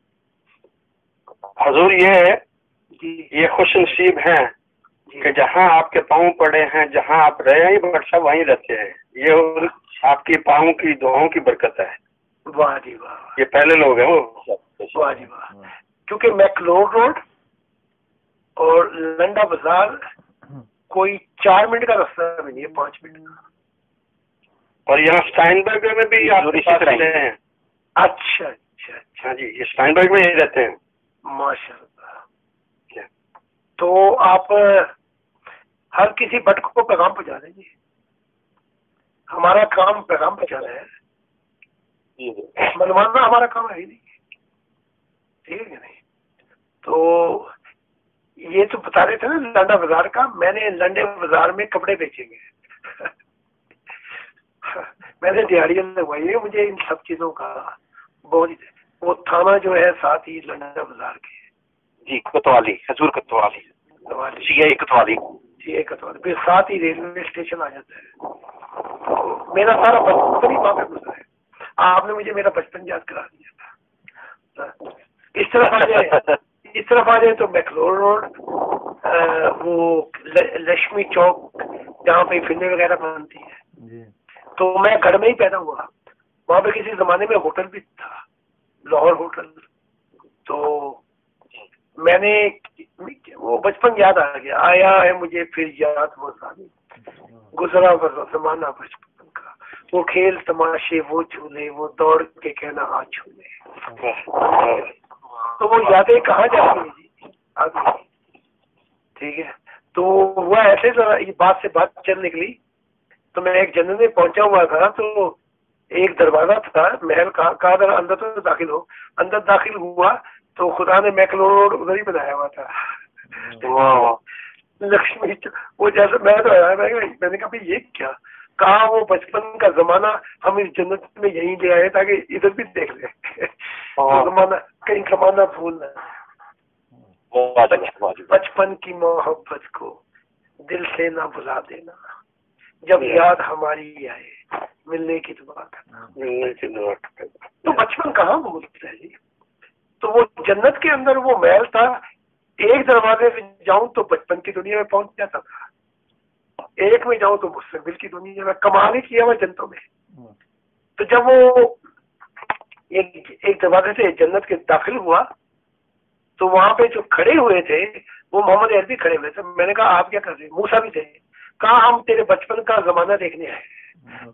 حضور یہ ہے جی یہ خوش نصیب ہیں کہ جہاں آپ کے پاؤں پڑے ہیں، جہاں آپ رہے ہیں بٹ صاحب وہیں رہتے ہیں. یہ آپ کی پاؤں کی دعاؤں کی برکت ہے. واہ جی واہ. یہ پہلے لوگ ہیں وہ. واہ جی واہ. کیونکہ میکلور روڈ اور لنڈا بازار کوئی چار منٹ کا راستہ بھی نہیں ہے، پانچ منٹ کا. اور یہاں اسٹائنبرگ میں بھی آپ رہتے ہیں. اچھا اچھا اچھا. ہاں جی یہ اسٹائنبرگ میں یہی رہتے ہیں. ماشاء اللہ. تو آپ ہر کسی بٹ کو پیغام پہنچا دیں گے. ہمارا کام پیغام پہنچانا ہے، منوانا ہمارا کام ہے ہی نہیں. ٹھیک ہے نہیں. تو یہ تو بتا رہے تھے نا لنڈا بازار کا، میں نے لنڈے بازار میں کپڑے بیچے گے. میں نے دیہڑیاں لگوائی ہے، مجھے ان سب چیزوں کا بہت. وہ تھانہ جو ہے ساتھ ہی لنڈا بازار کے. جی کوتوالی حضور کوتوالی سی اے کوتوالی سی اے کوتوالی پھر ساتھ ہی ریلوے اسٹیشن آ جاتا ہے. میرا سارا بچپن ہی وہاں پہ گزرا ہے. آپ نے مجھے میرا بچپن یاد کرا دیا تھا. اس طرف آ جائے اس طرف آ جائے تو میکلور روڈ، وہ لکشمی چوک جہاں پہ فلمیں وغیرہ بنتی ہیں. تو میں گھر میں ہی پیدا ہوا. وہاں پہ کسی زمانے میں ہوٹل بھی تھا، لاہور ہوٹل. تو میں نے وہ بچپن یاد آ گیا، آیا ہے مجھے پھر یاد وہ ساری گزرا برا زمانہ بچپن کا، وہ کھیل تماشے، وہ جھولے، وہ دوڑ کے کہنا آ جھولے. تو وہ یادیں کہاں جاتی ہیں جی آگے. ٹھیک ہے. تو وہ ایسے ذرا بات سے بات چل نکلی. تو میں ایک جنگل میں پہنچا ہوا تھا، تو ایک دروازہ تھا محل کا، کہا ذرا اندر تو داخل ہو. اندر داخل ہوا تو خدا نے میکلون روڈ ادھر ہی بنایا ہوا تھا لکشمی، وہ جیسے میں تو میں نے کہا بھائی یہ کیا، کہا وہ بچپن کا زمانہ ہم اس جنت میں یہیں لے آئے تاکہ ادھر بھی دیکھ لیں زمانہ کہیں زمانہ بھولنا، بچپن کی محبت کو دل سے نہ بھلا دینا، جب یاد ہماری آئے ملنے کی دعا کرنا، ملنے کی دعا کرنا۔ تو بچپن کہاں بھولتا ہے جی؟ تو وہ جنت کے اندر وہ محل تھا، ایک دروازے سے جاؤں تو بچپن کی دنیا میں پہنچ جاتا تھا، ایک میں جاؤں تو مستقبل کی دنیا میں، کمال ہی کیا ہوا جنتوں میں۔ تو جب وہ ایک دروازے سے جنت کے داخل ہوا تو وہاں پہ جو کھڑے ہوئے تھے وہ محمد عربی کھڑے ہوئے تھے۔ میں نے کہا آپ کیا کر رہے ہیں؟ موسیٰ بھی تھے، کہا ہم تیرے بچپن کا زمانہ دیکھنے آئے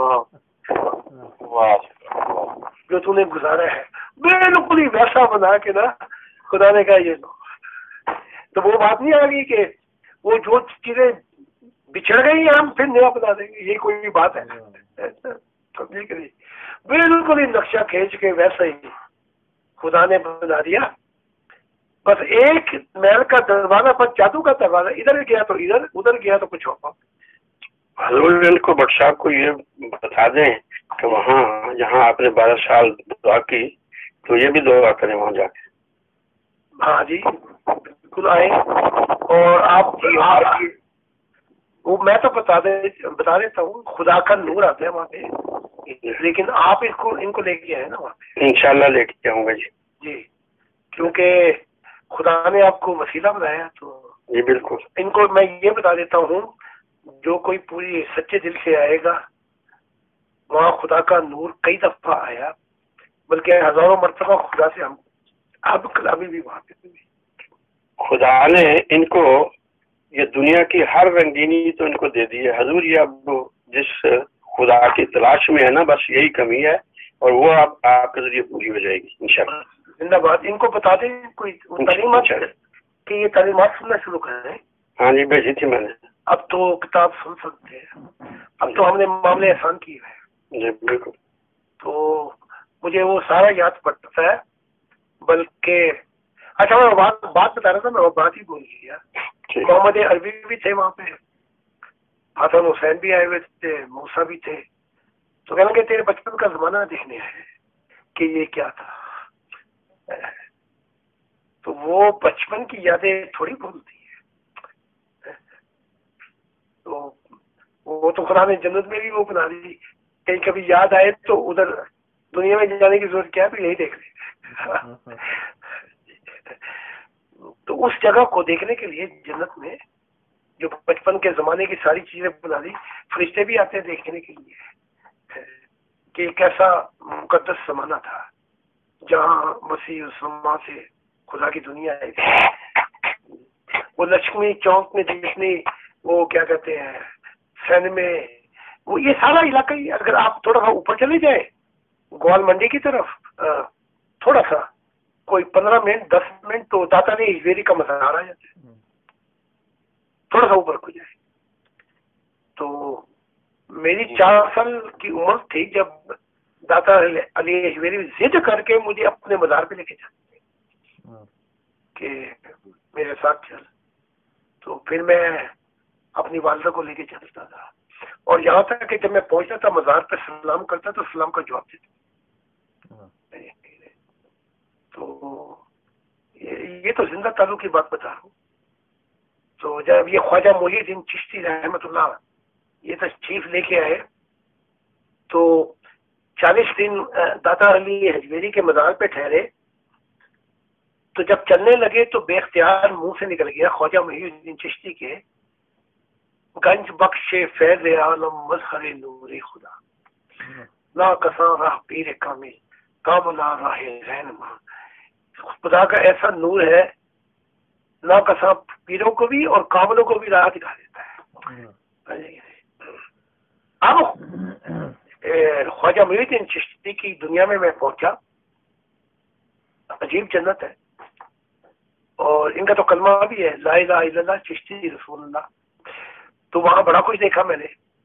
جو تو نے گزارا ہے، بالکل ہی ویسا بنا کے نا خدا نے کہا یہ لو۔ تو وہ بات نہیں آ گئی کہ وہ جو چیزیں بچھڑ گئی ہیں ہم پھر نیا بنا دیں گے، یہ کوئی بات ہے؟ سمجھے کہ نہیں؟ بالکل ہی نقشہ کھینچ کے ویسا ہی خدا نے بنا دیا، بس ایک محل کا دروازہ پر جادو کا دروازہ، ادھر گیا تو ادھر، ادھر گیا تو کچھ اور۔ حضور ان کو بٹ صاحب کو یہ بتا دیں کہ وہاں جہاں آپ نے بارہ سال دعا کی تو یہ بھی دعا کریں وہاں جا کے۔ ہاں جی بالکل آئیں، اور آپ وہ میں تو بتا دے بتا دیتا ہوں خدا کا نور آتا ہے وہاں پہ، لیکن آپ اس کو ان کو لے کے آئے نا وہاں پہ۔ انشاءاللہ لے کے آؤں گا جی۔ جی کیونکہ خدا نے آپ کو وسیلہ بنایا تو جی بالکل۔ ان کو میں یہ بتا دیتا ہوں جو کوئی پوری سچے دل سے آئے گا وہاں خدا کا نور کئی دفعہ آیا، بلکہ ہزاروں مرتبہ خدا سے ہم اب کلابی بھی وہاں پہ بھی۔ خدا نے ان کو یہ دنیا کی ہر رنگینی تو ان کو دے دی ہے حضور، یہ اب جس خدا کی تلاش میں ہے نا بس یہی کمی ہے، اور وہ آپ آپ کے ذریعے پوری ہو جائے گی انشاءاللہ۔ زندہ باد۔ ان کو بتا دیں کوئی تعلیمات کہ یہ تعلیمات سننا شروع کریں۔ ہاں جی بھیجی تھی میں نے۔ اب تو کتاب سن سکتے ہیں، اب تو ہم نے معاملے آسان کیے ہیں۔ جی بالکل۔ تو مجھے وہ سارا یاد پڑتا ہے، بلکہ اچھا میں بات بات بتا رہا تھا، میں وہ بات ہی بھول گیا۔ محمد عربی بھی تھے وہاں پہ، حسن حسین بھی آئے ہوئے تھے، موسیٰ بھی تھے، تو کہنے کہ تیرے بچپن کا زمانہ دیکھنے ہے کہ یہ کیا تھا۔ تو وہ بچپن کی یادیں تھوڑی بھولتی ہیں، تو وہ تو خدا نے جنت میں بھی وہ بنا دی، کہیں کبھی یاد آئے تو ادھر دنیا میں جانے کی ضرورت کیا ہے، تو یہی دیکھ لیں۔ تو اس جگہ کو دیکھنے کے لیے جنت میں جو بچپن کے زمانے کی ساری چیزیں بنا دی، فرشتے بھی آتے ہیں دیکھنے کے لیے کہ ایک ایسا مقدس زمانہ تھا جہاں مسیح السلام سے خدا کی دنیا آئی تھی۔ وہ لکشمی چوک میں جتنی وہ کیا کہتے ہیں سین میں، وہ یہ سارا علاقہ ہی، اگر آپ تھوڑا سا اوپر چلے جائیں گوال منڈی کی طرف تھوڑا سا کوئی پندرہ منٹ دس منٹ تو داتا نے ہجویری کا مزار آ جاتا ہے، تھوڑا سا اوپر کو جائے تو میری چار سال کی عمر تھی جب داتا علی ہجویری ضد کر کے مجھے اپنے مزار پہ لے کے جاتے کہ میرے ساتھ چل، تو پھر میں اپنی والدہ کو لے کے چلتا تھا، اور یہاں تک کہ جب میں پہنچتا تھا مزار پہ سلام کرتا تو سلام کا جواب دیتا۔ تو یہ تو زندہ تعلق کی بات بتا رہا ہوں۔ تو جب یہ خواجہ محی الدین چشتی رحمۃ اللہ یہ تشریف لے کے آئے تو چالیس دن داتا علی ہجویری کے مزار پہ ٹھہرے، تو جب چلنے لگے تو بے اختیار منہ سے نکل گیا خواجہ محی الدین چشتی کے گنج بخش فیض عالم مظہر نور خدا، لا کساں راہ پیر کامل کاملا راہ رہنما۔ خدا کا ایسا نور ہے نہ کساں پیروں کو بھی اور کاملوں کو بھی راہ دکھا دیتا ہے۔ اب خواجہ محی الدین چشتی کی دنیا میں میں پہنچا، عجیب جنت ہے، اور ان کا تو کلمہ بھی ہے لا الہ الا اللہ چشتی رسول اللہ، تو وہاں بڑا کچھ دیکھا میں نے۔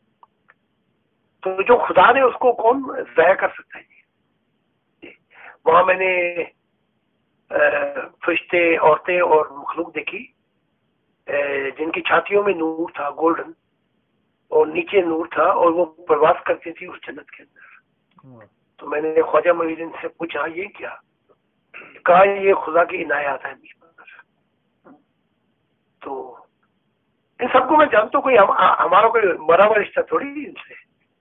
تو جو خدا نے اس کو کون ضائع کر سکتا ہے؟ وہاں میں نے فرشتے، عورتیں اور مخلوق دیکھی جن کی چھاتیوں میں نور تھا گولڈن اور نیچے نور تھا، اور وہ پرواز کرتی تھی اس جنت کے اندر. تو میں نے خواجہ معین الدین سے پوچھا یہ کیا؟ کہا یہ خدا کی عنایات ہے مجھ پر. تو ان سب کو میں جانتا ہوں، کوئی ہمارا کوئی مرا ہوا رشتہ تھوڑی ان سے،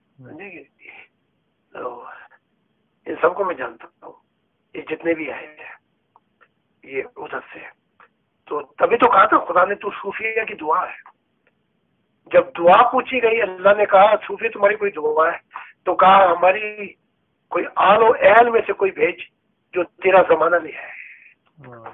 ان سب کو میں جانتا ہوں، یہ جتنے بھی آئے ہیں یہ ادھر سے. تو تبھی تو کہا تھا خدا نے تو صوفیہ کی دعا ہے. جب دعا پوچھی گئی اللہ نے کہا صوفی تمہاری کوئی دعا ہے؟ تو کہا ہماری کوئی آل و اہل میں سے کوئی بھیج جو تیرا زمانہ لے آئے.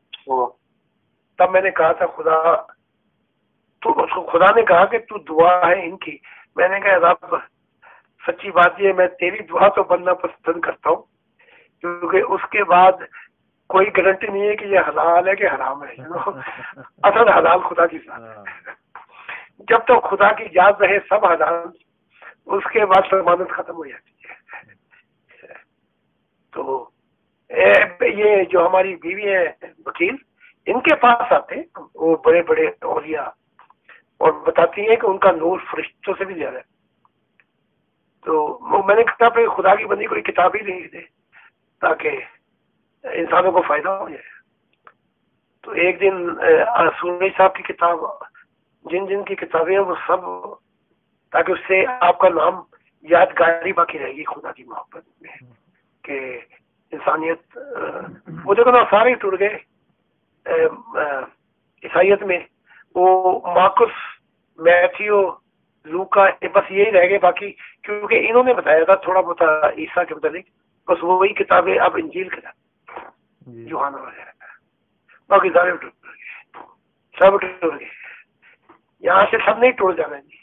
تب میں نے کہا تھا خدا تو اس کو خدا نے کہا کہ تو دعا ہے ان کی. میں نے کہا رب سچی بات یہ میں تیری دعا تو بننا پسند کرتا ہوں، کیونکہ اس کے بعد کوئی گارنٹی نہیں ہے کہ یہ حلال ہے کہ حرام ہے. اصل حلال خدا کی ذات ہے. جب تک خدا کی یاد رہے سب حلال، اس کے بعد ضمانت ختم ہو جاتی ہے. تو یہ جو ہماری بیوی ہے وکیل، ان کے پاس آتے وہ بڑے بڑے اولیاء اور بتاتی ہیں کہ ان کا نور فرشتوں سے بھی زیادہ ہے. تو میں نے کہا پہ خدا کی بندی کوئی کتاب ہی لکھ دے تاکہ انسانوں کو فائدہ ہو جائے. تو ایک دن سورج صاحب کی کتاب، جن جن کی کتابیں ہیں وہ سب، تاکہ اس سے آپ کا نام یادگاری باقی رہے گی خدا کی محبت میں کہ انسانیت. وہ دیکھو نا سارے ٹوٹ گئے عیسائیت میں، وہ مارکس، میتھیو، لوکا، بس یہی رہ گئے باقی، کیونکہ انہوں نے بتایا تھا تھوڑا بہت عیسیٰ کے متعلق، بس وہی کتابیں اب انجیل کے یوحنا وغیرہ، باقی سارے ٹوٹ گئے، سب ٹوٹ گئے. یہاں سے سب نہیں ٹوٹ جانا جی.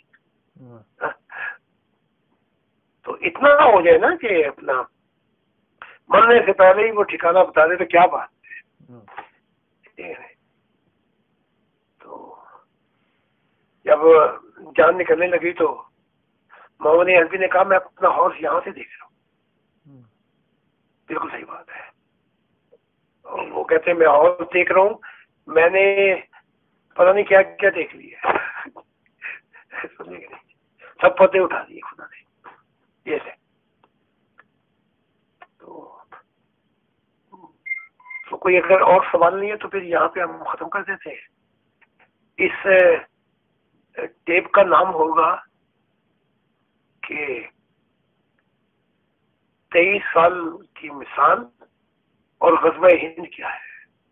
تو اتنا ہو جائے نا کہ اپنا مرنے سے پہلے ہی وہ ٹھکانہ بتا دے تو کیا بات ہے. تو جب جان نکلنے لگی تو محمد حنفی نے کہا میں اپنا ہاؤس یہاں سے دیکھ رہا ہوں. بالکل صحیح بات ہے. اور وہ کہتے ہیں میں ہاؤس دیکھ رہا ہوں، میں نے پتہ نہیں کیا کیا دیکھ لیا، سب پتے اٹھا دیے خدا نے. یہ ہے تو, تو کوئی اگر اور سوال نہیں ہے تو پھر یہاں پہ ہم ختم کر دیتے ہیں. اس ٹیپ کا نام ہوگا کہ تیئیس سال کی مثال اور غزوہ ہند کیا ہے.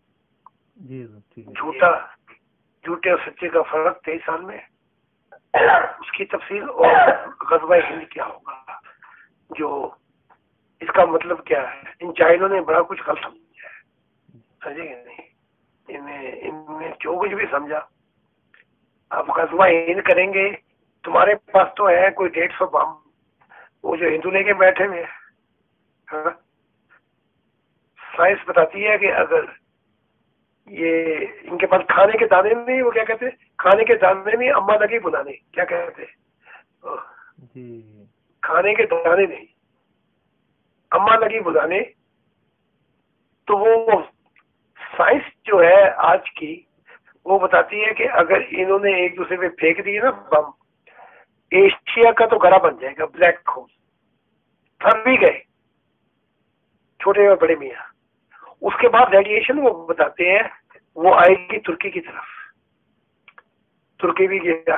جھوٹا جھوٹے اور سچے کا فرق تیئیس سال میں، اس کی تفصیل، اور غزوہ ہند کیا ہوگا، جو اس کا مطلب کیا ہے. ان چائنوں نے بڑا کچھ غلط سمجھا ہے، سمجھے گا نہیں، ان میں جو کچھ بھی سمجھا. آپ غزوہ ہند کریں گے، تمہارے پاس تو ہے کوئی ڈیڑھ سو بم، وہ جو ہندو لے کے بیٹھے ہوئے ہیں. سائنس بتاتی ہے کہ اگر یہ ان کے پاس کھانے کے دانے نہیں، وہ کیا کہتے ہیں، کھانے کے دانے نہیں، اما لگی بنانے، کیا کہتے ہیں، کھانے کے دانے نہیں، اما لگی بنانے. تو وہ سائنس جو ہے آج کی وہ بتاتی ہے کہ اگر انہوں نے ایک دوسرے پہ پھینک دیے نا بم، ایشیا کا تو گڑا بن جائے گا، بلیک ہول. تھم بھی گئے چھوٹے اور بڑے میاں. اس کے بعد ریڈیشن وہ بتاتے ہیں وہ آئے گی ترکی کی طرف. ترکی بھی گیا،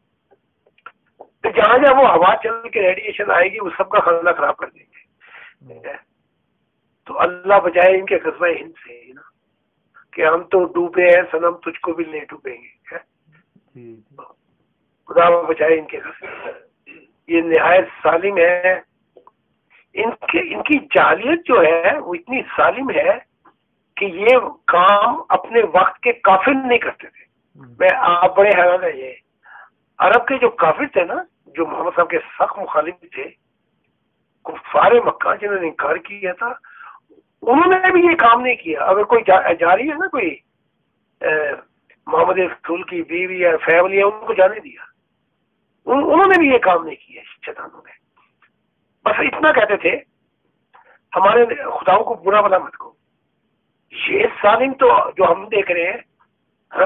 جہاں جہاں وہ ہوا چل کے ریڈیشن آئے گی وہ سب کا خزانہ خراب کر دیں گے. تو اللہ بچائے ان کے غزوہ ہند سے نا کہ ہم تو ڈوبے ہیں صنم تجھ کو بھی نہیں ڈوبیں گے. خدا بچائے ان کے غزوہ. یہ نہایت ظالم ہے. ان کے ان کی جاہلیت جو ہے وہ اتنی ظالم ہے کہ یہ کام اپنے وقت کے کافر نہیں کرتے تھے. میں آپ بڑے حیران ہیں، یہ عرب کے جو کافر تھے نا، جو محمد صاحب کے سخت مخالف تھے، کفار مکہ جنہوں نے انکار کیا تھا، انہوں نے بھی یہ کام نہیں کیا. اگر کوئی جاری ہے نا، کوئی محمد رسول کی بیوی یا فیملی ہے، ان کو جانے دیا. انہوں نے بھی یہ کام نہیں کیا شیطانوں نے. بس اتنا کہتے تھے ہمارے خداؤں کو برا بلا مت کو. یہ ظالم تو جو ہم دیکھ رہے ہیں ہاں؟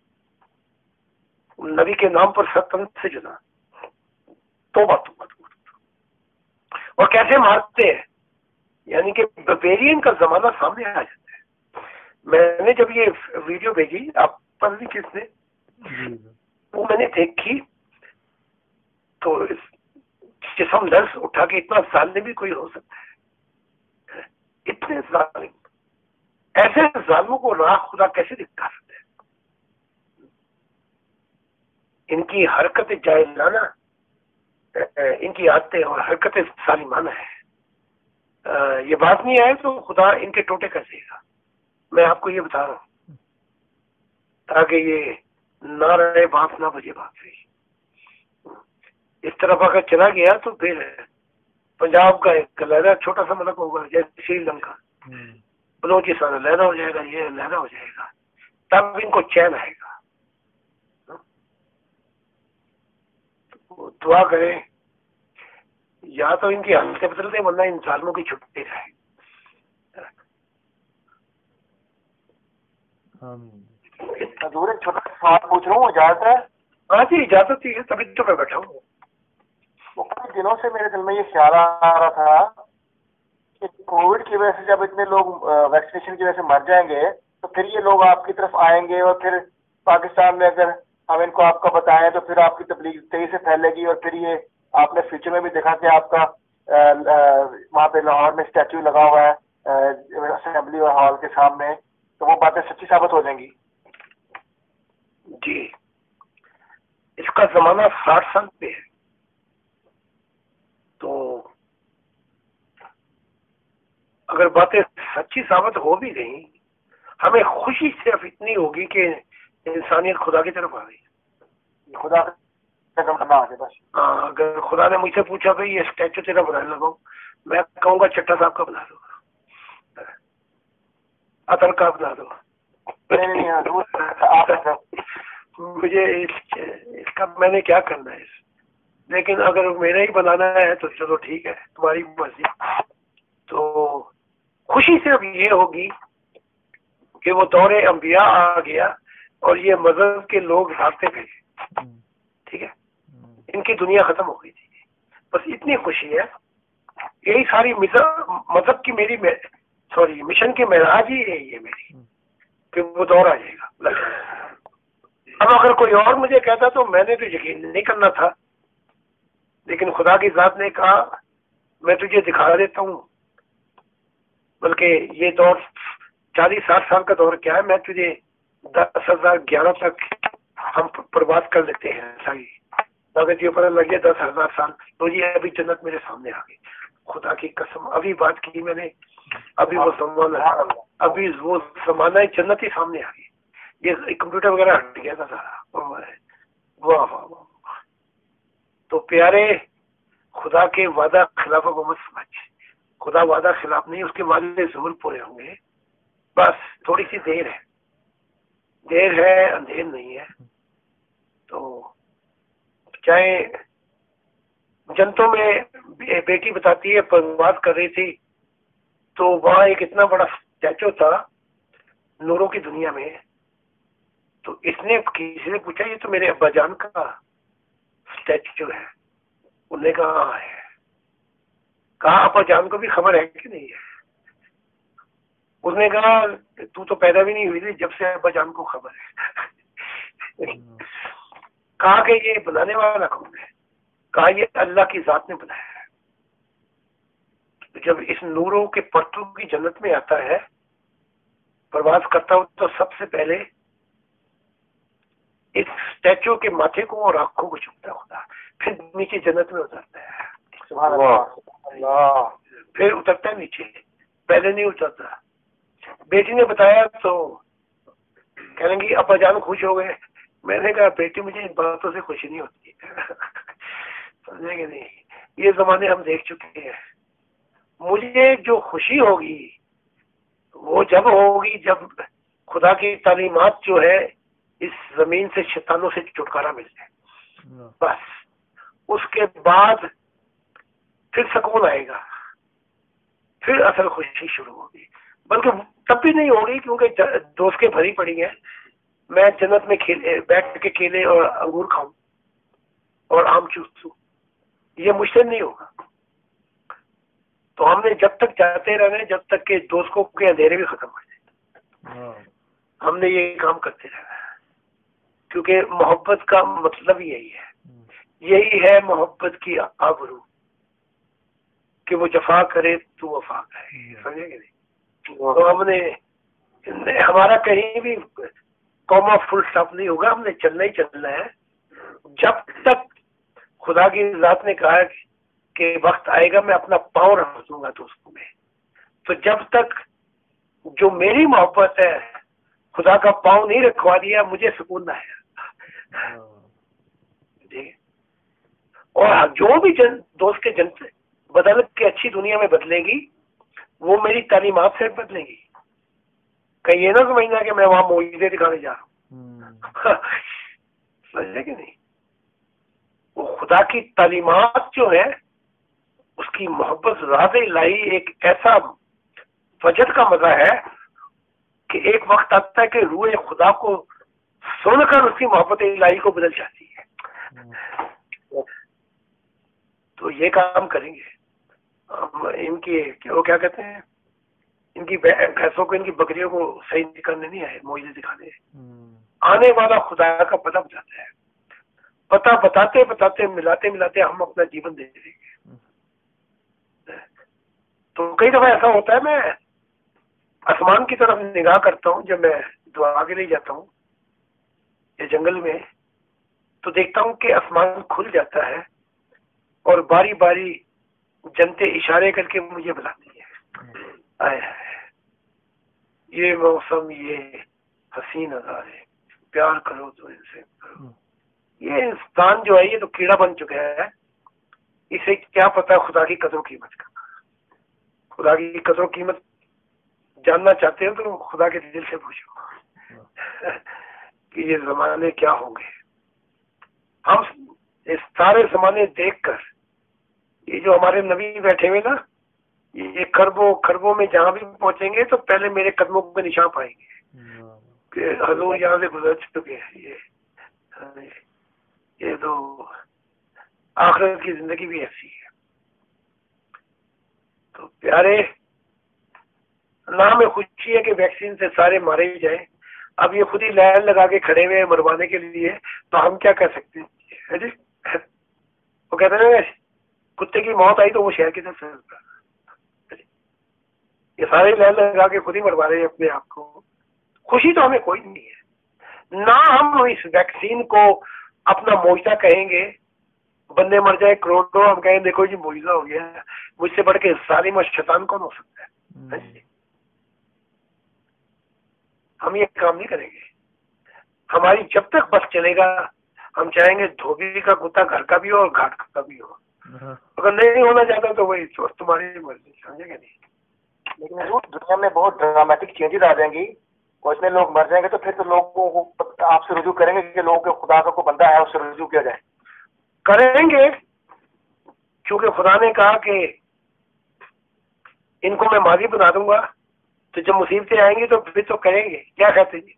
نبی کے نام پر ستن سے جنا توبہ توبہ توبہ اور کیسے مارتے ہیں، یعنی کہ ببیرین کا زمانہ سامنے آ جاتا ہے. میں نے جب یہ ویڈیو بھیجی آپ پر بھی کس نے وہ میں نے دیکھی تو جسم لرز اٹھا کہ اتنا ظالم بھی کوئی ہو سکتا ہے، اتنے ظالم، ایسے ظالموں کو راہ خدا کیسے دکھا سکتے ہیں؟ ان کی حرکت جاہلانہ، ان کی عادتیں اور حرکت ظالمانہ ہے. یہ بات نہیں آئے تو خدا ان کے ٹوٹے کر دے گا. میں آپ کو یہ بتا رہا ہوں تاکہ یہ نہ رہے باپ نہ بجے باپ سے. اس طرف اگر چلا گیا تو پھر پنجاب کا ایک لہرا چھوٹا سا ملک ہوگا جیسے سری لنکا، بلوچستان لہرا ہو جائے گا، یہ لہرا ہو جائے گا، تب ان کو چین آئے گا. دعا کریں یا تو ان کی حالتیں بدل دیں ورنہ ان ظالموں کی چھٹی جائے. حضور ایک چھوٹا سوال پوچھ رہا ہوں، اجازت ہے؟ ہاں جی اجازت ہی ہے، تبھی تو میں بیٹھا ہوں. کئی دنوں سے میرے دل میں یہ خیال آ رہا تھا کہ کووڈ کی وجہ سے جب اتنے لوگ ویکسینیشن کی وجہ سے مر جائیں گے تو پھر یہ لوگ آپ کی طرف آئیں گے، اور پھر پاکستان میں اگر ہم ان کو آپ کا بتائیں تو پھر آپ کی تبلیغ تیزی سے پھیلے گی. اور پھر یہ آپ نے فیوچر میں بھی دیکھا کہ آپ کا وہاں پہ لاہور میں اسٹیچو لگا ہوا ہے اسمبلی اور ہال کے سامنے، تو وہ باتیں سچی ثابت ہو جائیں گی. جی اس کا زمانہ ساٹھ سال پہ ہے، تو اگر باتیں سچی ثابت ہو بھی گئی ہمیں خوشی صرف اتنی ہوگی کہ انسانیت خدا کی طرف آ گئی. خدا بس ہاں اگر خدا نے مجھ سے پوچھا بھائی یہ اسٹیچو تیرا بنانے لگاؤ، میں کہوں گا چٹا صاحب کا بنا دو، اطر کا بنا دو. مجھے اس کا میں نے کیا کرنا ہے، لیکن اگر میرا ہی بنانا ہے تو چلو ٹھیک ہے تمہاری مرضی. تو خوشی صرف یہ ہوگی کہ وہ دور انبیاء آ گیا اور یہ مذہب کے لوگ بھاگتے تھے، ٹھیک ہے، ان کی دنیا ختم ہو گئی تھی. بس اتنی خوشی ہے. یہی ساری مذہب کی میری سوری مشن کی معراج ہی ہے یہ میری، کہ وہ دور آ جائے گا. اب اگر کوئی اور مجھے کہتا تو میں نے تو یقین نہیں کرنا تھا، لیکن خدا کی ذات نے کہا میں تجھے دکھا دیتا ہوں، بلکہ یہ دور چالیس ساٹھ سال کا دور کیا ہے، میں تجھے دس ہزار گیارہ تک ہم برباد کر لیتے ہیں ساری، اگر یہ پتہ لگ گیا دس ہزار سال تو یہ ابھی جنت میرے سامنے آ گئی. خدا کی قسم ابھی بات کی میں نے، ابھی وہ زمانہ ابھی وہ زمانہ جنت ہی سامنے آ گئی. یہ کمپیوٹر وغیرہ ہٹ گیا تھا سارا. واہ واہ واہ. تو پیارے خدا کے وعدہ خلاف کو مت سمجھ، خدا وعدہ خلاف نہیں، اس کے وعدے ضرور پورے ہوں گے. بس تھوڑی سی دیر ہے، دیر ہے اندھیر نہیں ہے. تو چاہے جنتوں میں بیٹی بتاتی ہے بات کر رہی تھی تو وہاں ایک اتنا بڑا اسٹیچو تھا نوروں کی دنیا میں، تو اس نے کسی نے پوچھا یہ تو میرے ابا جان کا اسٹیچو ہے. انہوں نے کہا ہاں ہے. کہا ابا جان کو بھی خبر ہے کہ نہیں ہے؟ اس نے کہا تو تو پیدا بھی نہیں ہوئی تھی جب سے ابا جان کو خبر ہے. کہا کہ یہ بنانے والا کون ہے؟ کہا یہ اللہ کی ذات نے بنایا ہے. جب اس نوروں کے پرتو کی جنت میں آتا ہے پرواز کرتا ہوں تو سب سے پہلے اس اسٹیچو کے ماتھے کو اور آنکھوں کو چھپتا ہے خدا، پھر نیچے جنت میں اترتا ہے. سبحان اللہ. پھر اترتا ہے نیچے، پہلے نہیں اترتا. بیٹی نے بتایا تو کہنے گی ابا جان خوش ہو گئے. میں نے کہا بیٹی مجھے ان باتوں سے خوشی نہیں ہوتی. سمجھیں گے نہیں، یہ زمانے ہم دیکھ چکے ہیں. مجھے جو خوشی ہوگی وہ جب ہوگی جب خدا کی تعلیمات جو ہے اس زمین سے شیطانوں سے چھٹکارا مل جائے. بس اس کے بعد پھر سکون آئے گا، پھر اصل خوشی شروع ہوگی. بلکہ तब भी नहीं होगी क्योंकि दोस्त के भरी पड़ी है। मैं जन्नत में खेले बैठ के केले और अंगूर खाऊं और आम चूसूं, ये मुझसे नहीं होगा। तो हमने जब तक जाते रहना है जब तक के दोस्तों के अंधेरे भी खत्म हो जाए, हमने ये काम करते रहना है, क्योंकि मोहब्बत का मतलब यही है, यही है मोहब्बत की आबरू कि वो जफा करे तो वफा करे, समझेंगे नहीं। तो हमने हमारा कहीं भी कॉमा फुल स्टॉप नहीं होगा, हमने चलना ही चलना है जब तक खुदा की जात ने कहा कि वक्त आएगा मैं अपना पाँव रख दूंगा दोस्तों में। तो जब तक जो मेरी मोहब्बत है खुदा का पाँव नहीं रखवा दिया मुझे सुकून ना आया। और जो भी जन दोस्त के जन बदल के अच्छी दुनिया में बदलेगी वो मेरी तालीमात से बदलेगी। कहीं ये ना समझना कि मैं वहां मौजूदे दिखाने जा रहा हूँ समझे कि नहीं। वो खुदा की तालीमात जो है उसकी मोहब्बत ज़ात इलाही एक ऐसा वजद का मजा है कि एक वक्त आता है कि रूह खुदा को सुनकर उसकी मोहब्बत इलाही को बदल जाती है। तो ये काम करेंगे हम, इनकी वो क्या कहते हैं, इनकी भैंसों को इनकी बकरियों को सही करने नहीं आए, मौजूद दिखाने आने वाला खुदा का पता बताता है। पता बताते बताते मिलाते मिलाते हम अपना जीवन दे देंगे। तो कई दफा ऐसा होता है मैं आसमान की तरफ निगाह करता हूँ जब मैं दुआ के लिए जाता हूँ ये जंगल में, तो देखता हूँ कि आसमान खुल जाता है और बारी बारी जनते इशारे करके मुझे बुलाती है, आए ये मौसम ये हसीन नज़ारे प्यार करो तो इनसे करो। ये इंसान जो है ये तो कीड़ा बन चुका है, इसे क्या पता खुदा की कदर कीमत का। खुदा की कदर कीमत जानना चाहते हो तो खुदा के दिल से पूछो कि ये जमाने क्या होंगे। हम इस सारे जमाने देखकर ये जो हमारे नबी बैठे हुए ना ये खरबों खरबों में जहां भी पहुंचेंगे तो पहले मेरे कदमों पे निशान पाएंगे कि हजूर यहाँ से गुजर चुके हैं। ये ये तो आखिरत की जिंदगी भी ऐसी है। तो प्यारे ना में खुशी है कि वैक्सीन से सारे मारे ही जाए। अब ये खुद ही लाइन लगा के खड़े हुए मरवाने के लिए, तो हम क्या कर सकते हैं जी। वो कहते हैं कुत्ते की मौत आई तो वो शहर की तरफ, ये सारे लाइन लगा के खुद ही मरवा रहे हैं अपने आप को। खुशी तो हमें कोई नहीं है ना। हम इस वैक्सीन को अपना मोइजा कहेंगे, बंदे मर जाए करोड़ों, हम कहेंगे देखो जी मोइजा हो गया, मुझसे बढ़ के जालिम और शैतान कौन हो सकता है। हम ये काम नहीं करेंगे। हमारी जब तक बस चलेगा हम चाहेंगे धोबी का कुत्ता घर का भी हो और घाट का भी हो। अगर नहीं होना चाहता तो वही तुम्हारी मर्जी, समझेंगे नहीं। लेकिन दुनिया में बहुत ड्रामेटिक चेंजेस आ जाएंगी और इतने लोग मर जाएंगे तो फिर तो लोगों को आपसे रुजू करेंगे कि लोगों के खुदा का कोई बंदा है उससे रुजू किया जाए। करेंगे क्योंकि खुदा ने कहा कि इनको मैं माजी बना दूंगा, तो जब मुसीबतें आएंगी तो फिर तो करेंगे। क्या कहते जी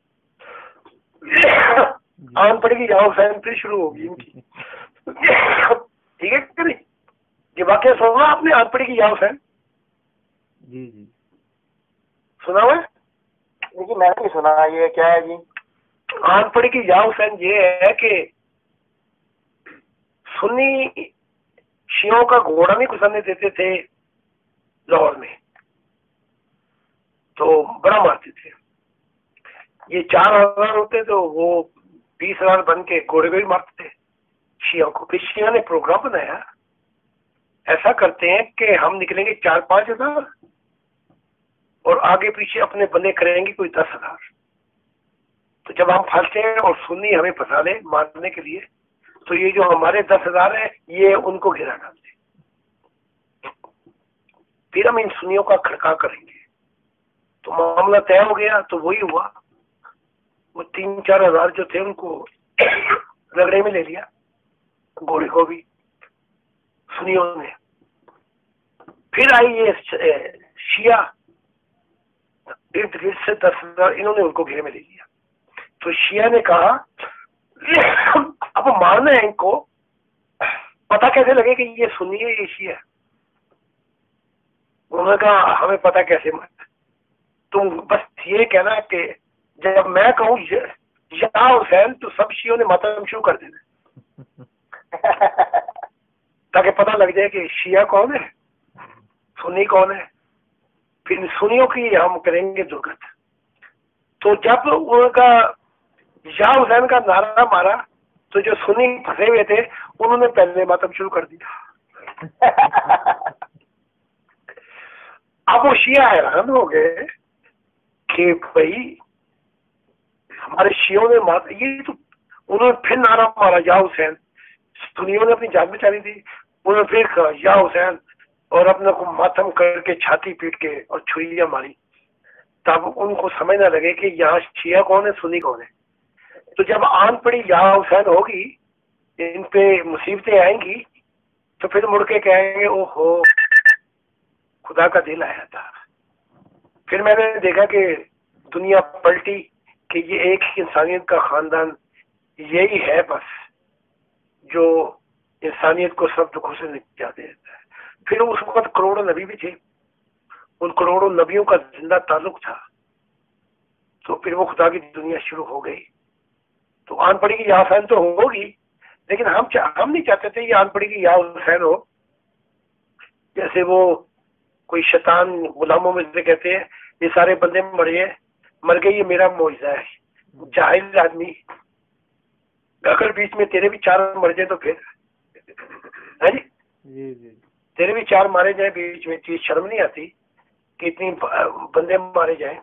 आन पड़ेगी जाओ फैन फिर शुरू होगी इनकी। ठीक है कि नहीं, ये वाक्य सुना आपने, आन पड़ेगी जाओ फैन? जी जी सुना हुआ? जी मैंने नहीं सुना। ये क्या है जी? आन पड़ेगी जाओ फैन ये है कि सुन्नी शियों का घोड़ा नहीं गुजरने देते थे लाहौर में, तो बड़ा मारते थे। ये चार हजार होते तो वो बीस हजार बन के घोड़े को ही मारते थे शियों को। फिर शिया ने प्रोग्राम बनाया, ऐसा करते हैं कि हम निकलेंगे चार पांच हजार और आगे पीछे अपने बंदे करेंगे कोई दस हजार। तो जब हम फंसते हैं और सुन्नी हमें फंसा ले मारने के लिए, तो ये जो हमारे दस हजार है ये उनको घिरा डालते। फिर हम इन सुन्नियों का खड़का करेंगे। तो मामला तय हो गया। तो वही हुआ, वो तीन चार हजार जो थे उनको रगड़े में ले लिया, घोड़े को भी सुन्नियों ने। फिर आई ये शिया इर्द پھر سے دس ہزار انہوں نے ان کو گھیرے میں لے لیا. تو شیعہ نے کہا اب مارنا ہے ان کو، پتہ کیسے لگے کہ یہ سنی ہے یہ شیعہ ہے؟ انہوں نے کہا ہمیں پتہ کیسے مارنا، تم بس یہ کہنا کہ جب میں کہوں یا حسین تو سب شیعوں نے ماتم شروع کر دینا تاکہ پتہ لگ جائے کہ شیعہ کون ہے سنی کون ہے، پھر سنیوں کی ہم کریں گے درگت. تو جب ان کا یا حسین کا نعرہ مارا تو جو سنی پھنسے ہوئے تھے انہوں نے پہلے ماتم شروع کر دیا. اب وہ شیعہ حیران ہو گئے کہ بھائی ہمارے شیعوں نے مات یہ تو انہوں نے پھر نعرہ مارا یا حسین. سنیوں نے اپنی جان بچانی تھی، انہوں نے پھر کہا یا حسین اور اپنے کو ماتم کر کے چھاتی پیٹ کے اور چھریاں ماری. تب ان کو سمجھ نہ لگے کہ یہاں شیعہ کون ہے سنی کون ہے. تو جب آن پڑی یا حسین ہوگی ان پہ مصیبتیں آئیں گی تو پھر مڑ کے کہیں گے او ہو خدا کا دل آیا تھا. پھر میں نے دیکھا کہ دنیا پلٹی کہ یہ ایک انسانیت کا خاندان یہی ہے بس جو انسانیت کو سب دکھوں سے نجات دیتا ہے. پھر اس وقت کروڑوں نبی بھی تھے، ان کروڑوں نبیوں کا زندہ تعلق تھا، تو پھر وہ خدا کی دنیا شروع ہو گئی. تو آن پڑی کی یا حسین تو ہوگی، لیکن ہم ہم نہیں چاہتے تھے یہ آن پڑی کی یا حسین ہو. جیسے وہ کوئی شیطان غلاموں میں سے کہتے ہیں یہ سارے بندے مر گئے مر گئے یہ میرا معجزہ ہے. جاہل آدمی اگر بیچ میں تیرے بھی چار مر جائے تو پھر ہے جی جی جی تیرے بھی چار مارے جائیں بیچ میں، چیز شرم نہیں آتی کہ اتنی بندے مارے جائیں؟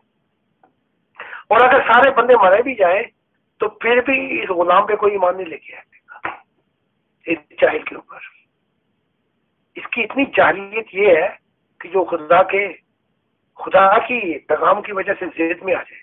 اور اگر سارے بندے مارے بھی جائیں تو پھر بھی اس غلام پہ کوئی ایمان نہیں لے کے آئے گا اس جاہل کے اوپر. اس کی اتنی جاہلیت یہ ہے کہ جو خدا کے خدا کی پیغام کی وجہ سے ضد میں آ جائے.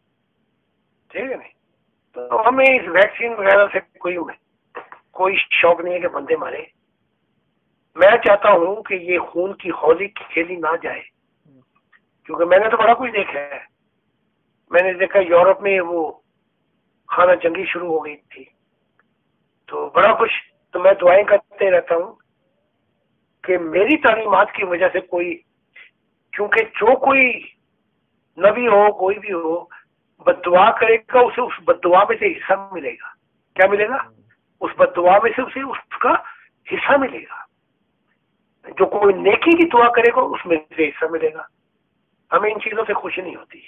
ٹھیک ہے نہیں؟ تو ہمیں اس ویکسین وغیرہ سے کوئی کوئی شوق نہیں ہے کہ بندے مارے. میں چاہتا ہوں کہ یہ خون کی ہولی کھیلی نہ جائے، کیونکہ میں نے تو بڑا کچھ دیکھا ہے. میں نے دیکھا یورپ میں وہ خانہ جنگی شروع ہو گئی تھی تو بڑا کچھ. تو میں دعائیں کرتے رہتا ہوں کہ میری تعلیمات کی وجہ سے کوئی، کیونکہ جو کوئی نبی ہو کوئی بھی ہو بد دعا کرے گا اسے اس بد دعا میں سے حصہ ملے گا. کیا ملے گا؟ اس بد دعا میں سے اسے اس کا حصہ ملے گا. جو کوئی نیکی کی دعا کرے گا اس میں سے حصہ ملے گا. ہمیں ان چیزوں سے خوشی نہیں ہوتی.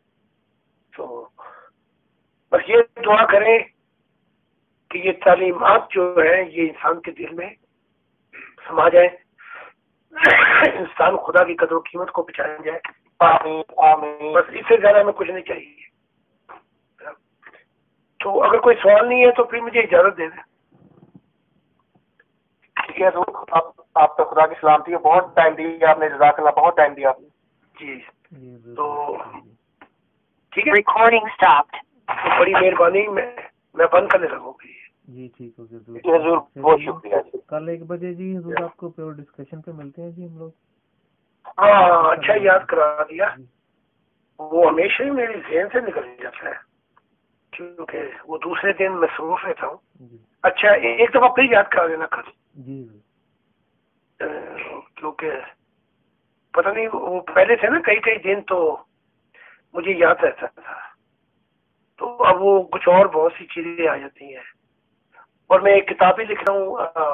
تو بس یہ دعا کریں کہ یہ تعلیمات جو ہے یہ انسان کے دل میں سما جائے، انسان خدا کی قدر و قیمت کو پہچان جائے. آمین آمین. بس اس سے زیادہ ہمیں کچھ نہیں چاہیے. تو اگر کوئی سوال نہیں ہے تو پھر مجھے اجازت دے دیں. ٹھیک ہے حضور، آپ آپ کا خدا کی سلامتی ہے. بہت ٹائم دیا آپ نے، جزاک اللہ، بہت ٹائم دیا آپ نے. جی تو ٹھیک ہے، ریکارڈنگ اسٹاپڈ. بڑی مہربانی، میں میں بند کرنے لگوں گی. جی ٹھیک ہو گیا جی حضور، بہت شکریہ. کل ایک بجے جی حضور آپ کو پیور ڈسکشن پہ ملتے ہیں جی ہم لوگ. ہاں اچھا یاد کرا دیا. وہ ہمیشہ ہی میری ذہن سے نکل جاتا ہے کیونکہ وہ دوسرے دن مصروف رہتا ہوں. اچھا ایک دفعہ پھر یاد کرا دینا کل. جی کیونکہ پتہ نہیں وہ پہلے تھے نا کئی کئی دن تو مجھے یاد رہتا تھا، تو اب وہ کچھ اور بہت سی چیزیں آ جاتی ہیں. اور میں ایک کتاب بھی لکھ رہا ہوں،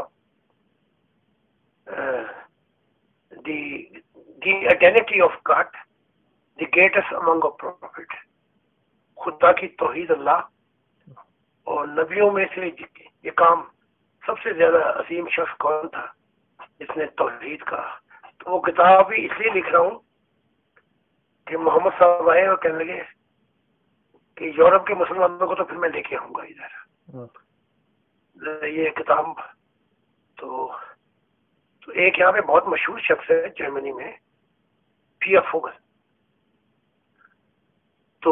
the the identity of God the greatest among of prophet. خدا کی توحید اللہ اور نبیوں میں سے یہ کام سب سے زیادہ عظیم شخص کون تھا جس نے توحید کا. تو وہ کتاب بھی اس لیے لکھ رہا ہوں کہ محمد صاحب آئے اور کہنے لگے کہ یورپ کے مسلمانوں کو تو پھر میں لے کے آؤں گا ادھر یہ کتاب. تو تو ایک یہاں پہ بہت مشہور شخص ہے جرمنی میں، پیا فوگل. تو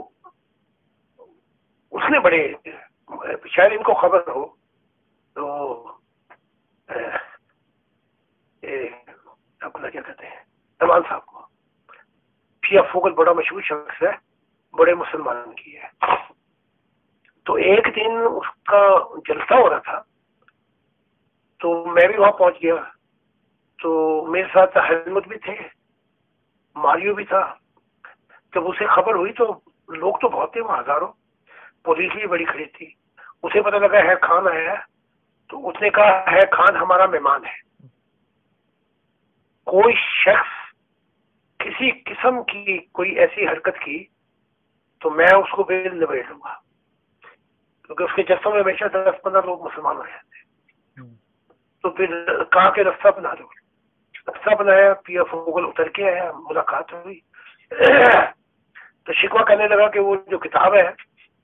اس نے بڑے، شاید ان کو خبر ہو، تو اپنا کیا کہتے ہیں، امان صاحب کو، पिया फोगल बड़ा मशहूर शख्स है, बड़े मुसलमान की है। तो एक दिन उसका जलसा हो रहा था, तो मैं भी वहां पहुंच गया। तो मेरे साथ अहमद भी थे, मारियो भी था। जब उसे खबर हुई तो लोग तो बहुत थे वहां, हजारों, पुलिस भी बड़ी खड़ी थी। उसे पता लगा है खान आया है, तो उसने कहा है खान हमारा मेहमान है, कोई शख्स किसी किस्म की कोई ऐसी हरकत की तो मैं उसको बेल निबेड़ लूंगा, क्योंकि उसके जस्सों में हमेशा दस पंद्रह लोग मुसलमान हो जाते। तो फिर कहा कि रास्ता बना दो, रास्ता बनाया, पिया फोगल उतर के आया, मुलाकात हुई। तो शिकवा कहने लगा कि वो जो किताब है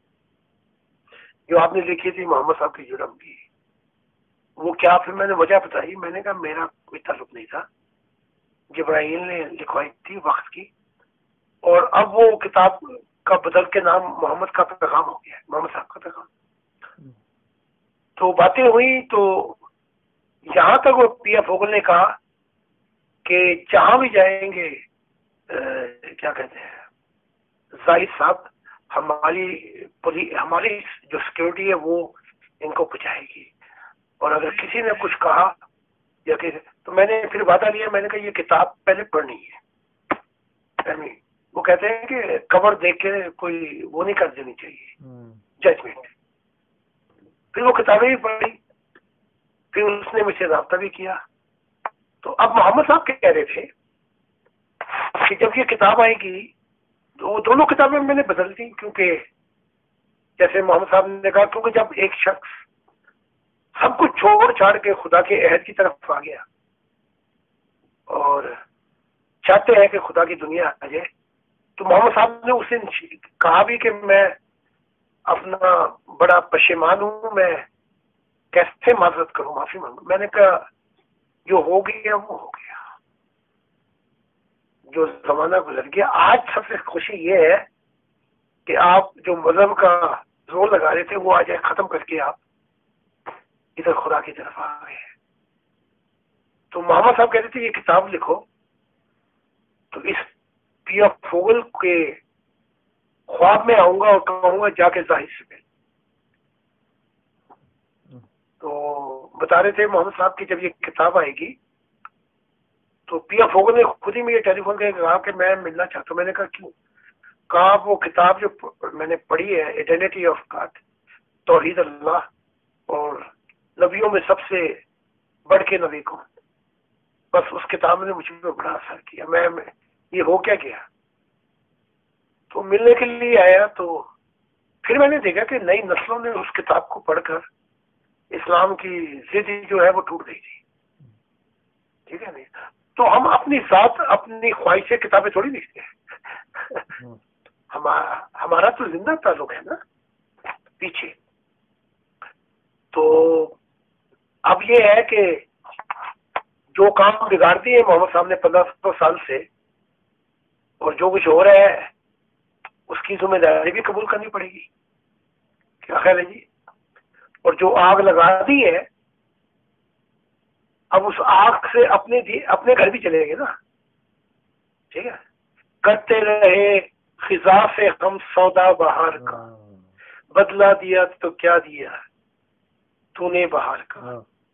जो आपने लिखी थी मोहम्मद साहब की जुर्म की, वो क्या? फिर मैंने वजह बताई। मैंने कहा मेरा कोई ताल्लुक नहीं था, जिब्राइल ने लिखवाई थी वक्त की, और अब वो किताब का बदल के नाम मोहम्मद का पैगाम हो गया, मोहम्मद साहब का पैगाम। तो बातें हुई, तो यहाँ तक वो पिया फोगल ने कहा कि जहां भी जाएंगे आ, क्या कहते हैं जाहिद साहब, हमारी पुलिस, हमारी जो सिक्योरिटी है वो इनको बचाएगी, और अगर किसी ने कुछ कहा या कि, तो मैंने फिर वादा लिया, मैंने कहा ये किताब पहले पढ़नी है। यानी वो कहते हैं कि कवर देख के कोई वो नहीं कर देनी चाहिए जजमेंट। फिर वो किताबें भी पढ़ी, फिर उसने मुझसे राब्ता भी किया। तो अब मोहम्मद साहब कह रहे थे कि जब ये किताब आएगी तो वो दोनों किताबें मैंने बदल दी, क्योंकि जैसे मोहम्मद साहब ने कहा, क्योंकि जब एक शख्स सब कुछ छोड़ छाड़ के खुदा के अहद की तरफ आ गया और चाहते हैं कि खुदा की दुनिया आ जाए, तो मोहम्मद साहब ने उसे कहा भी कि मैं अपना बड़ा पशेमान हूं, मैं कैसे माजरत करूं, माफी मांगू। मैंने कहा जो हो गया वो हो गया, जो जमाना गुजर गया। आज सबसे खुशी ये है कि आप जो मजहब का जोर लगा रहे थे वो आज खत्म करके आप इधर खुदा की तरफ आ गए। तो मोहम्मद साहब कहते थे ये किताब लिखो, तो इस पिया फोगल के ख्वाब में आऊंगा और कहूंगा जाके जाहिद से मिल। तो बता रहे थे मोहम्मद साहब की जब ये किताब आएगी तो पिया फोगल ने खुद ही मुझे टेलीफोन करके कहा कि मैं मिलना चाहता हूँ। मैंने कहा क्यों? कहा वो किताब जो मैंने पढ़ी है, आइडेंटिटी ऑफ गॉड, तौहीद अल्लाह और नबियों में सबसे बढ़ के नबी कौन, बस उस किताब ने मुझ पर बड़ा असर किया। मैं, मैं ये हो क्या गया। तो मिलने के लिए आया, तो फिर मैंने देखा कि नई नस्लों ने उस किताब को पढ़कर इस्लाम की जिद जो है वो टूट गई थी। ठीक है नहीं? तो हम अपनी जात, अपनी ख्वाहिशें किताबें थोड़ी लिखते हैं। हमारा हमारा तो जिंदा ताल्लुक है ना पीछे। तो अब ये है कि जो काम बिगाड़ दिए मोहम्मद साहब ने पंद्रह सौ साल से, और जो कुछ हो रहा है उसकी जिम्मेदारी भी कबूल करनी पड़ेगी। क्या ख्याल है जी? और जो आग लगा दी है, अब उस आग से अपने अपने घर भी चलेंगे ना। ठीक है? करते रहे खिजा से हम सौदा बहार का, बदला दिया तो क्या दिया तूने बहार का।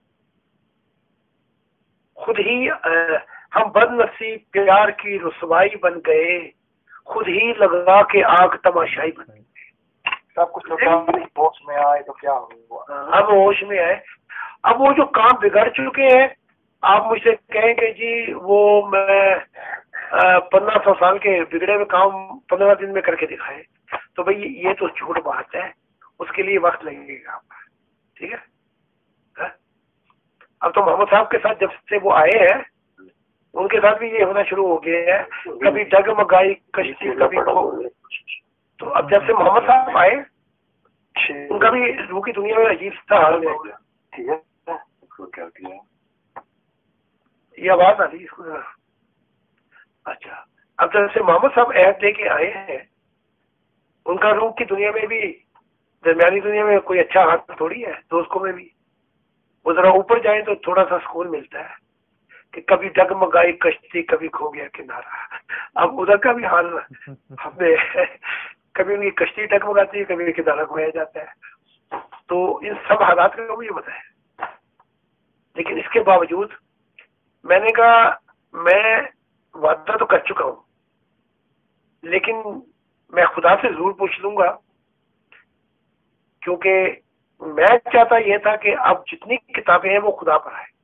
खुद ही आ, हम बदनसीब प्यार की रुसवाई बन गए, खुद ही लगा के आग तमाशाई बन गए। सब कुछ होश में आए तो क्या हुआ? अब होश में आए। अब वो जो काम बिगड़ चुके हैं, आप मुझसे कहेंगे जी वो मैं पंद्रह सौ साल के बिगड़े हुए काम पंद्रह दिन में करके दिखाए, तो भाई ये तो झूठ बात है, उसके लिए वक्त लगेगा। ठीक है? है? अब तो मोहम्मद साहब के साथ जब से वो आए हैं, उनके साथ भी ये होना शुरू हो गया है, कभी डगमगाई कश्ती कभी खो। तो अब जब से मोहम्मद साहब आए, उनका भी रूह की दुनिया में अजीब सा हाल है। ठीक है, उसको क्या किया? ये आवाज आ रही है। अच्छा, अब जब से मोहम्मद साहब ऐप लेके आए हैं, उनका रूह की दुनिया में भी, दरमियानी दुनिया में कोई अच्छा हाथ थोड़ी है, दोस्तों में भी वो जरा ऊपर जाए तो थोड़ा सा सुकून मिलता है। کہ کبھی ڈگمگائی کشتی کبھی کھو گیا کنارہ. اب ادھر کا بھی حال ہمیں کبھی ان کی کشتی ڈگمگاتی ہے کبھی کنارہ کھویا جاتا ہے. تو ان سب حالات کا مجھے پتا ہے. لیکن اس کے باوجود میں نے کہا میں وعدہ تو کر چکا ہوں لیکن میں خدا سے ضرور پوچھ لوں گا, کیونکہ میں چاہتا یہ تھا کہ اب جتنی کتابیں ہیں وہ خدا پر آئے.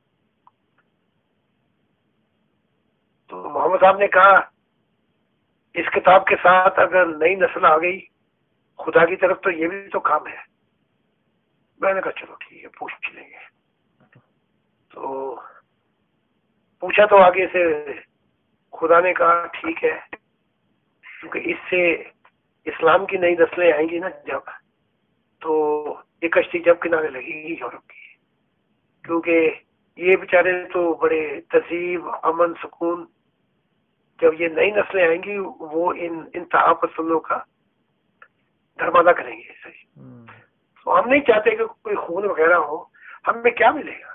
تو محمد صاحب نے کہا اس کتاب کے ساتھ اگر نئی نسل آ گئی خدا کی طرف تو یہ بھی تو کام ہے. میں نے کہا چلو ٹھیک ہے پوچھ لیں گے. تو پوچھا تو آگے سے خدا نے کہا ٹھیک ہے, کیونکہ اس سے اسلام کی نئی نسلیں آئیں گی نا جب, تو یہ کشتی جب کنارے لگے گی یورپ کی, کیونکہ یہ بیچارے تو بڑے تہذیب امن سکون, جب یہ نئی نسلیں آئیں گی وہ ان انتہا پسندوں کا دھرمادہ کریں گے. صحیح. تو ہم نہیں چاہتے کہ کوئی خون وغیرہ ہو. ہمیں کیا ملے گا؟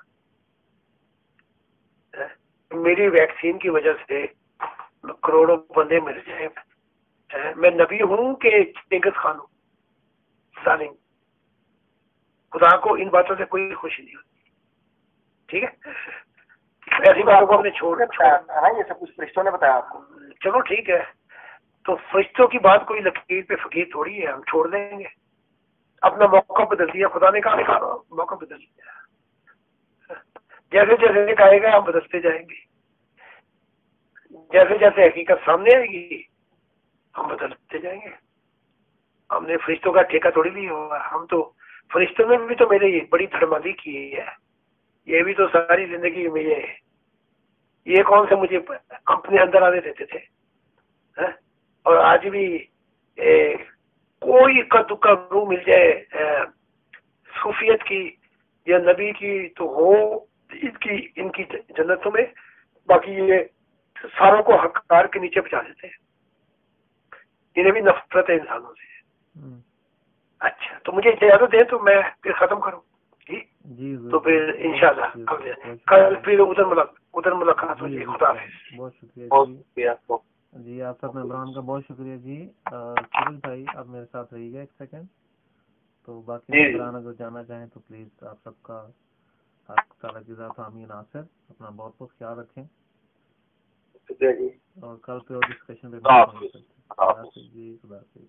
میری ویکسین کی وجہ سے کروڑوں بندے مر جائیں. میں نبی ہوں کہ چنگیز خان ہوں؟ ظالم. خدا کو ان باتوں سے کوئی خوشی نہیں ہوتی. ٹھیک ہے, ایسی باتوں کو ہم نے چھوڑ یہ سب کچھ فرشتوں نے بتایا آپ کو. چلو ٹھیک ہے, تو فرشتوں کی بات کوئی لکیر پہ فقیر تھوڑی ہے, ہم چھوڑ دیں گے. اپنا موقع بدل دیا خدا نے, کہا کہا موقع بدل دیا. جیسے جیسے کہے گا ہم بدلتے جائیں گے, جیسے جیسے حقیقت سامنے آئے گی ہم بدلتے جائیں گے. ہم نے فرشتوں کا ٹھیکہ تھوڑی لیا ہوا. ہم تو فرشتوں میں بھی تو میرے یہ بڑی دھرمادی کی ہے. یہ بھی تو ساری زندگی میں یہ یہ کون سے مجھے اپنے اندر آنے دیتے تھے. اور آج بھی کوئی کا دکا روح مل جائے صوفیت کی یا نبی کی تو ہو ان کی ان کی جنتوں میں, باقی یہ ساروں کو حقدار کے نیچے بچا دیتے ہیں. انہیں بھی نفرت ہے انسانوں سے. اچھا تو مجھے اجازت دیں تو میں پھر ختم کروں. جی تو پھر انشاءاللہ کل پھر ادھر ملاقات ادھر ملاقات ہو جائے. خدا حافظ. بہت شکریہ آپ کو. جی آپ سب ممبران کا بہت شکریہ. جی سرل بھائی آپ میرے ساتھ رہیے گا ایک سیکنڈ. تو باقی ممبران اگر جانا چاہیں تو پلیز آپ سب کا آپ تعالیٰ کی ذات آمین. ناصر اپنا بہت بہت خیال رکھیں اور کل پہ اور ڈسکشن پہ جی خدا حافظ.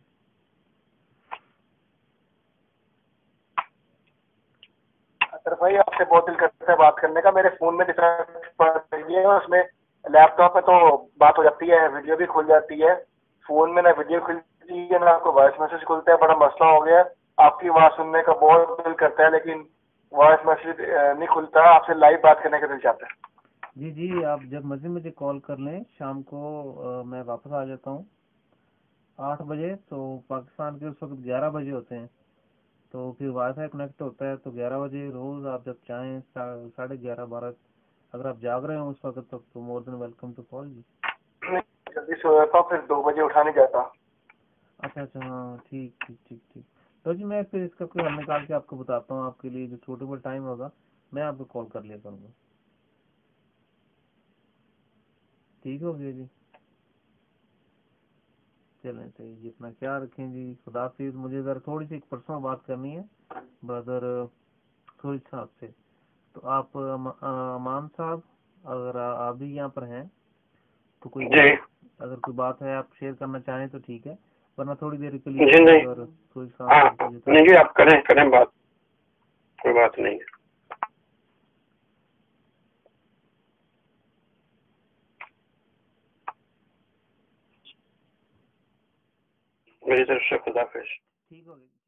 بھائی آپ سے بہت دل کرتا ہے بات کرنے کا. میرے فون میں ہے اس میں لیپ ٹاپ میں تو بات ہو جاتی ہے, ویڈیو بھی کھل جاتی ہے. فون میں نہ ویڈیو کھلتی ہے نہ آپ کو وائس میسج کھلتا ہے. بڑا مسئلہ ہو گیا. آپ کی آواز سننے کا بہت دل کرتا ہے لیکن وائس میسج نہیں کھلتا. آپ سے لائیو بات کرنے کا دل چاہتا ہے. جی جی آپ جب مرضی مجھے کال کر لیں. شام کو میں واپس آ جاتا ہوں آٹھ بجے. تو پاکستان کے اس وقت گیارہ بجے ہوتے ہیں. تو پھر وائی فائی کنیکٹ ہوتا ہے تو گیارہ بجے روز آپ جب چاہیں ساڑھے گیارہ بارہ اگر آپ جاگ رہے ہوں اس وقت تک تو مور دین ویلکم ٹو کال. جی جلدی سو جاتا ہوں پھر دو بجے اٹھا نہیں جاتا. اچھا اچھا ہاں ٹھیک ٹھیک ٹھیک ٹھیک تو جی میں پھر اس کا کوئی حل نکال کے آپ کو بتاتا ہوں. آپ کے لیے جو سوٹیبل ٹائم ہوگا میں آپ کو کال کر لیا کروں گا. ٹھیک ہو گیا جی. چلیں صحیح جی اپنا خیال رکھیں جی. خدا حافظ. مجھے ذرا تھوڑی سی ایک پرسنل بات کرنی ہے برادر سورج صاحب سے. تو آپ امان صاحب اگر آپ بھی یہاں پر ہیں تو کوئی جی اگر کوئی بات ہے آپ شیئر کرنا چاہیں تو ٹھیک ہے, ورنہ تھوڑی دیر کے لیے جی نہیں سورج ہاں صاحب نہیں جی آپ کریں کریں بات, کوئی بات نہیں ہے. میری طرف سے خدا حافظ. ٹھیک ہو گیا.